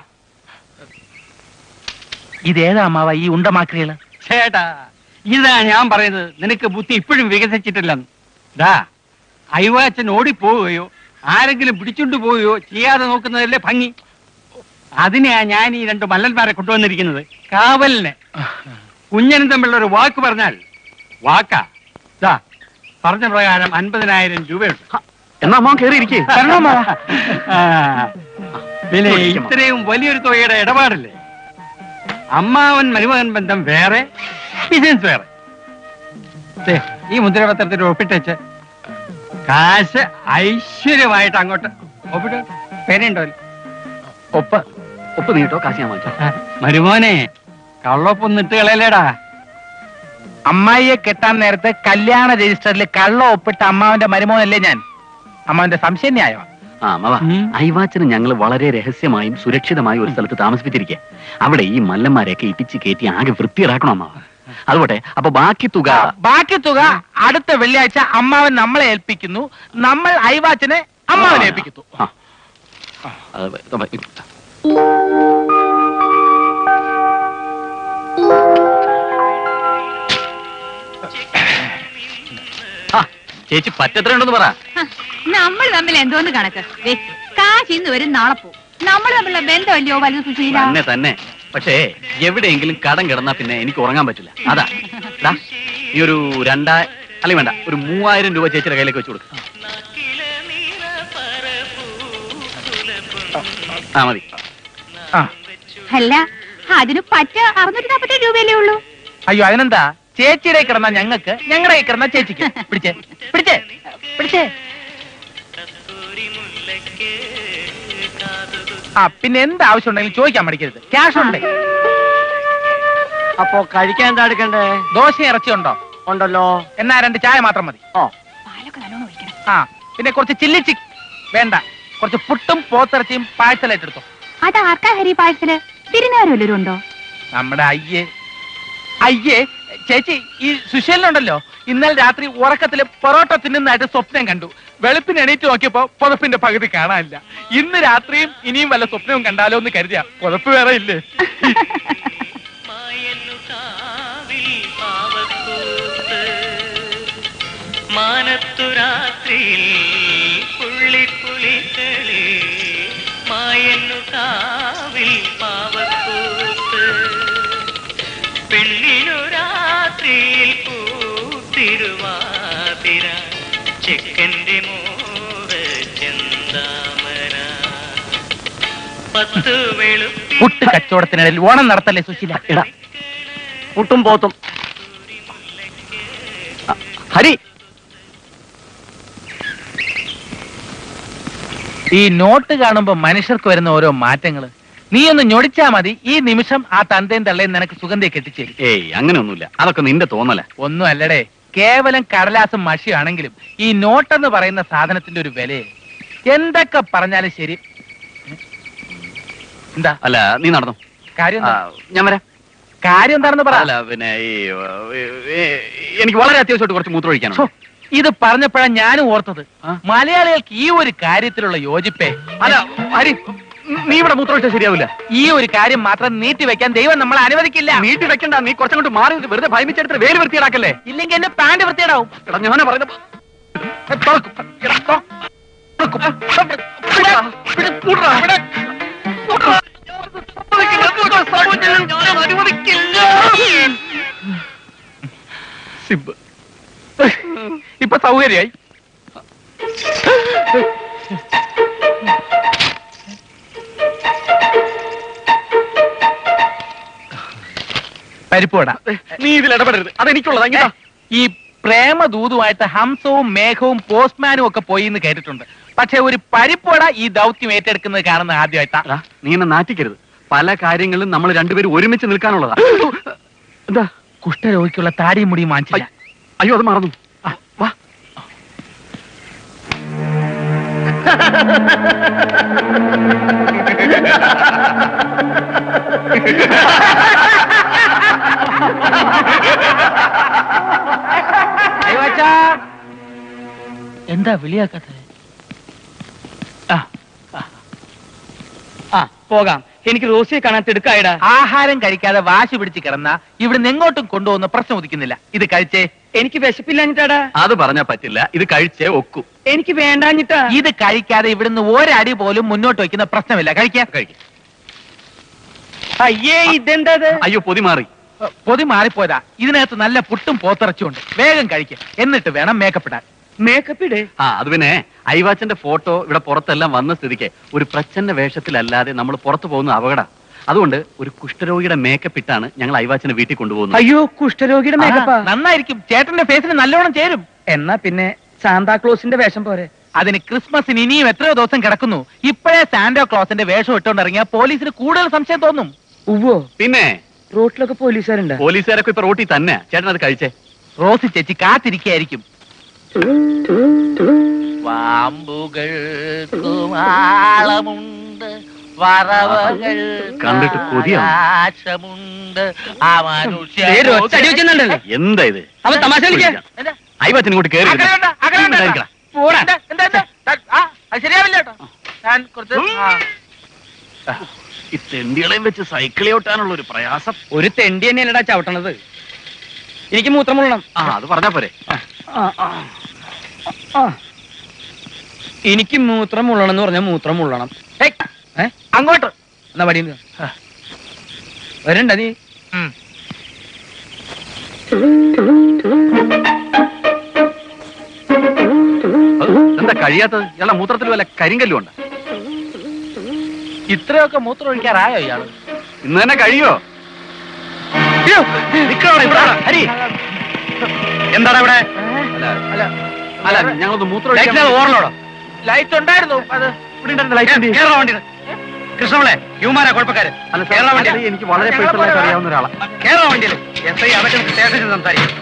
ഇതേതാ അമ്മാവ ഈ ഉണ്ടമാക്രികള്? ചേട്ടാ, ഇതാ ഞാൻ പറയുന്നത്, നിനക്ക് ബുദ്ധി ഇപ്പോഴും വികസിച്ചിട്ടില്ലെന്ന്. ദാ അയവാച്ചൻ ഓടിപ്പോവുകയോ ആരെങ്കിലും പിടിച്ചുകൊണ്ട് പോവുകയോ ചെയ്യാതെ നോക്കുന്നതല്ലേ ഭംഗി. അതിനെയാ ഞാൻ ഈ രണ്ട് മല്ലന്മാരെ കൊണ്ടുവന്നിരിക്കുന്നത്, കാവലിന്. കുഞ്ഞനും തമ്മിലുള്ള ഒരു വാക്ക് പറഞ്ഞാൽ വാക്കാ. ദാ പറഞ്ഞ പ്രകാരം അൻപതിനായിരം രൂപയുണ്ട്. എന്നാ അമ്മ കയറിയിരിക്കേ. പിന്നെ ഇത്രയും വലിയൊരു തുകയുടെ ഇടപാടല്ലേ. അമ്മാവൻ മരുമകൻ ബന്ധം വേറെ, ബിസിനസ് വേറെ. ദേ, ഈ മുദ്രപത്രത്തിൽ ഒപ്പിട്ടേച്ച് കാശ് ഐശ്വര്യമായിട്ട് അങ്ങോട്ട് ഒപ്പിട്ട്. പേരുണ്ടോ? ഒപ്പ് ഒപ്പ് നീട്ടോ, കാശ് ഞാൻ വാങ്ങിച്ചോ. മരുമോനെ, കള്ളൊപ്പൊന്നും ഇട്ട് കളയലേടാ. അമ്മായിയെ കെട്ടാൻ നേരത്തെ കല്യാണ രജിസ്റ്ററിൽ കള്ള ഒപ്പിട്ട അമ്മാവന്റെ മരുമോനല്ലേ ഞാൻ? അമ്മാവന്റെ സംശയം ന്യായമാ. ആ അമ്മ, അയവാച്ചന് ഞങ്ങൾ വളരെ രഹസ്യമായും സുരക്ഷിതമായും ഒരു സ്ഥലത്ത് താമസിപ്പിച്ചിരിക്കുക. അവിടെ ഈ മല്ലന്മാരെയൊക്കെ ഇടിച്ച് കയറ്റി ആകെ വൃത്തിയിടാക്കണം അമ്മ. അതുപോട്ടെ, അപ്പൊ ബാക്കി തുക ബാക്കി തുക അടുത്ത വെള്ളിയാഴ്ച അമ്മാവൻ നമ്മളെ ഏൽപ്പിക്കുന്നു, നമ്മൾ അയവാച്ചനെ അമ്മാവനെ ഏൽപ്പിക്കുന്നു. ചേച്ചി പറ്റത്ര ഉണ്ടെന്ന് പറ. നമ്മൾ തമ്മിൽ എന്തോന്ന് കണക്ക്? കാശ് ഇന്ന് വരും, നാളെ പോവും. നമ്മൾ തമ്മിലുള്ള ബന്ധമല്ലയോ വലുത് സുശീല? തന്നെ തന്നെ. പക്ഷേ എവിടെയെങ്കിലും കടം കിടന്നാ പിന്നെ എനിക്ക് ഉറങ്ങാൻ പറ്റില്ല. അതാ ദാ, ഈ ഒരു രണ്ടാ അല്ലെങ്കിൽ വേണ്ട ഒരു മൂവായിരം രൂപ ചേച്ചിയുടെ കയ്യിലേക്ക് വെച്ച് കൊടുക്കും. ആ മതി. അല്ല, അതിന് പറ്റ അറുന്നൂറ്റി നാപ്പത്തേഴ് രൂപയല്ലേ ഉള്ളൂ. അയ്യോ, അതിനെന്താ? ചേച്ചിയുടെ കിടന്ന ഞങ്ങൾക്ക്, ഞങ്ങളുടെ കിടന്ന ചേച്ചിക്ക്. പിടിച്ചേ പിടിച്ചേ പിടിച്ചേ. ആ പിന്നെ എന്ത് ആവശ്യം ഉണ്ടെങ്കിലും ചോദിക്കാൻ മടിക്കരുത്, ക്യാഷ് ഉണ്ടേ. അപ്പോ കഴിക്കാൻ എന്താ എടുക്കണ്ടേ? ദോശ ഇറച്ചി ഉണ്ടോ? ഉണ്ടല്ലോ. എന്നാ രണ്ട് ചായ മാത്രം മതി. ഓ, ആ പിന്നെ കുറച്ച് ചില്ലി ചിക്ക് വേണ്ട, കുറച്ച് പുട്ടും പോത്തിറച്ചിയും പാഴ്സലായിട്ട് എടുത്തോ. അത് ആർക്കാ ഹരി പാഴ്സല്? തിരുനാരും വല്ലവരും ഉണ്ടോ? നമ്മുടെ അയ്യേ. അയ്യേ ചേച്ചി, ഈ സുശീലനുണ്ടല്ലോ, ഇന്നലെ രാത്രി ഉറക്കത്തില് പൊറോട്ട തിന്നുന്നതായിട്ട് സ്വപ്നം കണ്ടു. വെളുപ്പിന് എണീറ്റ് നോക്കിയപ്പോ പുതപ്പിന്റെ പകുതി കാണാനില്ല. ഇന്ന് രാത്രിയും ഇനിയും വല്ല സ്വപ്നവും കണ്ടാലോ എന്ന് കരുതിയാ. പുതപ്പ് വേറെ ഇല്ലേ? മാനത്തു രാത്രിയിൽ പുള്ളിപ്പുലികളെ മായന്നു കാവിൽ പാവക്കൂത്ത് പെണ്ണിനു രാത്രിയിൽ പൂത്തിരുവാതിര ചെക്കന്റെ മോഹ ചെന്താമര പത്ത് വെളുപ്പി. പുട്ട് കച്ചവടത്തിനിടയിൽ ഓണം നടത്തല്ലേ സുശീല? എടാ, പുട്ടും പോത്തും. ഹരി, ഈ നോട്ട് കാണുമ്പോ മനുഷ്യർക്ക് വരുന്ന ഓരോ മാറ്റങ്ങള് നീ ഒന്ന് ഞൊടിച്ചാ മതി, ഈ നിമിഷം ആ തന്തയും തള്ളയും നിനക്ക് സുഗന്ധിയെ കെട്ടിച്ചേരും. ഏയ് അങ്ങനെയൊന്നുമില്ല, അതൊക്കെ നിന്റെ തോന്നല. ഒന്നും അല്ലടേ, കേവലം കടലാസും മഷിയാണെങ്കിലും ഈ നോട്ടെന്ന് പറയുന്ന സാധനത്തിന്റെ ഒരു വിലയെ എന്തൊക്കെ പറഞ്ഞാലും ശരി. എന്താ? അല്ല നീ നടന്നു. കാര്യം ഞാൻ വരാം. കാര്യം എന്താണെന്ന് പറ. അല്ല പിന്നെ ഈ എനിക്ക് വളരെ അത്യാവശ്യമായിട്ട് കുറച്ച് മൂത്രം ഒഴിക്കാനുണ്ട്. ഇത് പറഞ്ഞപ്പോഴാണ് ഞാനും ഓർത്തത്, മലയാളികൾക്ക് ഈ ഒരു കാര്യത്തിലുള്ള യോജിപ്പേ. അല്ല ഹരി, നീ ഇവിടെ മൂത്രം ഒഴിച്ചാൽ ശരിയാവില്ല. ഈ ഒരു കാര്യം മാത്രം നീട്ടി വെക്കാൻ ദൈവം നമ്മളെ അനുവദിക്കില്ല. നീട്ടി വെക്കണ്ട, നീ കുറച്ചങ്ങോട്ട് മാറി വെറുതെ ഭയമിച്ചെടുത്ത് വേല് വൃത്തിയിടാക്കല്ലേ. ഇല്ലെങ്കിൽ എന്റെ പാന്റ് വൃത്തിയിടാവും. ഞാനെ പറയുന്ന ഇപ്പൊ സൗകര്യായി. പരിപ്പുവട. നീ ഇതിൽ ഇടപെടരുത്, അതെനിക്കുള്ളതാ. ഈ പ്രേമദൂതുമായിട്ട് ഹംസവും മേഘവും പോസ്റ്റ്മാനും ഒക്കെ പോയി എന്ന് കേട്ടിട്ടുണ്ട്. പക്ഷെ ഒരു പരിപ്പുവട ഈ ദൗത്യം ഏറ്റെടുക്കുന്നത് കാണുന്ന ആദ്യമായിട്ടാ. നീ എന്നെ നാറ്റിക്കരുത്. പല കാര്യങ്ങളും നമ്മൾ രണ്ടുപേരും ഒരുമിച്ച് നിൽക്കാനുള്ളതാ. എന്താ? കുഷ്ഠരോഗിക്കുള്ള താടിയും മുടിയും വാങ്ങിച്ചില്ല. അയ്യോ, അത് മറന്നു. വാ. എന്താ വിളിയാക്കാത്തത്? ആ പോകാം, എനിക്ക് റോസിയെ കാണാൻ തിടുക്കായിടാ. ആഹാരം കഴിക്കാതെ വാശി പിടിച്ച് കിടന്ന ഇവിടുന്ന് എങ്ങോട്ടും കൊണ്ടുപോകുന്ന പ്രശ്നം ഉദിക്കുന്നില്ല. ഇത് കഴിച്ചേ. എനിക്ക് വിശപ്പില്ലാഞ്ഞിട്ടാടാ. അത് പറഞ്ഞാ പറ്റില്ല, ഇത് കഴിച്ചേ ഒക്കൂ. എനിക്ക് വേണ്ടാഞ്ഞിട്ടാ. ഇത് കഴിക്കാതെ ഇവിടുന്ന് ഒരടി പോലും മുന്നോട്ട് വയ്ക്കുന്ന പ്രശ്നമില്ല. കഴിക്കാം. കഴിക്കാം. അയ്യേ, ഇതെന്താ? അയ്യോ, പൊതി മാറി. പൊതി മാറിപ്പോയതാ. ഇതിനകത്ത് നല്ല പുട്ടും പോത്തിറച്ചുണ്ട്. വേഗം കഴിക്കുക, എന്നിട്ട് വേണം മേക്കപ്പ് ഇടാൻ. മേക്കപ്പ് ഇടേ? ആ, അത് പിന്നെ ഐവാച്ചന്റെ ഫോട്ടോ ഇവിടെ പുറത്തെല്ലാം വന്ന സ്ഥിതിക്ക് ഒരു പ്രച്ഛന്ന വേഷത്തിലല്ലാതെ നമ്മൾ പുറത്തു പോകുന്ന അപകടം. അതുകൊണ്ട് ഒരു കുഷ്ഠരോഗിയുടെ മേക്കപ്പ് ഇട്ടാണ് ഞങ്ങൾ ഐവാച്ചനെ വീട്ടിൽ കൊണ്ടുപോകുന്നത്. അയ്യോ, കുഷ്ഠരോഗിയുടെ മേക്കപ്പാ? നന്നായിരിക്കും. ചേട്ടന്റെ ഫേസിന് നല്ലോണം ചേരും. എന്നാ പിന്നെ സാന്താക്ലോസിന്റെ വേഷം പോരെ? അതിന് ക്രിസ്മസിന് ഇനിയും എത്രയോ ദിവസം കിടക്കുന്നു. ഇപ്പോഴേ സാന്റോ ക്ലോസിന്റെ വേഷം ഇട്ടുകൊണ്ട് ഇറങ്ങിയാൽ പോലീസിന് കൂടുതൽ സംശയം തോന്നും. ഉവ്വോ? പിന്നെ റോട്ടിലൊക്കെ പോലീസുകാരുണ്ട്. പോലീസുകാരൊക്കെ ഇപ്പൊ റോട്ടിൽ തന്നെ. ചേട്ടൻ അത് കഴിച്ചേ. റോസി ചേച്ചി കാത്തിരിക്കായിരിക്കും. വാമ്പുകൾക്കുമാളമുണ്ട്, കണ്ടിട്ട് വറവകൾക്കുണ്ട്, ആ മനുഷ്യ എന്താ ഇത്? അവൻ തമാശ കളിക്കാ. ഐവാച്ചൻ ഇങ്ങോട്ട് കയറി ശരിയാവില്ല കേട്ടോ. ഞാൻ കുറച്ച് ഈ തെണ്ടികളെയും വെച്ച് സൈക്കിളി ഓട്ടാനുള്ള ഒരു പ്രയാസം. ഒരു തെണ്ടി തന്നെയല്ലടാ ചവിട്ടണത്. എനിക്ക് മൂത്രം മുള്ളണം. ആ, അത് പറഞ്ഞാ പോരെ. എനിക്ക് മൂത്രം മുള്ളണം എന്ന് പറഞ്ഞാൽ മൂത്രം മുള്ളണം. അങ്ങോട്ട് എന്നാ പടി വരണ്ട നീ. എന്താ കഴിയാത്തത്? ഇയാളെ മൂത്രത്തിൽ വല്ല കരിങ്കല്ലും ഉണ്ട്. ഇത്രയൊക്കെ മൂത്രം ഒഴിക്കാറായോ ഇയാള്? ഇന്ന് തന്നെ കഴിയോ? എന്താണ് ഇവിടെ? അല്ല, ഞങ്ങളൊന്ന് മൂത്രം ഓർലോടോ? ലൈറ്റ് ഉണ്ടായിരുന്നു. അത് കൃഷ്ണമളെ, യുമാരാ കുഴപ്പക്കാര്. എനിക്ക് വളരെ പേഴ്സണലായിട്ട് അറിയാവുന്ന ഒരാളാണ്. കേരള വണ്ടിയിൽ എസ് ഐ അവരുടെ സ്റ്റേഷനിൽ സംസാരിക്കും.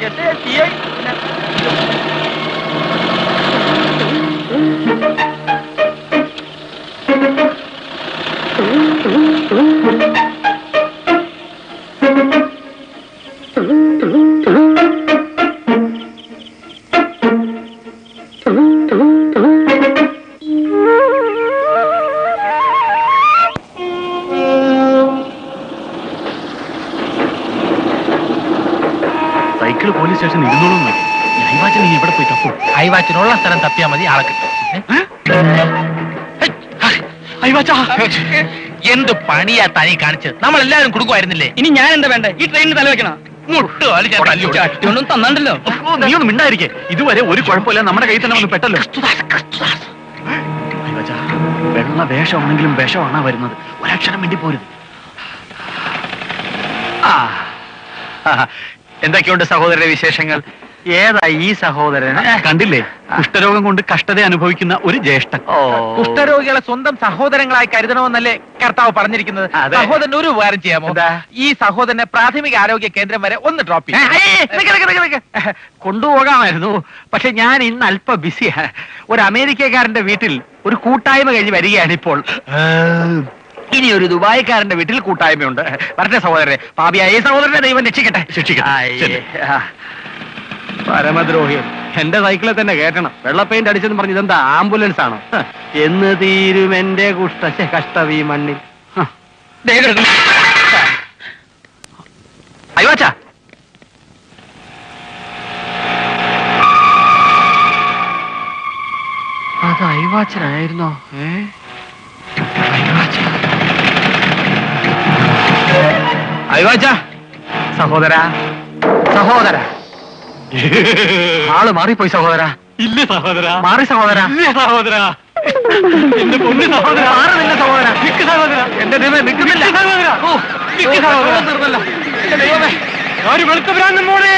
സൈക്കിള് പോലീസ് സ്റ്റേഷൻ ഇരുന്നോളൂ. ഐവാച്ചൻ നീ എവിടെ പോയി തപ്പും? ഐവാച്ചനുള്ള സ്ഥലം തപ്പിയാൽ മതി, ആളെ കിട്ടും. എന്ത് പണിയാ തനി കാണിച്ചത്? നമ്മൾ എല്ലാവരും കൊടുക്കുമായിരുന്നില്ലേ? ഇനി ഞാൻ എന്താ വേണ്ടേ? ഈ ട്രെയിനിന് തല വെക്കണം. ഒന്നും തന്നണ്ടല്ലോ. നീ ഒന്നും മിണ്ടായിരിക്കേ. ഇതുവരെ ഒരു കുഴപ്പമില്ല, നമ്മുടെ കയ്യിൽ തന്നെ വന്ന് പെട്ടല്ലോ. വെള്ള വേഷമാണെങ്കിലും വിഷമാണാ വരുന്നത്. ഒരക്ഷരം വേണ്ടി പോരുത്. എന്തൊക്കെയുണ്ട് സഹോദരന്റെ വിശേഷങ്ങൾ? ഏതാ ഈ സഹോദരൻ? കണ്ടില്ലേ, കുഷ്ഠരോഗം കൊണ്ട് കഷ്ടത അനുഭവിക്കുന്ന ഒരു ജ്യേഷ്ഠൻ. കുഷ്ഠരോഗികളെ സ്വന്തം സഹോദരങ്ങളായി കരുതണമെന്നല്ലേ കർത്താവ് പറഞ്ഞിരിക്കുന്നത്? സഹോദരൻ ഒരു ഉപകാരം ചെയ്യാമോ? ഈ സഹോദരനെ പ്രാഥമിക ആരോഗ്യ കേന്ദ്രം വരെ ഒന്ന് ഡ്രോപ്പ് ചെയ്യാം. കൊണ്ടുപോകാമായിരുന്നു, പക്ഷെ ഞാൻ ഇന്ന് അല്പം ബിസിയാ. ഒരു അമേരിക്കക്കാരന്റെ വീട്ടിൽ ഒരു കൂട്ടായ്മ കഴിഞ്ഞ് വരികയാണ് ഇപ്പോൾ. ഇനി ഒരു ദുബായിക്കാരന്റെ വീട്ടിൽ കൂട്ടായ്മയുണ്ട്. വരട്ടെ സഹോദരനെ. പാപിയായ സഹോദരനെ ദൈവം രക്ഷിക്കട്ടെ. ശിക്ഷിക്കട്ടെ. പരമദ്രോഹി. എന്റെ സൈക്കിളിൽ തന്നെ കേട്ടണം. വെള്ള പെയിന്റ് അടിച്ചെന്ന് പറഞ്ഞു ഇതെന്താ ആംബുലൻസ് ആണോ? എന്ന് തീരും എന്റെ കുഷ്ട കഷ്ടവീ മണ്ണിൽ. ഐവാച്ചാ, അത് ഐവാച്ചനായിരുന്നോ? ഏ ഐവാച്ചാ, സഹോദര സഹോദര ആള് മാറിപ്പോയി സഹോദര. ഇല്ല സഹോദര. മാറി സഹോദര. ഇല്ല സഹോദര. എന്റെ പൊന്നു സഹോദര. മാറുന്നില്ല സഹോദര. നിക്ക് സഹോദര. എന്റെ ദൈവം നിൽക്കുന്നില്ല സഹോദര. ഓ നിക്ക് സഹോദര. തീർന്നല്ല എന്റെ ദൈവമേ. ഒരു വെളുത്ത ഭ്രാന്തൻ മോളെ.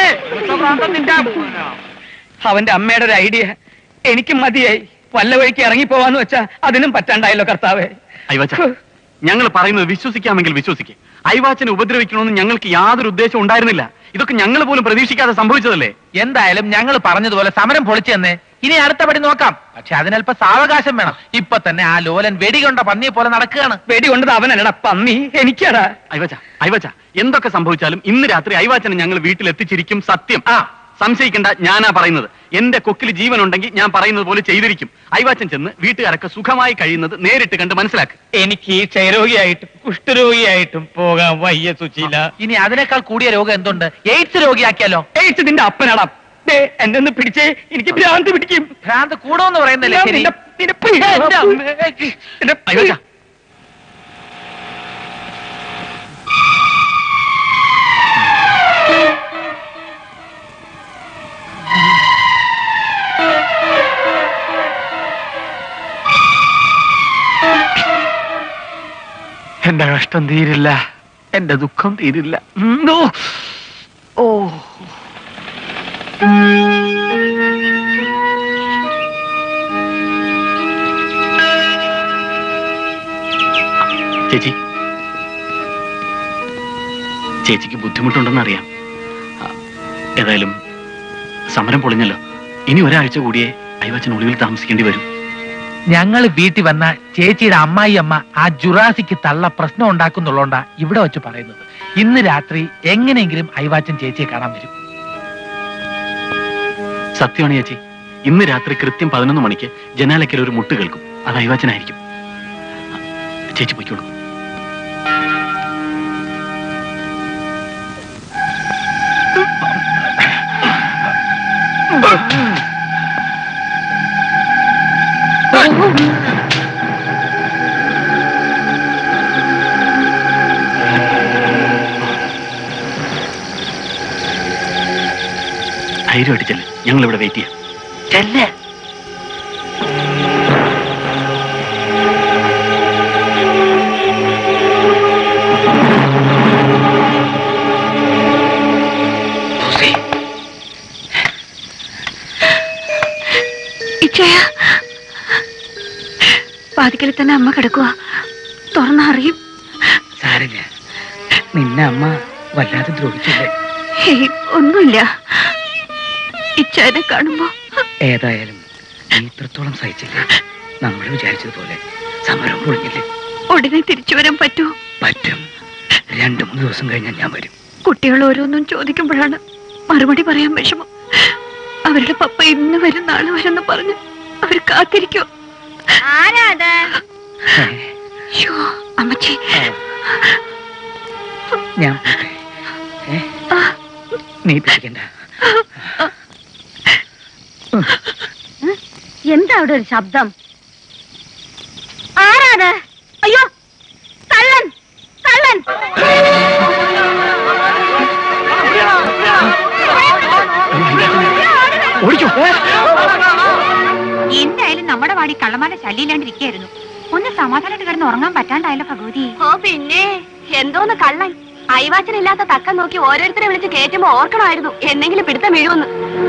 അവന്റെ അമ്മയുടെ ഒരു ഐഡിയ എനിക്ക് മതിയായി. വല്ല വഴിക്ക് ഇറങ്ങിപ്പോവാന്ന് വെച്ചാ അതിനും പറ്റാണ്ടായല്ലോ കർത്താവേ. അയ്യവാച്ച, ഞങ്ങൾ പറയുന്നത് വിശ്വസിക്കാമെങ്കിൽ വിശ്വസിക്കേ. അയ്യവാച്ചനെ ഉപദ്രവിക്കണമെന്ന് ഞങ്ങൾക്ക് യാതൊരു ഉദ്ദേശം ഉണ്ടായിരുന്നില്ല. ഇതൊക്കെ ഞങ്ങൾ പോലും പ്രതീക്ഷിക്കാതെ സംഭവിച്ചതല്ലേ. എന്തായാലും ഞങ്ങൾ പറഞ്ഞതുപോലെ സമരം പൊളിച്ചു തന്നെ ഇനി അടുത്ത പടി നോക്കാം. പക്ഷെ അതിനല്പ സാവകാശം വേണം. ഇപ്പൊ തന്നെ ആ ലോലൻ വെടികൊണ്ട പന്നിയെ പോലെ നടക്കുകയാണ്. വെടികൊണ്ടത് അവനല്ലടാ, പന്നി എനിക്കാടാ. അയ്യവാച്ച, അയ്യവാച്ച, എന്തൊക്കെ സംഭവിച്ചാലും ഇന്ന് രാത്രി അയ്യവാച്ചനെ ഞങ്ങൾ വീട്ടിലെത്തിച്ചിരിക്കും. സത്യം. ആ സംശയിക്കണ്ട, ഞാനാ പറയുന്നത്. എന്റെ കൊക്കിൽ ജീവൻ ഉണ്ടെങ്കിൽ ഞാൻ പറയുന്നത് പോലെ ചെയ്തിരിക്കും. അയ്യവാച്ചൻ ചെന്ന് വീട്ടുകാരൊക്കെ സുഖമായി കഴിയുന്നത് നേരിട്ട് കണ്ട് മനസ്സിലാക്കും. എനിക്ക് ഈ ക്ഷയരോഗിയായിട്ടും കുഷ്ഠരോഗിയായിട്ടും പോകാൻ വയ്യ സുശീല. ഇനി അതിനേക്കാൾ കൂടിയ രോഗം എന്തുണ്ട്? എയ്ഡ്സ് രോഗിയാക്കിയാലോ? എയ്ഡ്സ് നിന്റെ അപ്പനാടാ. എന്നെ ഒന്ന് പിടിച്ചേ, എനിക്ക് ഭ്രാന്ത് പിടിക്കും. ഭ്രാന്ത് കൂടോന്ന് പറയുന്നല്ലേ ശരി. അയ്യവാച്ച, എന്റെ കഷ്ടം തീരില്ല, എന്റെ ദുഃഖം തീരില്ല. ഓ ചേച്ചി, ചേച്ചിക്ക് ബുദ്ധിമുട്ടുണ്ടെന്നറിയാം. ഏതായാലും സമരം പൊളിഞ്ഞല്ലോ. ഇനി ഒരാഴ്ച കൂടിയേ അയ്യവാച്ചൻ ഒളിവിൽ താമസിക്കേണ്ടി വരും. ഞങ്ങൾ വീട്ടിൽ വന്ന ചേച്ചിയുടെ അമ്മായി അമ്മ ആ ജുറാസിക്ക് തള്ള പ്രശ്നം ഉണ്ടാക്കുന്നുള്ളോണ്ടാ ഇവിടെ വെച്ച് പറയുന്നത്. ഇന്ന് രാത്രി എങ്ങനെയെങ്കിലും അയ്യവാച്ചൻ ചേച്ചിയെ കാണാൻ വരും. സത്യമാണ് ചേച്ചി. ഇന്ന് രാത്രി കൃത്യം പതിനൊന്ന് മണിക്ക് ജനാലയ്ക്കൽ ഒരു മുട്ട് കേൾക്കും. അത് അയ്യവാച്ചനായിരിക്കും. ചേച്ചി പൊയ്ക്കോളൂ. ധൈര്യമായിട്ട് ചെല്ല്, ഞങ്ങൾ ഇവിടെ വെയിറ്റ് ചെയ്യാം. ചെല്ല്. വാതിക്കൽ തന്നെ അമ്മ കിടക്കുക. തുറന്നറിയും. സാരില്ല, നിന്നെ അമ്മ വല്ലാതെ ദ്രോഹിച്ചില്ലേ? ഹേയ്, ഒന്നുമില്ല. ഇച്ചാനെ കാണുമ്പോ ഏതായാലും നീ ഇത്രത്തോളം സഹിച്ചില്ലേ? നമ്മൾ വിചാരിച്ചതുപോലെ സമരം പൊളിഞ്ഞില്ലേ? ഉടനെ തിരിച്ചു വരാൻ പറ്റുമോ? പറ്റും. രണ്ടു മൂന്ന് ദിവസം കഴിഞ്ഞാൽ ഞാൻ വരും. കുട്ടികൾ ഓരോന്നും ചോദിക്കുമ്പോഴാണ് മറുപടി പറയാൻ വിഷമം. അവരുടെ പപ്പ ഇന്ന് വരും നാളെ വരെന്ന് പറഞ്ഞ് അവർ കാത്തിരിക്കോ. അമ്മച്ചി, ഞാൻ നീ പിടിക്കണ്ട. എന്താ അവിടെ ഒരു ശബ്ദം? ആരാത്? അയ്യോ, കള്ളൻ കള്ളൻ! എന്തായാലും നമ്മുടെ വാടി കള്ളമാരുടെ ശല്യമില്ലാണ്ടിരിക്കായിരുന്നു. ഒന്ന് സമാധാനമായിട്ട് കിടന്ന് ഉറങ്ങാൻ പറ്റാണ്ടായല്ലോ ഭഗവതി. ഓ പിന്നെ എന്തോന്ന് കള്ളൻ! അയവാച്ചനില്ലാത്ത തക്കം നോക്കി ഓരോരുത്തരെ വിളിച്ച് കയറ്റുമ്പോ ഓർക്കണമായിരുന്നു എന്തെങ്കിലും പിടുത്തം വീഴുമെന്ന്.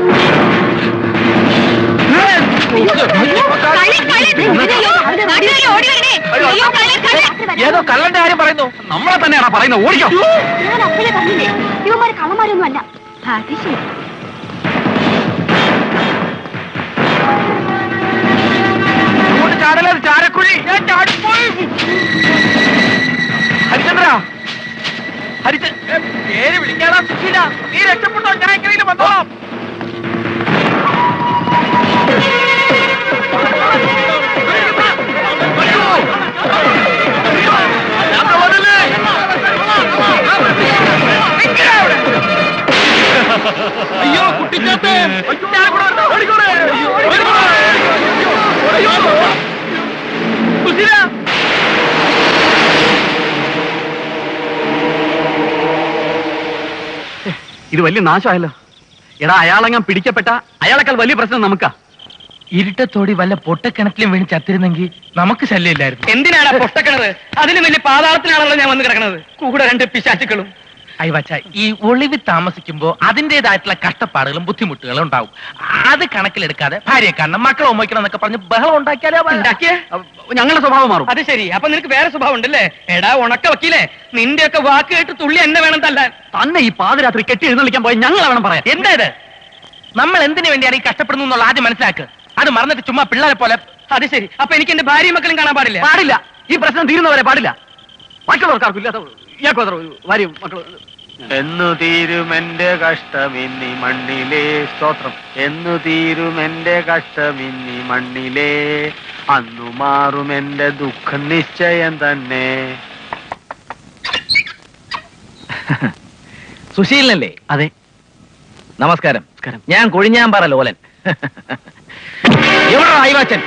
ഏതോ കള്ളന്റെ കാര്യം പറയുന്നു. നമ്മളെ തന്നെയാണോ പറയുന്നത്? ഓടിക്കോ. ഞാൻ അപ്പോഴേ പറഞ്ഞില്ലേ, ഇവന്മാര് കള്ളന്മാരൊന്നും അല്ല. അത് ശരി. ചാടലത് ചാരക്കുഴി. ഞാൻ ചാടിപ്പോയി. ഹരിചന്ദ്ര, ഹരിച പേര് വിളിക്കാതാ സുശീല. നീ രക്ഷപ്പെട്ടോ, ഞാൻ എങ്ങനെയും വന്നോളാം. അയ്യോ കുട്ടിച്ചാത്തേ, സുശീല. ഇത് വലിയ നാശമായല്ലോ. എടാ, അയാളെങ്ങാൻ പിടിക്കപ്പെട്ട അയാളെക്കാൾ വലിയ പ്രശ്നം നമുക്കാ. ഇരുട്ടത്തോടി വല്ല പൊട്ടക്കിണറ്റിലും വീണ് ചത്തിരുന്നെങ്കിൽ നമുക്ക് ശല്യമില്ലായിരുന്നു. എന്തിനാണ് പൊട്ടക്കിണറ്? അതിന് വലിയ പാതാളത്തിനാണല്ലോ ഞാൻ വന്ന് കിടക്കുന്നത്, കൂടെ രണ്ട് പിശാചുക്കളും. അയ്യവച്ച, ഈ ഒളിവ് താമസിക്കുമ്പോ അതിന്റേതായിട്ടുള്ള കഷ്ടപ്പാടുകളും ബുദ്ധിമുട്ടുകളും ഉണ്ടാവും. അത് കണക്കിലെടുക്കാതെ ഭാര്യയെ കാണണം, മക്കളെ ഉമ്മയ്ക്കണം എന്നൊക്കെ പറഞ്ഞ് ബഹളം ഉണ്ടാക്കിയാലേ ഉണ്ടാക്കിയേ ഞങ്ങളുടെ സ്വഭാവം മാറും. അത് ശരി. അപ്പൊ നിനക്ക് വേറെ സ്വഭാവം ഉണ്ടല്ലേ? എടാ ഉണക്ക വക്കീലേ, നിന്റെയൊക്കെ വാക്ക് കേട്ട് തുള്ളി എന്നെ വേണം തല്ലാൻ. തന്നെ ഈ പാതിരാത്രി കെട്ടി എഴുന്നള്ളിക്കാൻ പോയി ഞങ്ങൾ വേണം പറയാം. എന്താ ഇത്? നമ്മൾ എന്തിനു വേണ്ടിയാണ് ഈ കഷ്ടപ്പെടുന്നു എന്നുള്ള ആദ്യം മനസ്സിലാക്കുക. അത് മറന്നിട്ട് ചുമ്മാ പിള്ളേരെ പോലെ. അത് ശരി. അപ്പൊ എനിക്ക് എന്റെ ഭാര്യയും മക്കളും കാണാൻ പാടില്ല? പാടില്ല. ഈ പ്രശ്നം തീരുന്നവരെ പാടില്ല. മറ്റുള്ളവർക്കാർക്കും ഇല്ലാത്ത ഇയാൾക്കും അത്ര ഭാര്യയും മക്കളും. എന്നു തീരുമെന്റെ കഷ്ടമിന്നി മണ്ണിലേ, സ്തോത്രം. എന്നു തീരുമെന്റെ കഷ്ടമിന്നി മണ്ണിലേ, അന്നു മാറുമെന്റെ ദുഃഖം നിശ്ചയം തന്നെ. സുശീലനല്ലേ? അതെ. നമസ്കാരം. ഞാൻ കൊഴിഞ്ഞാമ്പാറ ലോലൻ. എവിടാ അയവാച്ചൻ?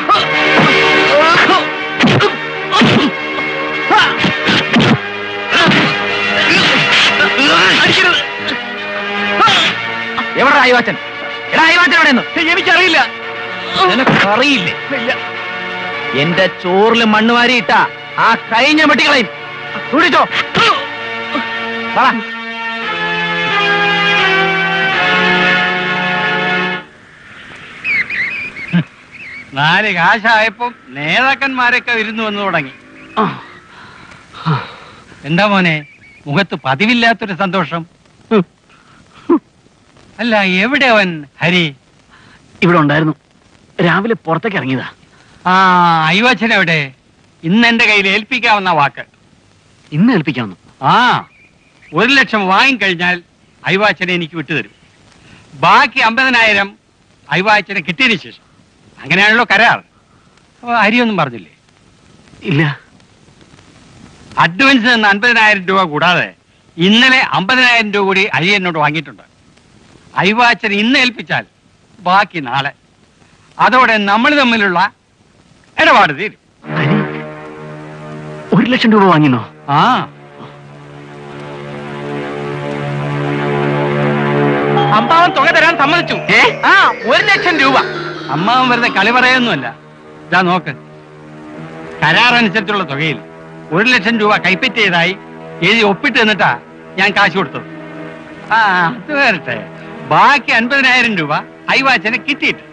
എവിടാ അയവാച്ചൻ? എടാ അയവാച്ചൻ എവിടെയെന്ന് എനിക്കറിയില്ല. നിനക്കറിയില്ലേ? എന്റെ ചോറില് മണ്ണ് വാരിയിട്ട ആ കഴിഞ്ഞ വെട്ടികളെയും തുടിച്ചോ. നാല് കാശായപ്പം നേതാക്കന്മാരൊക്കെ വിരുന്നു വന്നു തുടങ്ങി. എന്താ മോനെ മുഖത്ത് പതിവില്ലാത്തൊരു സന്തോഷം? അല്ല, എവിടെ അവൻ ഹരി? ഇവിടെ ഉണ്ടായിരുന്നു, രാവിലെ പുറത്തേക്ക് ഇറങ്ങിയതാ. ആ അയ്യോച്ചൻ എവിടെ? ഇന്ന് എന്റെ കയ്യിൽ ഏൽപ്പിക്കാവുന്ന വാക്ക്. ഇന്ന് ഏൽപ്പിക്കാവുന്നു? ആ, ഒരു ലക്ഷം വാങ്ങിക്കഴിഞ്ഞാൽ അയ്വാച്ചനെ എനിക്ക് വിട്ടുതരും. ബാക്കി അമ്പതിനായിരം അയ്വാച്ചനെ കിട്ടിയതിന് ശേഷം. അങ്ങനെയാണല്ലോ കരാർ. അപ്പൊ ഹരിയൊന്നും പറഞ്ഞില്ലേ? ഇല്ല. അഡ്വാൻസ് എന്ന അൻപതിനായിരം രൂപ കൂടാതെ ഇന്നലെ അമ്പതിനായിരം രൂപ കൂടി ഹരി എന്നോട് വാങ്ങിയിട്ടുണ്ട്. അയ്വാച്ചൻ ഇന്ന് ഏൽപ്പിച്ചാൽ ബാക്കി നാളെ. അതോടെ നമ്മൾ തമ്മിലുള്ള ഇടപാട് തീരും. ഒരു ലക്ഷം രൂപ വാങ്ങിനോ? ആ, അമ്മാവൻ തുക തരാൻ സമ്മതിച്ചു. ആ, ഒരു ലക്ഷം രൂപ. അമ്മാവൻ വെറുതെ കളി പറയൊന്നുമല്ല. ഇതാ നോക്ക്, കരാറനുസരിച്ചുള്ള തുകയിൽ ഒരു ലക്ഷം രൂപ കൈപ്പറ്റ് ചെയ്തായി എഴുതി ഒപ്പിട്ട് തന്നിട്ടാ ഞാൻ കാശ് കൊടുത്തത്. ആ, അത് വരട്ടെ. ബാക്കി അൻപതിനായിരം രൂപ അയ്വാച്ചനെ കിട്ടിയിട്ട്.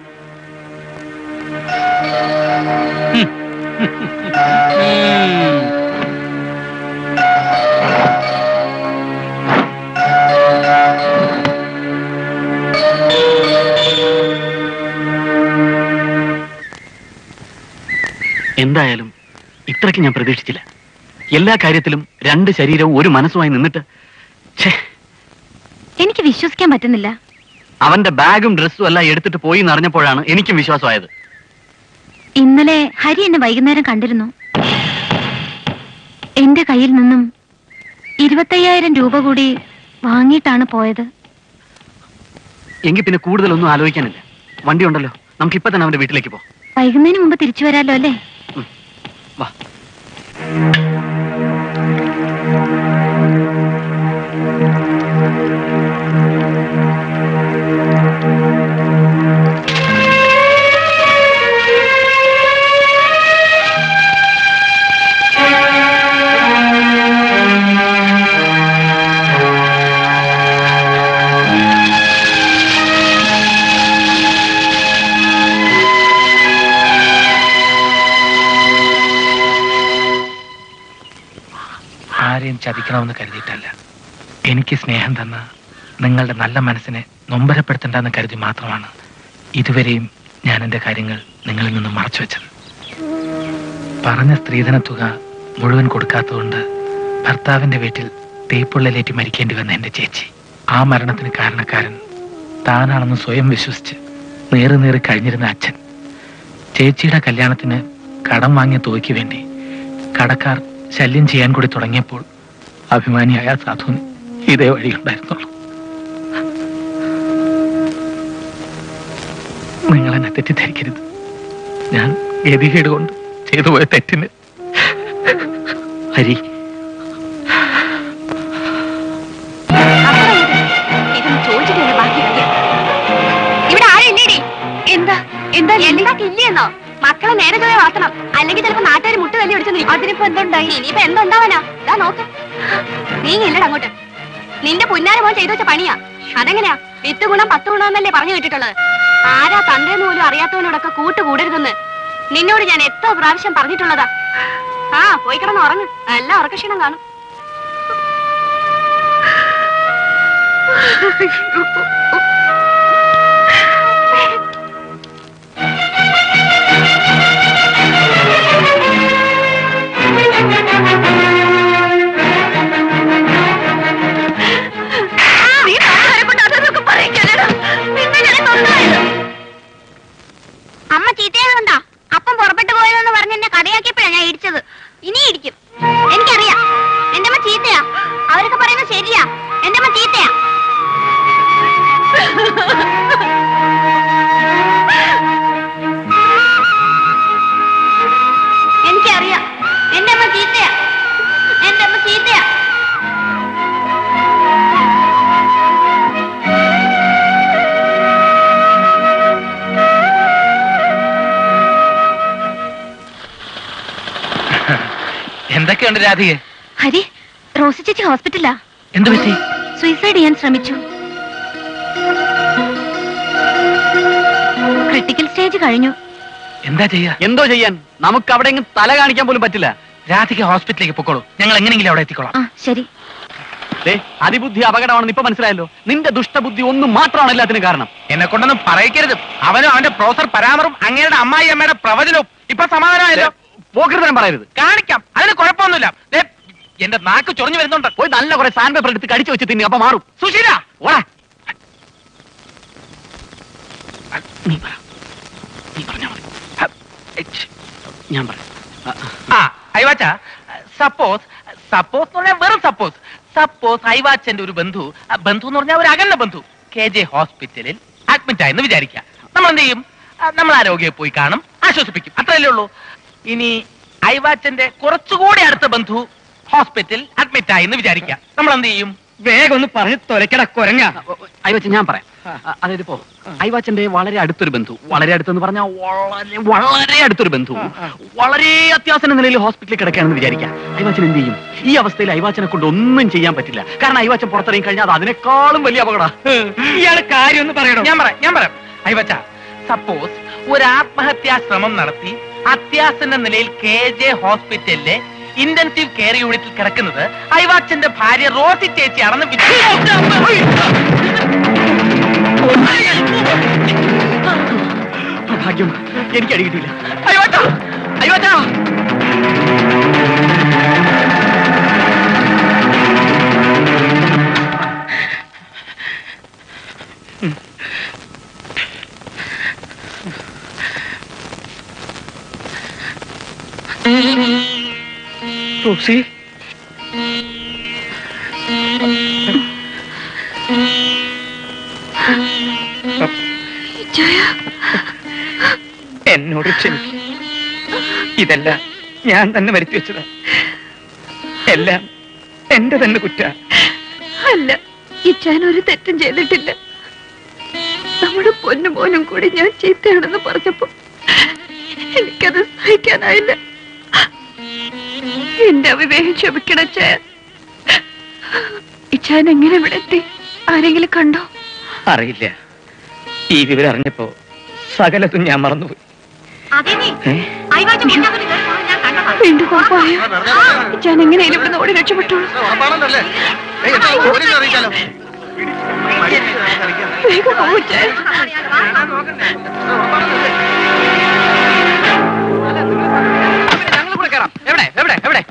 എന്തായാലും ഇത്രയ്ക്ക് ഞാൻ പ്രതീക്ഷിച്ചില്ല. എല്ലാ കാര്യത്തിലും രണ്ട് ശരീരവും ഒരു മനസ്സുമായി നിന്നിട്ട് എനിക്ക് വിശ്വസിക്കാൻ പറ്റുന്നില്ല. അവന്റെ ബാഗും ഡ്രസ്സും എല്ലാം എടുത്തിട്ട് പോയി എന്നറിഞ്ഞപ്പോഴാണ് എനിക്കും വിശ്വാസമായത്. ഇന്നലെ ഹരി എന്നെ വൈകുന്നേരം കണ്ടിരുന്നു. എന്റെ കയ്യിൽ നിന്നും ഇരുപത്തയ്യായിരം രൂപ കൂടി വാങ്ങിയിട്ടാണ് പോയത്. എങ്കിൽ പിന്നെ കൂടുതലൊന്നും ആലോചിക്കാനില്ല. വണ്ടി ഉണ്ടല്ലോ, നമുക്ക് ഇപ്പൊ തന്നെ അവന്റെ വീട്ടിലേക്ക് പോ. വൈകുന്നതിന് മുമ്പ് തിരിച്ചു വരാലോ അല്ലേ? വാ. ആരെയും ചതിക്കണമെന്ന് കരുതിയിട്ടല്ല. എനിക്ക് സ്നേഹം തന്ന നിങ്ങളുടെ നല്ല മനസ്സിനെ നൊമ്പരപ്പെടുത്തണ്ടെന്ന് കരുതി മാത്രമാണ് ഇതുവരെയും ഞാൻ എൻ്റെ കാര്യങ്ങൾ നിങ്ങളിൽ നിന്നും മറച്ചു വെച്ചത്. പറഞ്ഞ സ്ത്രീധന തുക മുഴുവൻ കൊടുക്കാത്തതുകൊണ്ട് ഭർത്താവിൻ്റെ വീട്ടിൽ തീപ്പൊള്ളലേറ്റി മരിക്കേണ്ടി വന്ന എൻ്റെ ചേച്ചി, ആ മരണത്തിന് കാരണക്കാരൻ താനാണെന്ന് സ്വയം വിശ്വസിച്ച് നേറി നേറി കഴിഞ്ഞിരുന്ന അച്ഛൻ, ചേച്ചിയുടെ കല്യാണത്തിന് കടം വാങ്ങിയ തുകയ്ക്ക് വേണ്ടി കടക്കാർ ശല്യം ചെയ്യാൻ കൂടി തുടങ്ങിയപ്പോൾ അഭിമാനിയായ സാധുവിന് ഇതേ വഴിയുണ്ടായിരുന്നുള്ളൂ. നിങ്ങൾ എന്നെ തെറ്റിദ്ധരിക്കരുത്. ഞാൻ ഗതികേട് കൊണ്ട് ചെയ്തു പോയ തെറ്റിന് ഹരി, ഇവിടെ ആരെന്തേടി? എന്താ എന്താ എന്താക്കില്ലെന്നോ? മക്കളെ നേരെ പോയി വളർത്തണം, അല്ലെങ്കിൽ ചിലപ്പോ നാട്ടുകാർ മുട്ട് തല്ലി പിടിച്ചു. അതിനിപ്പോ എന്തുണ്ടായി? ഇനിയിപ്പോ എന്തുണ്ടാവാനാ? ഇതാ നോക്ക്, നീ ഇല്ലടാ അങ്ങോട്ട്. നിന്റെ പുന്നാര മോൻ ചെയ്തു വെച്ച പണിയാ. അതെങ്ങനെയാ? വിത്ത് ഗുണം പത്ത് ഗുണമെന്നല്ലേ പറഞ്ഞു കേട്ടിട്ടുള്ളത്? ആരാ തന്തേന്ന് പോലും അറിയാത്തവനോടൊക്കെ കൂട്ടുകൂടരുതെന്ന് നിന്നോട് ഞാൻ എത്ര പ്രാവശ്യം പറഞ്ഞിട്ടുള്ളതാ. ആ പോയി കിടന്ന് ഉറങ്ങ്, നല്ല ഉറക്കക്ഷീണം കാണും. അമ്മ ചീത്തയാകുന്നുണ്ടാ? അപ്പം പുറപ്പെട്ടു പോയതെന്ന് പറഞ്ഞ് എന്നെ കഥയാക്കിയപ്പോഴാണ് ഞാൻ ഇടിച്ചത്. ഇനി ഇടിക്കും, എനിക്കറിയാം. എന്റെ അമ്മ ചീത്തയാ, അവരൊക്കെ പറയുന്നത് ശരിയാ. എന്റെ അമ്മ ചീത്തയാ. എനിക്കറിയാം, എന്റെ അമ്മ ചീത്തയാ, എന്റെ അമ്മ ചീത്തയാ. എന്തൊക്കെയുണ്ട് രാധികെ? ഹരി, റോസി ചേച്ചി ഹോസ്പിറ്റലാ. എന്തു പറ്റി? സൂയിസൈഡ് ചെയ്യാൻ ശ്രമിച്ചു. ക്രിട്ടിക്കൽ സ്റ്റേജ് കഴിഞ്ഞു. എന്താ ചെയ്യാ? എന്തോ ചെയ്യാൻ? നമുക്ക് അവിടെ തല കാണിക്കാൻ പോലും പറ്റില്ല. രാധിക ഹോസ്പിറ്റലിലേക്ക് പൊക്കോളൂ, ഞങ്ങൾ എങ്ങനെയെങ്കിലും അവിടെ എത്തിക്കോളാം. ആ ശരി. അതിബുദ്ധി അപകടമാണെന്ന് ഇപ്പൊ മനസ്സിലായല്ലോ. നിന്റെ ദുഷ്ടബുദ്ധി ഒന്നും മാത്രമാണ് എല്ലാത്തിനും കാരണം. എന്നെ കൊണ്ടൊന്നും പറയിക്കരുത്. അവനും അവന്റെ പ്രൊഫസർ പരാമറും അങ്ങയുടെ അമ്മായി അമ്മയുടെ പ്രവചനവും ഇപ്പൊ സമാധാനമായല്ലോ. പോകരുതരം പറയരുത്. കാണിക്കാം, അതിന് കുഴപ്പമൊന്നുമില്ല. എന്റെ നാക്ക് ചൊറിഞ്ഞു വരുന്നുണ്ട്. പോയി നല്ല കുറെ സാൻഡ് പേപ്പർ എടുത്ത് കടിച്ചു വെച്ച് തിന്നു, അപ്പൊ മാറും. സുശീല ഓടാ. നീ പറ, നീ പറഞ്ഞാ മതി. ഞാൻ പറയാം. ആ ഐവാച്ച, സപ്പോസ് സപ്പോസ് എന്ന് പറഞ്ഞാൽ വെറും സപ്പോസ് സപ്പോസ് ഐവാച്ചന്റെ ഒരു ബന്ധു, ബന്ധു എന്ന് പറഞ്ഞാൽ ഒരു അകന്ന ബന്ധു കെ ജെ ഹോസ്പിറ്റലിൽ അഡ്മിറ്റ് ആയെന്ന് വിചാരിക്കാം. നമ്മൾ എന്ത് ചെയ്യും? നമ്മൾ ആ രോഗിയെ പോയി കാണും, ആശ്വസിപ്പിക്കും, അത്രയല്ലേ ഉള്ളൂ. ഇനി ഐവാച്ചന്റെ കുറച്ചുകൂടി അടുത്ത ബന്ധു ഹോസ്പിറ്റലിൽ അഡ്മിറ്റ് ആയെന്ന് വിചാരിക്കാം. നമ്മൾ എന്ത് ചെയ്യും? വേഗം ഒന്ന് പറഞ്ഞ് തൊലക്കട കൊരങ്ങ. ഐവാച്ചൻ ഞാൻ പറയാം. അതായത് ഇപ്പോ ഐവാച്ചന്റെ വളരെ അടുത്തൊരു ബന്ധു, വളരെ അടുത്തെന്ന് പറഞ്ഞാൽ വളരെ വളരെ അടുത്തൊരു ബന്ധു വളരെ അത്യാസന്ന നിലയിൽ ഹോസ്പിറ്റലിൽ കിടക്കുകയാണെന്ന് വിചാരിക്കാം. ഐവാച്ചൻ എന്ത് ചെയ്യും? ഈ അവസ്ഥയിൽ ഐവാച്ചനെ കൊണ്ട് ഒന്നും ചെയ്യാൻ പറ്റില്ല. കാരണം ഐവാച്ചൻ പുറത്തിറങ്ങി കഴിഞ്ഞാൽ അത് അതിനേക്കാളും വലിയ അപകട. ഇയാള് കാര്യം ഒന്ന് പറയണോ? ഞാൻ പറയാം ഞാൻ പറയാം ഐവാച്ച, സപ്പോസ് ഒരു ആത്മഹത്യാ ശ്രമം നടത്തി അത്യാസന്ന നിലയിൽ കെ ജെ ഹോസ്പിറ്റലിലെ ഇന്റൻസീവ് കെയർ യൂണിറ്റിൽ കിടക്കുന്നത് ഐവാച്ചന്റെ ഭാര്യ റോസി ചേച്ചിയാണെന്ന് ഭാഗ്യം, എനിക്ക് അടി കിട്ടിയില്ല. ഐവാച്ച ഐവാച്ച റോസി, എന്നോട് ക്ഷമിക്കും. ഇതെല്ലാം ഞാൻ തന്നെ വരുത്തി വെച്ചതാ. എല്ലാം എന്റെ തന്നെ കുറ്റ. അല്ല, ഇച്ചാൻ ഒരു തെറ്റും ചെയ്തിട്ടില്ല. നമ്മുടെ പൊന്നുമോനും കൂടി ഞാൻ ചീത്തയാണെന്ന് പറഞ്ഞപ്പോ എനിക്കത് സഹിക്കാനായില്ല. എന്റെ അവിവേകം ക്ഷമിക്കണം ചായ. ഇച്ചാൻ എങ്ങനെ ഇവിടെ എത്തി? ആരെങ്കിലും കണ്ടോ? അറിയില്ല. ഈ വിവരം അറിഞ്ഞപ്പോ സകലത്തും ഞാൻ മറന്നുപോയി. വീണ്ടും കുഴപ്പമായോ? ഇച്ചാൻ എങ്ങനെയാലും ഇവിടെ ഓടി രക്ഷപ്പെട്ടോളൂ. വേഗം പോവും ചായ. ഞങ്ങൾ കൂടെ കയറാം. എവിടെ എവിടെ എവിടെ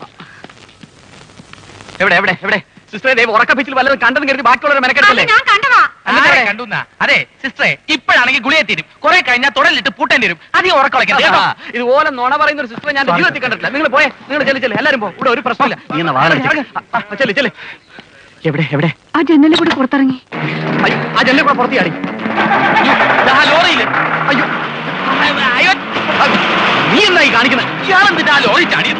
എവിടെ എവിടെ എവിടെ സിസ്റ്ററെ, ദൈവം ഉറക്കപ്പിച്ചിൽ വല്ലതും കണ്ടെന്ന് കരുതി ബാക്കിയുള്ളവരെ മെനക്കെടുത്തല്ലേ? കണ്ടുന്ന അതെ സിസ്റ്ററെ, ഇപ്പോഴാണെങ്കിൽ ഗുളിയെ തീരും, കുറെ കഴിഞ്ഞാൽ തുടലിട്ട് പൂട്ടേണ്ടി വരും. അധികം ഉറക്കളയ്ക്കാം. ഇതുപോലെ നുണ പറയുന്ന ഒരു സിസ്റ്ററെ ഞാൻ ജീവിതത്തിൽ കണ്ടിട്ടില്ല. നിങ്ങൾ പോയേ, നിങ്ങൾ ചെല്ലു ചെല്ലു, എല്ലാവരും പോ. ഇവിടെ ഒരു പ്രശ്നമില്ല. നീ എന്നാ വാഴ ചെല്ലു ചെല്ലു. എവിടെ എവിടെ? ആ ജനലിൽ കൂടി പുറത്തിറങ്ങി. അയ്യോ, ആ ജനലിൽ കൂടെ പുറത്തിയാടി. ലോറിയില്. അയ്യോ അയ്യോ, നീ എന്തായി കാണിക്കുന്നത്? ഇയാളെന്തിട്ട് ആ ലോറി ചാടിയത്?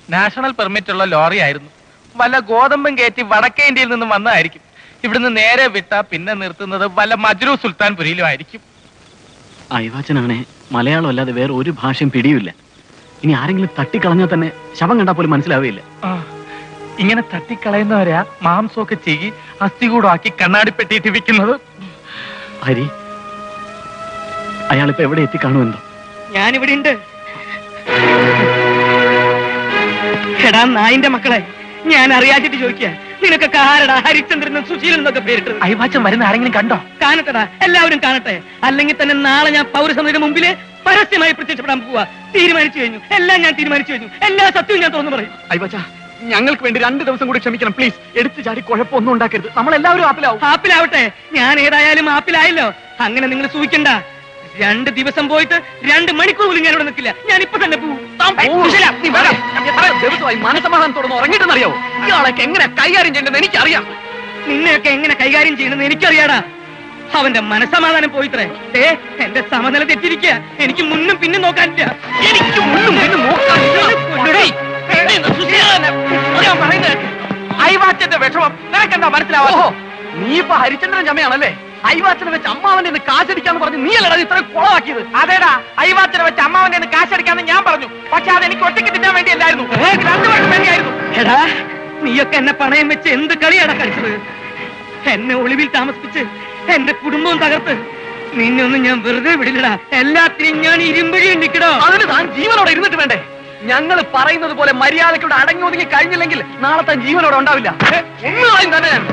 നാഷണൽ പെർമിറ്റ് ഉള്ള ലോറി ആയിരുന്നു. വല്ല ഗോതമ്പും കയറ്റി വടക്കേ ഇന്ത്യയിൽ നിന്നും വന്നതായിരിക്കും. ഇവിടുന്ന് നേരെ വിട്ട പിന്നെ നിർത്തുന്നത് വല്ല മജ്രു സുൽത്താൻപുരിയിലും ആയിരിക്കും. അയവാച്ചനാണെ മലയാളം അല്ലാതെ വേറെ ഒരു ഭാഷയും പിടിയുമില്ല. ഇനി ആരെങ്കിലും തട്ടിക്കളഞ്ഞാൽ തന്നെ ശവം കണ്ടാൽ പോലും മനസ്സിലാവില്ല. ഇങ്ങനെ തട്ടിക്കളയുന്നവരാ മാംസമൊക്കെ ചെയ്യി അസ്ഥികൂടമാക്കി കണ്ണാടിപ്പെട്ടിയിട്ട് വിൽക്കുന്നത്. ഹരി, അയാളിപ്പോ എവിടെ എത്തിക്കാണുമെന്തോ. ഞാനിവിടെ ഉണ്ട്. എടാ നായിന്റെ മക്കളെ, ഞാൻ അറിയാച്ചിട്ട് ചോദിക്കുക, നിനക്കൊക്കെ ആരടാ ഹരിചന്ദ്രനും സുശീലൻ എന്നൊക്കെ പേരിട്ടത്? അയവാച്ചൻ വരുന്ന ആരെങ്കിലും കണ്ടോ? കാണട്ടെടാ, എല്ലാവരും കാണട്ടെ. അല്ലെങ്കിൽ തന്നെ നാളെ ഞാൻ പൗരസമിതിയുടെ മുമ്പില് പരസ്യമായി പ്രത്യക്ഷപ്പെടാൻ പോവാ. തീരുമാനിച്ചു കഴിഞ്ഞു, എല്ലാം ഞാൻ തീരുമാനിച്ചു കഴിഞ്ഞു. എല്ലാ സത്യവും ഞാൻ തുറന്നു പറയും. അയവാച്ച, ഞങ്ങൾക്ക് വേണ്ടി രണ്ടു ദിവസം കൂടി ക്ഷമിക്കണം പ്ലീസ്. എടുത്തു ചാടി കുഴപ്പമൊന്നും ഉണ്ടാക്കരുത്. നമ്മളെല്ലാവരും ആപ്പിലാവും. ആപ്പിലാവട്ടെ, ഞാൻ ഏതായാലും ആപ്പിലായല്ലോ. അങ്ങനെ നിങ്ങൾ സൂചിക്കണ്ട. രണ്ട് ദിവസം പോയിട്ട് രണ്ട് മണിക്കൂർ പോലും ഞാൻ ഇവിടെ നിൽക്കില്ല. ഞാൻ ഇപ്പൊ തന്നെ പോവും. ദിവസമായി മനസമാധാനത്തോടൊന്ന് ഉറങ്ങിയിട്ടെന്നറിയാവോ? ഇയാളൊക്കെ എങ്ങനെ കൈകാര്യം ചെയ്യേണ്ടത് എനിക്കറിയാം. നിന്നെയൊക്കെ എങ്ങനെ കൈകാര്യം ചെയ്യണമെന്ന് എനിക്കറിയാടാ. അവന്റെ മനസമാധാനം പോയിത്രേ. ഏ എന്റെ സമനില തെറ്റിരിക്കുക. എനിക്ക് മുന്നും പിന്നും നോക്കാനില്ല. എനിക്ക് മുന്നും പിന്നും നോക്കാനില്ല. അയവാച്ചന്റെ വിഷമം നിനക്കെന്താ മനസ്സിലാവോ? നീ ഇപ്പൊ ഹരിചന്ദ്രൻ ചമയാണല്ലേ? അയവാച്ചനെ വെച്ച് അമ്മാവന്റെ നിന്ന് കാശടിക്കാന്ന് പറഞ്ഞ് നീ അല്ലടാ ഇത്ര കുളമാക്കിയത്. അതേടാ, അയവാച്ചനെ വെച്ച് അമ്മാവന്റെ നിന്ന് കാശടിക്കാന്ന് ഞാൻ പറഞ്ഞു. പക്ഷെ അത് എനിക്ക് ഒറ്റയ്ക്ക് തിന്നാൻ വേണ്ടിയല്ലായിരുന്നു, രണ്ടുപേർക്കും വേണ്ടിയായിരുന്നു. എടാ, നീയൊക്കെ എന്നെ പണയം വെച്ച് എന്ത് കളിയാണ് കളിച്ചത്? എന്നെ ഒളിവിൽ താമസിപ്പിച്ച് എന്റെ കുടുംബവും തകർത്ത് നിന്നൊന്നും ഞാൻ വെറുതെ വിടില്ലടാ. എല്ലാത്തിനും ഞാൻ ഇരുമ്പഴി നിൽക്കടോ. അതിന് താൻ ജീവനോടെ ഇരുന്നിട്ട് വേണ്ടേ? ഞങ്ങൾ പറയുന്നത് പോലെ മര്യാദയ്ക്കൂടെ അടങ്ങി ഒതുങ്ങി കഴിഞ്ഞില്ലെങ്കിൽ നാളെ താൻ ജീവനോടെ ഉണ്ടാവില്ല. ഒന്നും തന്നെ ഞാൻ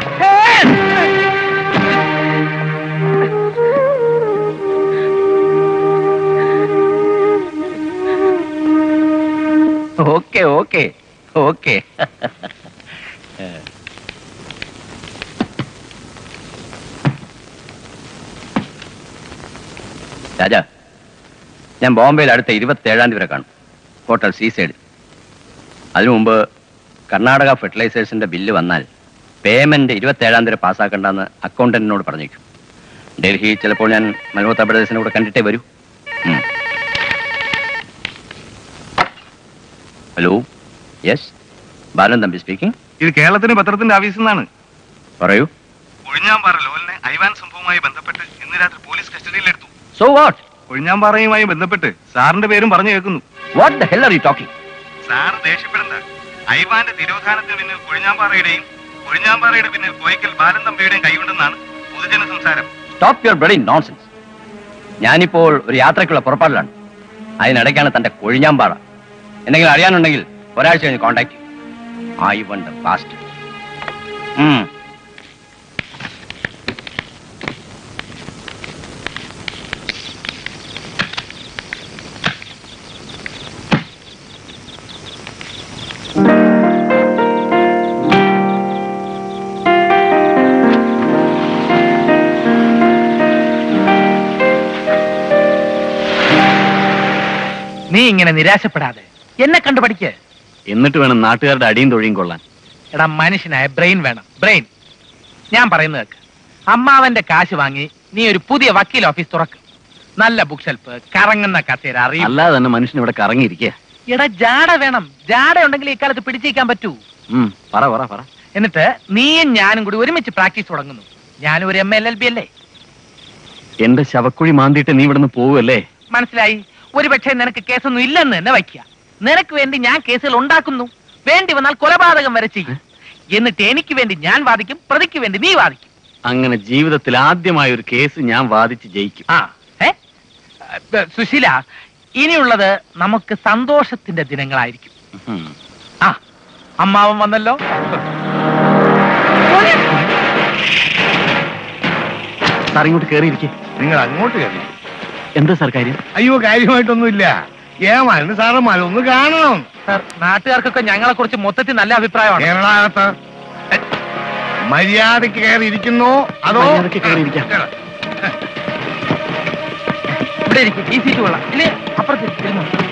ഓക്കെ ഓക്കെ ഓക്കെ രാജാ, ഞാൻ ബോംബെയിൽ അടുത്ത ഇരുപത്തി ഏഴാം തീയതി വരെ കാണും, ഹോട്ടൽ സീ സൈഡ്. അതിനു മുമ്പ് കർണാടക ഫെർട്ടിലൈസേഴ്സിന്റെ ബില്ല് വന്നാൽ പേയ്മെന്റ് ഇരുപത്തി ഏഴാം തീയതി പാസ്സാക്കണ്ടെന്ന് അക്കൗണ്ടന്റിനോട് പറഞ്ഞേക്കും. ഡൽഹി ചിലപ്പോൾ ഞാൻ മൽഹോത്ര ബ്രദേഴ്സിനെ കൂടെ കണ്ടിട്ടേ വരൂ. Hello, yes, Balan Thampi speaking. ഇത് കേരളത്തിന്റെ പത്രത്തിന്റെ ഓഫീസിൽ നിന്നാണ്. പറയൂ. ഒഴിഞ്ഞാമ്പാറ ലോലിനെ ഐവാൻ സംഭവവുമായി ബന്ധപ്പെട്ട് ഇന്ന് രാത്രി പോലീസ് കസ്റ്റഡിയിലെടുത്തു. So what? ഒഴിഞ്ഞാമ്പാറയുമായി ബന്ധപ്പെട്ട് സാറിന്റെ പേരും പറഞ്ഞു കേൾക്കുന്നു. What the hell are you talking? Sir ദേഷ്യപ്പെടണ്ട. ഐവാന്റെ തിരോധാനത്തിന് പിന്നിൽ കൊഴിഞ്ഞാമ്പാറയുടെയും കൊഴിഞ്ഞാമ്പാറയുടെ പിന്നിൽ കോയിക്കൽ ബാലൻ തമ്പിയുടെയും കൈയുണ്ടെന്നാണ് പൊതുജന സംസാരം. Stop your bloody nonsense. ഞാനിപ്പോൾ ഒരു യാത്രയ്ക്കുള്ള പുറപ്പാടിലാണ്. അതിനിടയ്ക്കാണ് തന്റെ കൊഴിഞ്ഞാമ്പാറ. എന്തെങ്കിലും അറിയാനുണ്ടെങ്കിൽ ഒരാഴ്ച കഴിഞ്ഞ് കോൺടാക്ട് ചെയ്യും. ഐ വണ്ട് ഫാസ്റ്റ്. നീ ഇങ്ങനെ നിരാശപ്പെടാതെ എന്നെ കണ്ടു പഠിക്ക്. എന്നിട്ട് വേണം നാട്ടുകാരുടെ അടിയും തൊഴിയും കൊള്ളാൻ. എടാ, മനുഷ്യനായ ബ്രെയിൻ വേണം, ബ്രെയിൻ. ഞാൻ പറയുന്നത് കേൾക്ക്. അമ്മാവന്റെ കാശ് വാങ്ങി നീ ഒരു പുതിയ വക്കീൽ ഓഫീസ് തുറക്ക്. നല്ല ബുക്ക് ഷെൽഫ്, കറങ്ങുന്ന കസേര, അറിയും. അല്ലാതെ തന്നെ മനുഷ്യൻ ഇവിടെ കറങ്ങിയിരിക്കുക. എടാ, ജാട വേണം. ജാട ഉണ്ടെങ്കിൽ ഈ കാലത്ത് പിടിച്ചിരിക്കാൻ പറ്റൂ. പറ പറ പറ. എന്നിട്ട് നീയും ഞാനും കൂടി ഒരുമിച്ച് പ്രാക്ടീസ് തുടങ്ങുന്നു. ഞാനും ഒരു എം എൽ എൽ ബി അല്ലേ? എന്റെ ശവക്കുഴി മാന്തിയിട്ട് നീ ഇവിടുന്ന് പോവല്ലേ? മനസ്സിലായി. ഒരുപക്ഷെ നിനക്ക് കേസൊന്നും ഇല്ലെന്ന് തന്നെ വയ്ക്കുക. നിനക്ക് വേണ്ടി ഞാൻ കേസുകൾ ഉണ്ടാക്കുന്നു. വേണ്ടി വന്നാൽ കൊലപാതകം വരെ ചെയ്യും. എന്നിട്ട് എനിക്ക് വേണ്ടി ഞാൻ വാദിക്കും, പ്രതിക്ക് വേണ്ടി നീ വാദിക്കും. അങ്ങനെ ജീവിതത്തിൽ ആദ്യമായ ഒരു കേസ് ഞാൻ വാദിച്ച് ജയിക്കും. ആ ഏ സുശീല, ഇനിയുള്ളത് നമുക്ക് സന്തോഷത്തിന്റെ ദിനങ്ങളായിരിക്കും. ആ, അമ്മാവൻ വന്നല്ലോ. സാർ ഇങ്ങോട്ട് കയറിയിരിക്കെ. നിങ്ങൾ അങ്ങോട്ട് കയറി. എന്താ സാർ കാര്യം? അയ്യോ, കാര്യമായിട്ടൊന്നുമില്ല. ഏമാനും സാറന്മാരും ഒന്ന് കാണണം. സാർ, നാട്ടുകാർക്കൊക്കെ ഞങ്ങളെ കുറിച്ച് മൊത്തത്തിൽ നല്ല അഭിപ്രായമാണ്. കേരളാകത്ത് മര്യാദക്ക് കയറിയിരിക്കുന്നോ അതോ കയറിയിരിക്കാം? ഇവിടെ ഇരിക്കും. ഈ സീറ്റ് കൊള്ളാം. ഇല്ലേ, അപ്പുറത്ത്.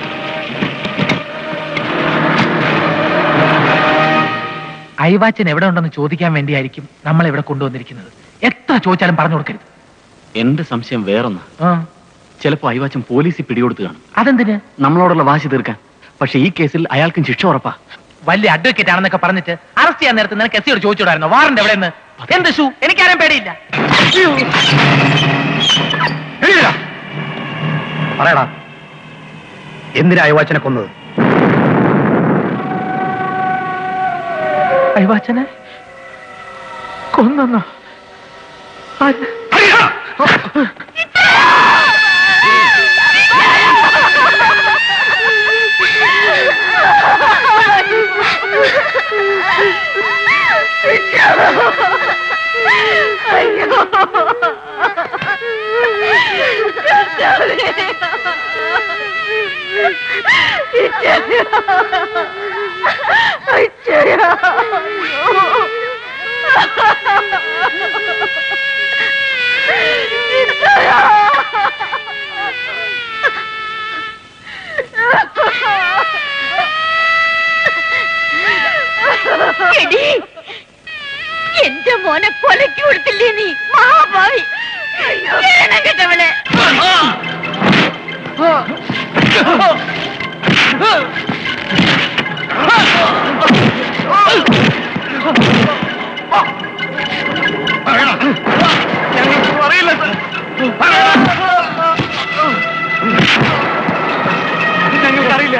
ഐവാച്ചൻ എവിടെ ഉണ്ടെന്ന് ചോദിക്കാൻ വേണ്ടിയായിരിക്കും നമ്മൾ ഇവിടെ കൊണ്ടുവന്നിരിക്കുന്നത്. എത്ര ചോദിച്ചാലും പറഞ്ഞു കൊടുക്കരുത്. എന്റെ സംശയം വേറൊന്ന്. ചിലപ്പോ അയവാച്ചൻ പോലീസിൽ പിടികൊടുത്ത് കാണും. അതെന്തിന്? നമ്മളോടുള്ള വാശി തീർക്കാൻ. പക്ഷെ ഈ കേസിൽ അയാൾക്കും ശിക്ഷ ഉറപ്പാ. വലിയ അഡ്വക്കേറ്റ് ആണെന്നൊക്കെ പറഞ്ഞിട്ട് അറസ്റ്റ് ചെയ്യാൻ നേരത്തെ നിനക്ക് എസ് സിയോട് ചോദിച്ചോടായിരുന്നോ വാറണ്ട് എവിടെ നിന്ന്? എന്ത് ഷൂ? എനിക്കാരും പേടിയില്ല. പറയടാ, എന്തിനാ അയവാച്ചനെ കൊന്നത്? അയവാച്ചനെ കൊന്നോ? എന്റെ മോനെ കൊലക്ക് കൊടുത്തില്ലേ നീ മഹാഭാവി? കേട്ടവളെ ഞങ്ങൾക്കറിയില്ല.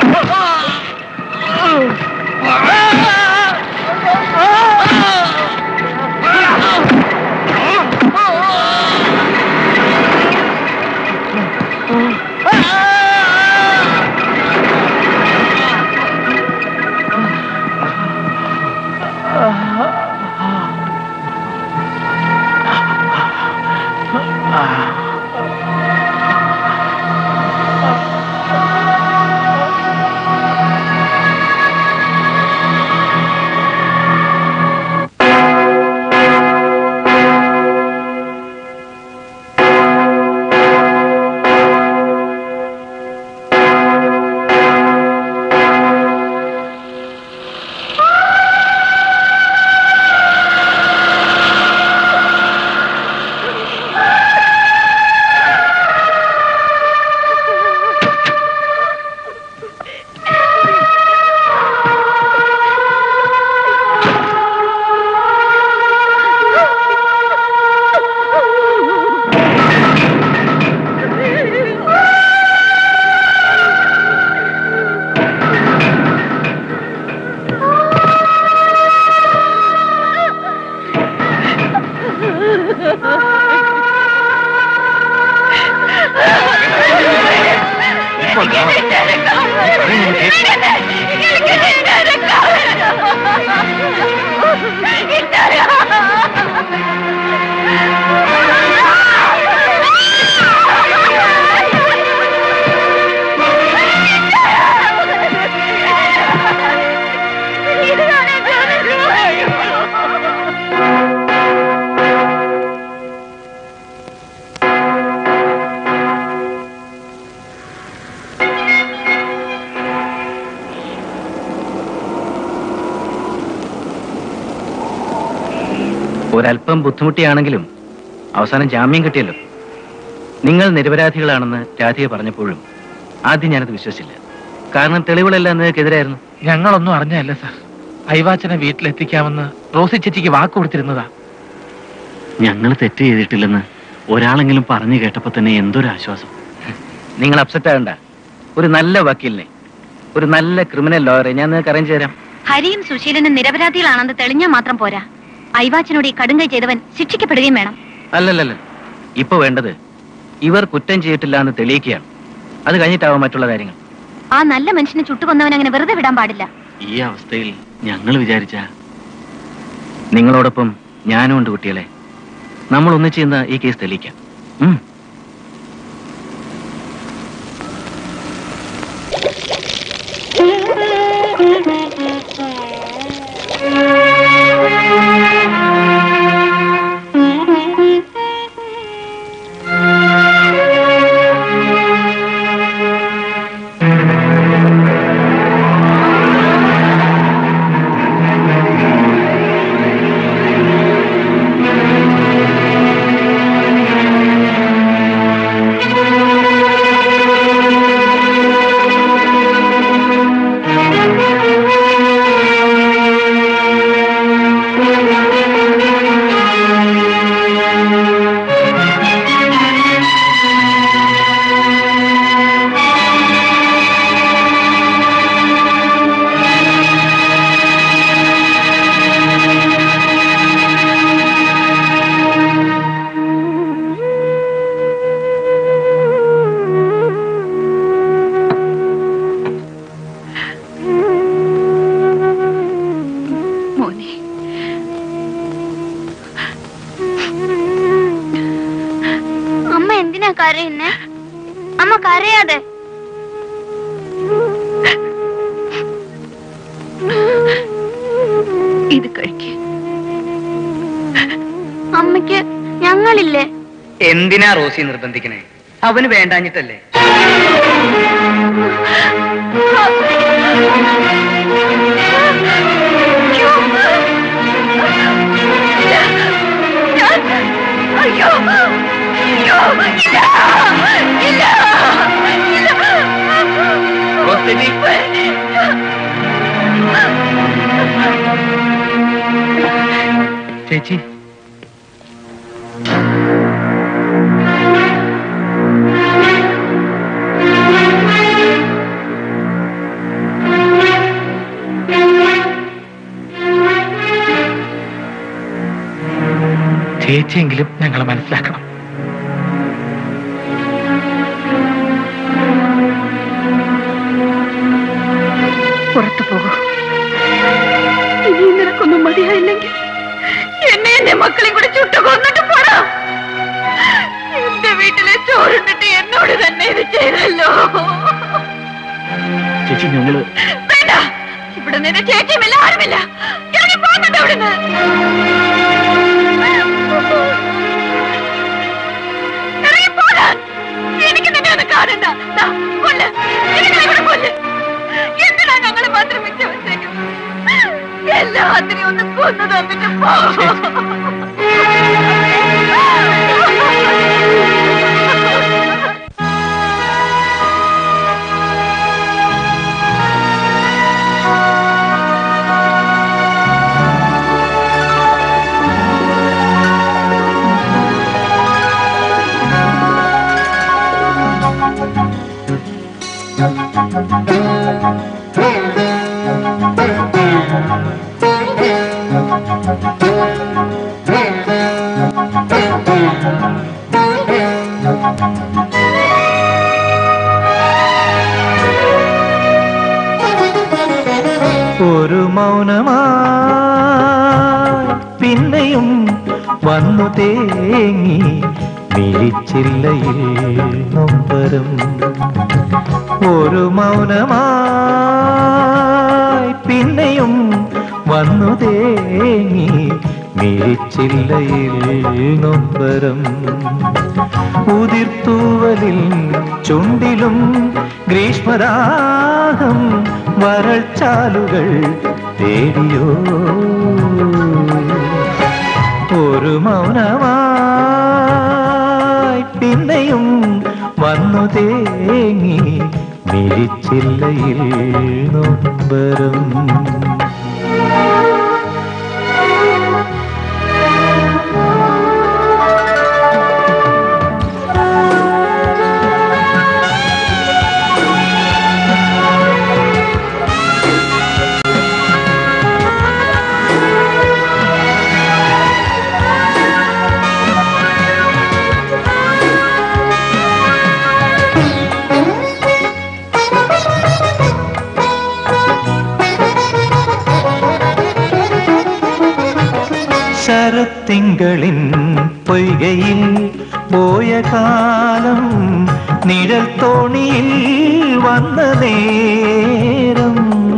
ഒരല്പം ബുദ്ധിമുട്ടിയാണെങ്കിലും അവസാനം ജാമ്യം കിട്ടിയല്ലോ. നിങ്ങൾ നിരപരാധികളാണെന്ന് രാധിക പറഞ്ഞപ്പോഴും ആദ്യം ഞാനത് വിശ്വസിച്ചില്ല. കാരണം തെളിവുകളെല്ലാം നിങ്ങൾക്കെതിരായിരുന്നു. ഞങ്ങളൊന്നും അറിഞ്ഞല്ല സാർ. അയവാച്ചനെ വീട്ടിലെത്തിക്കാമെന്ന് റോസി ചേച്ചിക്ക് വാക്ക് കൊടുത്തിരുന്നതാ. ഞങ്ങൾ തെറ്റ് ചെയ്തിട്ടില്ലെന്ന് ഒരാളെങ്കിലും പറഞ്ഞു കേട്ടപ്പോ തന്നെ എന്തൊരു ആശ്വാസം. നിങ്ങൾ അപ്സെറ്റ് ആകണ്ട. ഒരു നല്ല വക്കീലിനെ, ഒരു നല്ല ക്രിമിനൽ ലോയറെ ഞാൻ നിങ്ങൾക്ക് അറേഞ്ച് തരാം. ഹരിയും സുശീലനും നിരപരാധികളാണെന്ന് തെളിഞ്ഞാൽ മാത്രം പോരാ. അയവാച്ചനോട് ഈ കടുങ്കൈ ചെയ്തവൻ ശിക്ഷിക്കപ്പെടുകയും വേണം. അല്ലല്ലല്ല, ഇപ്പൊ വേണ്ടത് ഇവർ കുറ്റം ചെയ്തിട്ടില്ല എന്ന് തെളിയിക്കുകയാണ്. അത് കഴിഞ്ഞിട്ടാവും മറ്റുള്ള കാര്യങ്ങൾ. ആ നല്ല മനുഷ്യനെ ചുട്ടുകൊന്നവൻ അങ്ങനെ വെറുതെ വിടാൻ പാടില്ല. ഈ അവസ്ഥയിൽ ഞങ്ങൾ വിചാരിച്ച നിങ്ങളോടൊപ്പം ഞാനും ഉണ്ട് കുട്ടികളെ. നമ്മൾ ഒന്നിച്ച് ചെയ്യുന്ന ഈ കേസ് തെളിയിക്കാം. ഉം ഇത് കഴിക്ക്. അമ്മയ്ക്ക് ഞങ്ങളില്ലേ? എന്തിനാ റോസി നിർബന്ധിക്കണേ? അവന് വേണ്ടാഞ്ഞിട്ടല്ലേ? അയ്യോ അയ്യോ ഇല്ല ഇല്ല ചേച്ചി ചേച്ചിയെങ്കിലും ഞങ്ങളെ മനസ്സിലാക്കണം. പുറത്തു പോകൂ. ഇനി നിനക്കൊന്നും മതിയായില്ലെങ്കിൽ എന്നെ എന്റെ മക്കളെയും കൂടെ ചുട്ടു കൊന്നിട്ട് പോടാ. എന്റെ വീട്ടിലെ ചോറുണ്ടിട്ട് എന്നോട് തന്നെ ഇത് ചെയ്തല്ലോ. ചേച്ചി ഞങ്ങള് വേണ്ട, ഇവിടെ നിന്റെ ചേച്ചിയുമില്ല, ആരുമില്ല. ഞാൻ പോകുന്നുണ്ട് അവിടുന്ന്. എനിക്ക് നിന്നെ ഒന്ന് കാണണ്ട. കൊല്ല്, ഇവിടെ കൊല്ല്. എന്തിനാ ഞങ്ങള് മാത്രം മിച്ചം വെച്ചേക്കുന്നത്? എല്ലാത്തിനെയും ഒന്ന് കൊന്നു തന്നിട്ട് പോ. ഒരു മൗനമായി പിന്നെയും വന്നു തേങ്ങി മിഴിച്ചില്ലയിൽ നൊമ്പരം. ഒരു മൗനമായി പിന്നെയും വന്നു തേങ്ങി മിഴിച്ചില്ലയിൽ നൊമ്പരം. ഉതിർത്തൂവലിൽ ചുണ്ടിലും ഗ്രീഷ്മദാഹം വരൾച്ചാലുകൾ തേടിയോ. ഒരു മൗനമായി പിന്നെയും വന്നു തേങ്ങി മിഴിച്ചില്ലയിൽ നൊമ്പരം. ശരത്തിങ്കളിൻ പൊയ്കയിൽ പോയ കാലം നിഴൽ തോണിയിൽ വന്ന നേരം.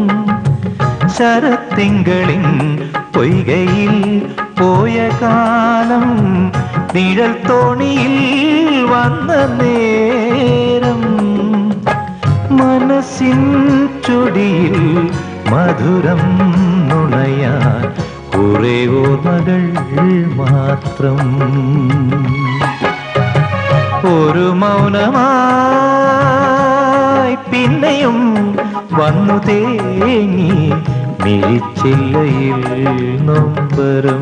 ശരത്തിങ്കളിൻ പൊയ്കയിൽ പോയ കാലം നിഴൽ തോണിയിൽ വന്ന നേരം. മനസ്സിൻ ചൊടിയിൽ മധുരം നുണയാൻ കുറെ ഓർമ്മകൾ മാത്രം. ഒരു മൗനമായി പിന്നെയും വന്നു തേങ്ങി മിഴിച്ചില്ലയിൽ നൊമ്പരം.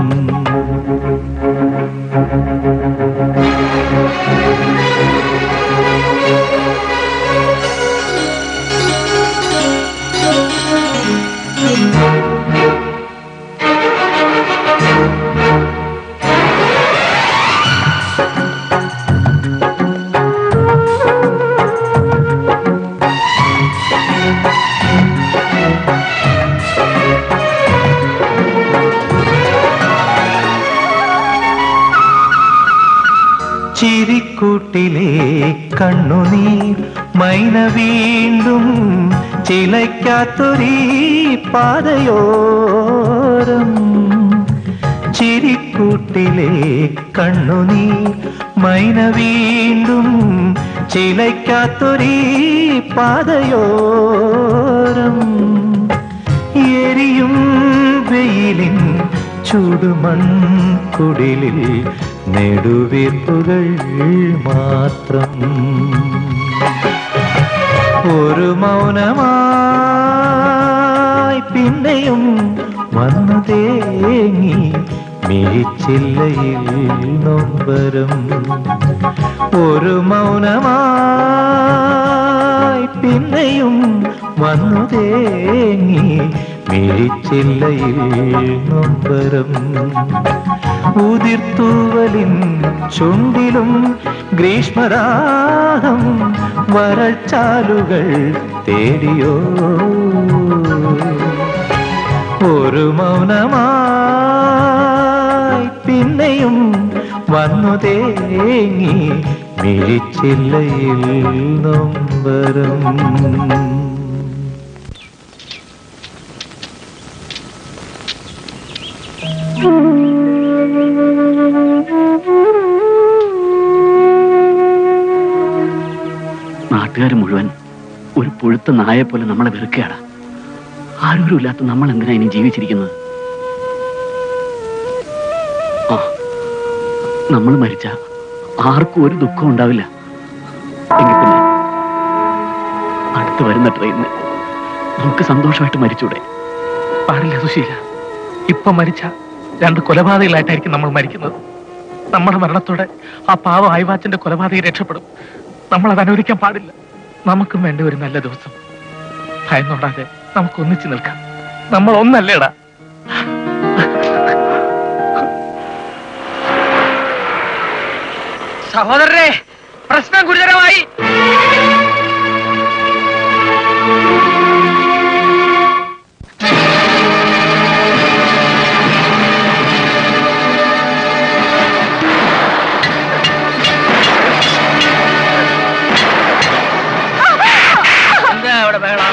ചിരിക്കൂട്ടിലെ കണ്ണുനീർ മൈന വീണ്ടും ചിലയ്ക്കാത്തൊരീ പാതയോരം. ചിരിക്കൂട്ടിലെ കണ്ണുനീർ മൈന വീണ്ടും ചിലയ്ക്കാത്തൊരീ പാതയോരം എരിയും വെയിലിൻ ചുടുമൺകുടിലിൽ നെടുവീർപ്പുകൾ മാത്രം ഒരു മൗനമായി പിന്നെയും വന്നു തേങ്ങി മിഴിച്ചില്ലയിൽ നൊമ്പരം ഒരു മൗനമായി പിന്നെയും വന്നു തേങ്ങി മിഴിച്ചില്ലയിൽ നൊമ്പരം ഉതിർത്തൂവലിൻ ചുണ്ടിലും ഗ്രീഷ്മരാഗം വരൾച്ചാലുകൾ തേടിയോ ഒരു മൗനമായി പിന്നെയും വന്നു തേങ്ങി മിഴിച്ചില്ലയിൽ നൊമ്പരം നാട്ടുകാർ മുഴുവൻ ഒരു പുഴുത്ത നായെ പോലെ നമ്മളെ വെറുക്കുകയാണ്. ആരോരുമില്ലാത്ത നമ്മൾ എന്തിനാ ഇനി ജീവിച്ചിരിക്കുന്നത്? ആ, നമ്മൾ മരിച്ച ആർക്കും ഒരു ദുഃഖം ഉണ്ടാവില്ല. എങ്കിൽ പിന്നെ അടുത്ത് വരുന്ന ട്രെയിനിന് നമുക്ക് സന്തോഷമായിട്ട് മരിച്ചൂടെ? പാടില്ല സുശീല. ഇപ്പൊ മരിച്ച രണ്ട് കൊലപാതകളായിട്ടായിരിക്കും നമ്മൾ മരിക്കുന്നത്. നമ്മുടെ മരണത്തോടെ ആ പാവം അയവാച്ചന്റെ കൊലപാതകം രക്ഷപ്പെടും. നമ്മൾ അത് അനുവദിക്കാൻ പാടില്ല. നമുക്കും വേണ്ട ഒരു നല്ല ദിവസം. ഭയന്നോടാതെ നമുക്ക് ഒന്നിച്ചു നിൽക്കാം. നമ്മൾ ഒന്നല്ലേടാ. സഹോദരരെ, പ്രശ്നം ഗുരുതരമായി. എന്താ അവിടെ ബഹളം?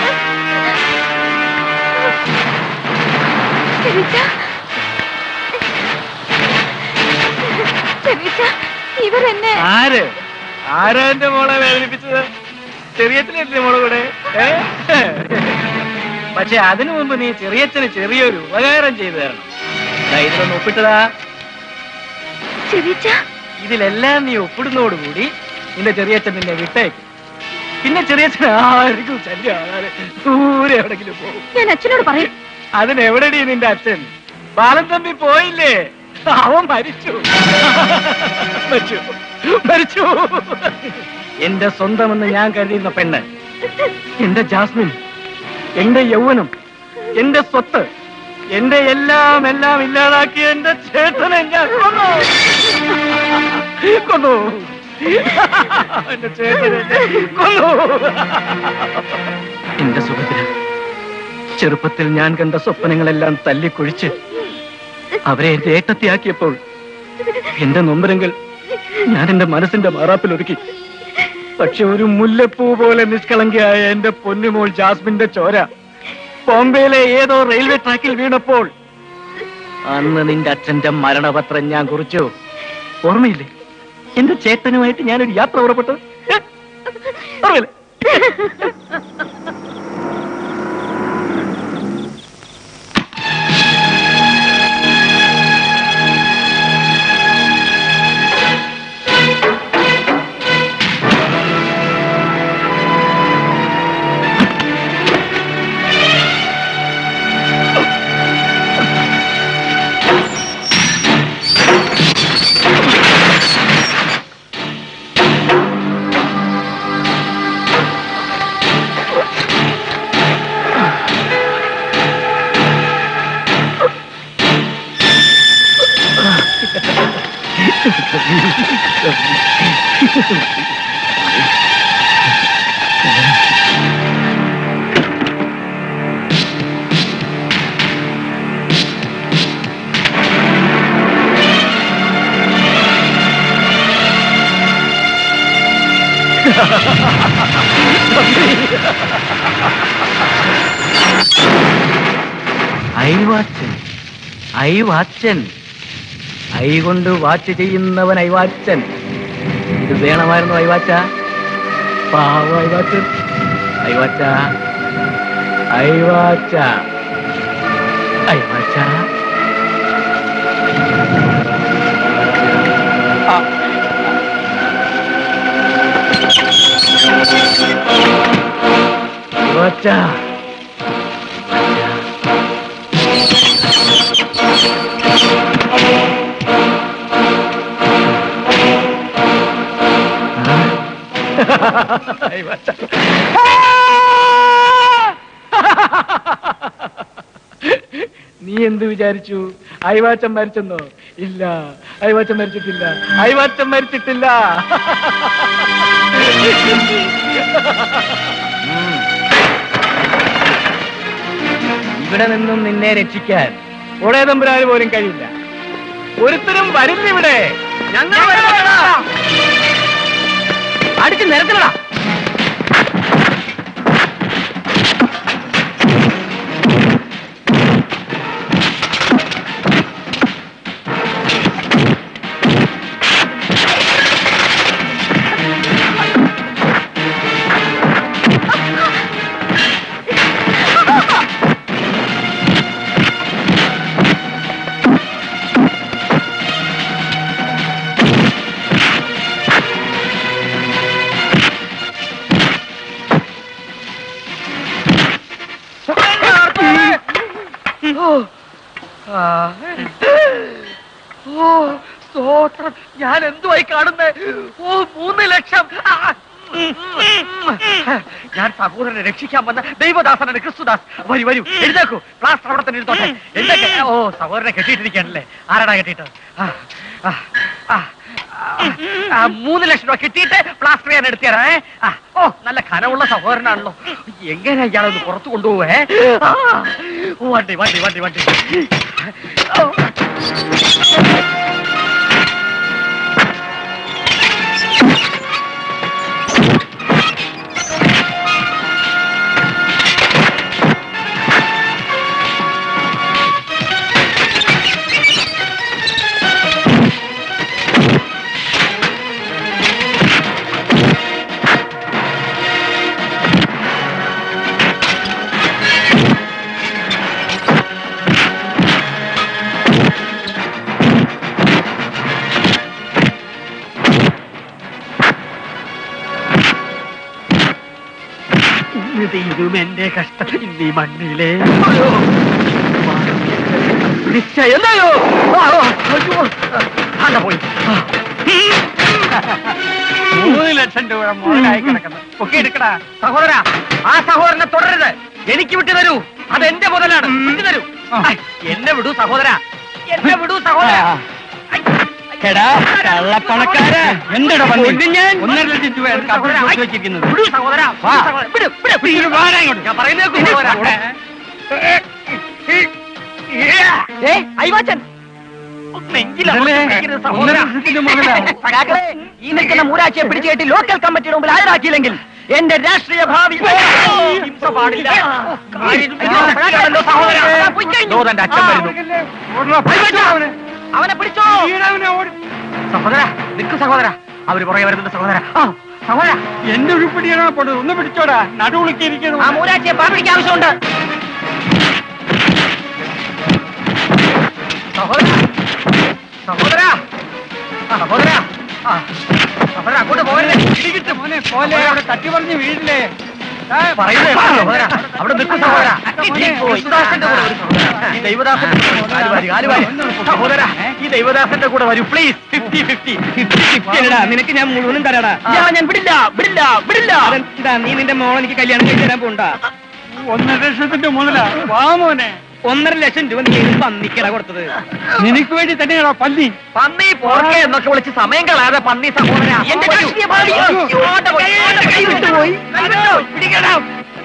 ഇവരെന്നെ ആര് ആരാ എന്റെ മോളെ വേദനിപ്പിച്ചത്? ചെറിയച്ഛനല്ലേ മോളെ കൂടെ? പക്ഷെ അതിനു മുമ്പ് നീ ചെറിയച്ഛന് ചെറിയൊരു ഉപകാരം ചെയ്തു തരണം. ഇതിലൊന്ന് ഒപ്പിട്ടതാ. ഇതിലെല്ലാം നീ ഒപ്പിടുന്നതോടുകൂടി നിന്റെ ചെറിയച്ഛൻ നിന്നെ വിട്ടേക്കും. പിന്നെ ചെറിയച്ഛൻ ആർക്കും ശല്യം ആകാതെ ദൂരെ എവിടെങ്കിലും പോകും. ഞാൻ അച്ഛനോട് പറയും. അതിനെവിടെടി നിന്റെ അച്ഛൻ? ബാലൻ തമ്പി പോയില്ലേ? അവൻ മരിച്ചു മരിച്ചു മരിച്ചു എന്റെ സ്വന്തമെന്ന് ഞാൻ കരുതിയിരുന്ന പെണ്ണ്, എന്റെ ജാസ്മിൻ, എന്റെ യൗവനം, എന്റെ സ്വത്ത്, എന്റെ എല്ലാം എല്ലാം ഇല്ലാതാക്കിയ എന്റെ ചേട്ടനെ ഞാൻ കൊന്നു കൊന്നു എന്റെ ചേട്ടനെ കൊന്നു. എന്റെ സുഖത്തിന് ചെറുപ്പത്തിൽ ഞാൻ കണ്ട സ്വപ്നങ്ങളെല്ലാം തല്ലിക്കൊഴിച്ച് അവരെ എന്റെ ഏട്ടത്തിയാക്കിയപ്പോൾ എന്റെ നൊമ്പരങ്ങൾ ഞാൻ എന്റെ മനസ്സിന്റെ മാറാപ്പിൽ ഒരുക്കി. പക്ഷെ ഒരു മുല്ലപ്പൂ പോലെ നിഷ്കളങ്കയായ എന്റെ പൊന്നുമോൾ ജാസ്മിന്റെ ചോര ബോംബെയിലെ ഏതോ റെയിൽവേ ട്രാക്കിൽ വീണപ്പോൾ അന്ന് നിന്റെ അച്ഛന്റെ മരണപത്രം ഞാൻ കുറിച്ചു. ഓർമ്മയില്ലേ? എന്റെ ചേട്ടനുമായിട്ട് ഞാനൊരു യാത്ര പുറപ്പെട്ടു. ഓർമ്മയില്ലേ? അയൽവാച്ചൻ ഐവാച്ചൻ, ഐ കൊണ്ട് വാച്ച് ചെയ്യുന്നവൻ ഐവാച്ചൻ. ഇത് വേണമായിരുന്നു ഐവാച്ച. പാവ ഐവാച്ചൻ. ഐവാച്ച, ഐവാച്ച, ഐവാച്ച. ഐവാച്ച, നീ എന്ത് വിചാരിച്ചു? ഐവാച്ചൻ മരിച്ചെന്നോ? ഇല്ല, ഐവാച്ചൻ മരിച്ചിട്ടില്ല, ഐവാച്ചൻ മരിച്ചിട്ടില്ല. ഇവിടെ നിന്നും നിന്നെ രക്ഷിക്കാൻ ഒടേ തമ്പുരാന് പോലും കഴിയില്ല. ഒരുത്തരും വരുന്നിവിടെ. ഞങ്ങൾ അടിച്ച് നിരത്തിലടാ. ഞാൻ എന്തുവായി കാണുന്നേ? ഓ, മൂന്ന് ലക്ഷം. ഞാൻ സഹോദരനെ രക്ഷിക്കാൻ വന്ന ദൈവദാസനാണ് ക്രിസ്തുദാസ്. വരൂ വരൂ, എഴുതേക്കൂ. പ്ലാസ്റ്റർ അവിടെ തന്നെ എടുത്തോട്ടെ. എഴുതേക്കെ. ഓ, സഹോദരനെ കെട്ടിയിട്ടിരിക്കാണല്ലേ? ആരാടാ കെട്ടിയിട്ട്? മൂന്ന് ലക്ഷം രൂപ കിട്ടിയിട്ട് പ്ലാസ്റ്റർ ഞാൻ എടുത്തേരാ. ഓ, നല്ല കനമുള്ള സഹോദരനാണല്ലോ. എങ്ങനെ ഇയാളൊന്ന് പുറത്തു കൊണ്ടുപോവേ? വണ്ടി വണ്ടി വണ്ടി വണ്ടി. ഇതും എന്റെ കഷ്ടം ഇന്നീ മണ്ണിലെ നിശ്ചയോ പോയി. മൂന്ന് ലക്ഷം രൂപ മുതലായി കിടക്കുന്നു. ഒക്കെ എടുക്കടാ സഹോദര. ആ സഹോദരനെ തുടരരുത്. എനിക്ക് വിട്ടു തരൂ. അത് എന്റെ മുതലാണ്. വിട്ടു തരൂ. എന്നെ വിടൂ സഹോദര, എന്നെ വിടൂ സഹോദര. കള്ളപ്പണക്കാര് എന്താണ് ഞാൻ ഒന്നര ലക്ഷം രൂപ വെച്ചിരിക്കുന്നത്. ഞാൻ പറയുന്നേക്കും. ഐവാച്ചൻ ഈ നിൽക്കുന്ന മൂരാച്ചിയെ പിടിച്ചു കെട്ടി ലോക്കൽ കമ്മിറ്റിയുടെ മുമ്പിൽ ഹാജരാക്കിയില്ലെങ്കിൽ എന്റെ രാഷ്ട്രീയ ഭാവി പാടില്ല. അവനെ പിടിച്ചോ സഹോദര. നിൽക്കും സഹോദര. അവര് പുറകെ വരുന്നുണ്ട് സഹോദര. സഹോദര, എന്റെ ഉരുപ്പടിയാണോ പോണത്? ഒന്ന് പിടിച്ചോടാ. നടുവിളിക്കിരിക്കുന്നു. ആ മൂരാച്ചിയെ പാപിടിക്കാൻ ആവശ്യമുണ്ട് സഹോദര. സഹോദര സഹോദര സഹോദര അങ്ങോട്ട് പോകല്ലേ. ഇടികിട്ട് മോനെ പോലെ അവിടെ തട്ടി പറഞ്ഞ് വീടില്ലേ പറയുന്നേ സഹോദര. അവിടെ നിൽക്കും സഹോദര. ഈ ദൈവദാസന്റെ സഹോദര, ഈ ദൈവദാസന്റെ കൂടെ വരൂ പ്ലീസ്. ഫിഫ്റ്റി ഫിഫ്റ്റി ഫിഫ്റ്റി നിനക്ക് ഞാൻ മുഴുവനും തരാടാ. ഞാൻ വിടില്ല വിടില്ല വിടില്ല. എന്താ നീ നിന്റെ മോളെ എനിക്ക് കല്യാണം കഴിച്ചു തരാൻ പോണ്ടാ? ഒന്നര ലക്ഷത്തിന്റെ മുതലാ. വാ മോനെ. ഒന്നര ലക്ഷം രൂപ നീ പന്നിക്കട കൊടുത്തത്. നിനക്ക് വേണ്ടി തന്നെയാണോ പന്നി? പന്നി പോർക്കെ എന്നൊക്കെ വിളിച്ച് സമയം കളയാതെ പന്നി സഹോദര. എന്റെ രാഷ്ട്രീയ ഭാവി കൈ വിട്ടുപോയി. പിടിക്കണം.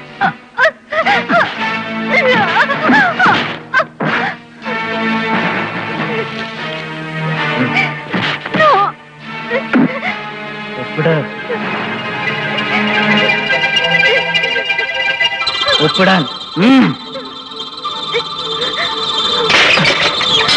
ഒപ്പിട്. ഒപ്പിടാൻ.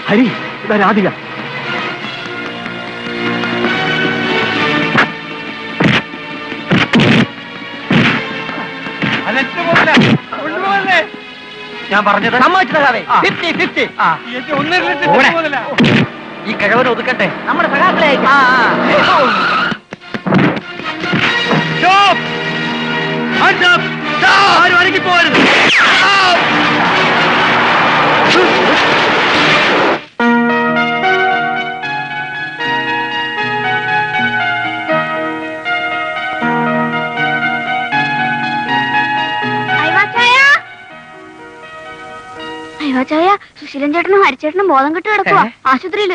ഹരി, ഇതാ രാധിക. ഞാൻ പറഞ്ഞത് സമ്മതിച്ചതാവേ ഫിഫ്റ്റി ഫിഫ്റ്റി ഈ കിഴവനെ ഒതുക്കട്ടെ നമ്മുടെ സഹാക്കളെ ആരും അടങ്ങി പോകരുത്. അയ്യോ ചായ, സുശീലൻ ചേട്ടനും ഹരിച്ചേട്ടനും ബോധം കെട്ട് കിടക്കുക ആശുപത്രിയില്.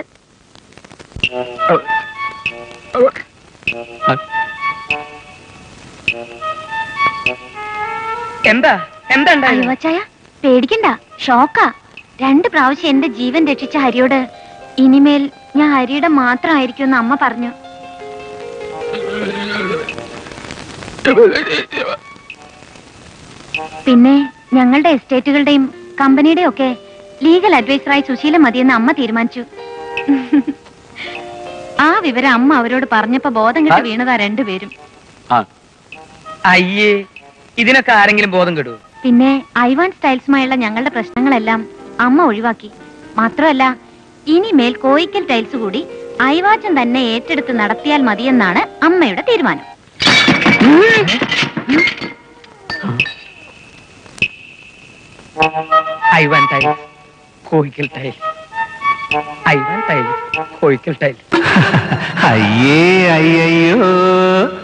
എന്താ എന്താ അയ്യോ ചായ, പേടിക്കണ്ട, ഷോക്കാ. രണ്ട് പ്രാവശ്യം എന്റെ ജീവൻ രക്ഷിച്ച ഹരിയോട് ഇനിമേൽ ഞാൻ ഹരിയുടെ മാത്രമായിരിക്കും എന്ന് അമ്മ പറഞ്ഞു. പിന്നെ ഞങ്ങളുടെ എസ്റ്റേറ്റുകളുടെയും കമ്പനിയുടെയും ഒക്കെ ലീഗൽ അഡ്വൈസറായി സുശീല മതിയെന്ന് അമ്മ തീരുമാനിച്ചു. ആ വിവരം അമ്മ അവരോട് പറഞ്ഞപ്പോ ബോധം കെട്ട് വീണതാ രണ്ടുപേരും. അയ്യേ, ഇതിനൊക്കെ ആരെങ്കിലും ബോധം കെടുവോ? പിന്നെ ഐവാൻ സ്റ്റൈൽസുമായുള്ള ഞങ്ങളുടെ പ്രശ്നങ്ങളെല്ലാം അമ്മ ഒഴിവാക്കി. മാത്രമല്ല, ഇനിമേൽ കോയിക്കൽ ടൈൽസ് കൂടി ഐവാച്ചൻ തന്നെ ഏറ്റെടുത്ത് നടത്തിയാൽ മതിയെന്നാണ് അമ്മയുടെ തീരുമാനം. Ivan tiles, Koyikkal tiles, Ivan tiles, Koyikkal tiles. അയ്യേ അയ്യോ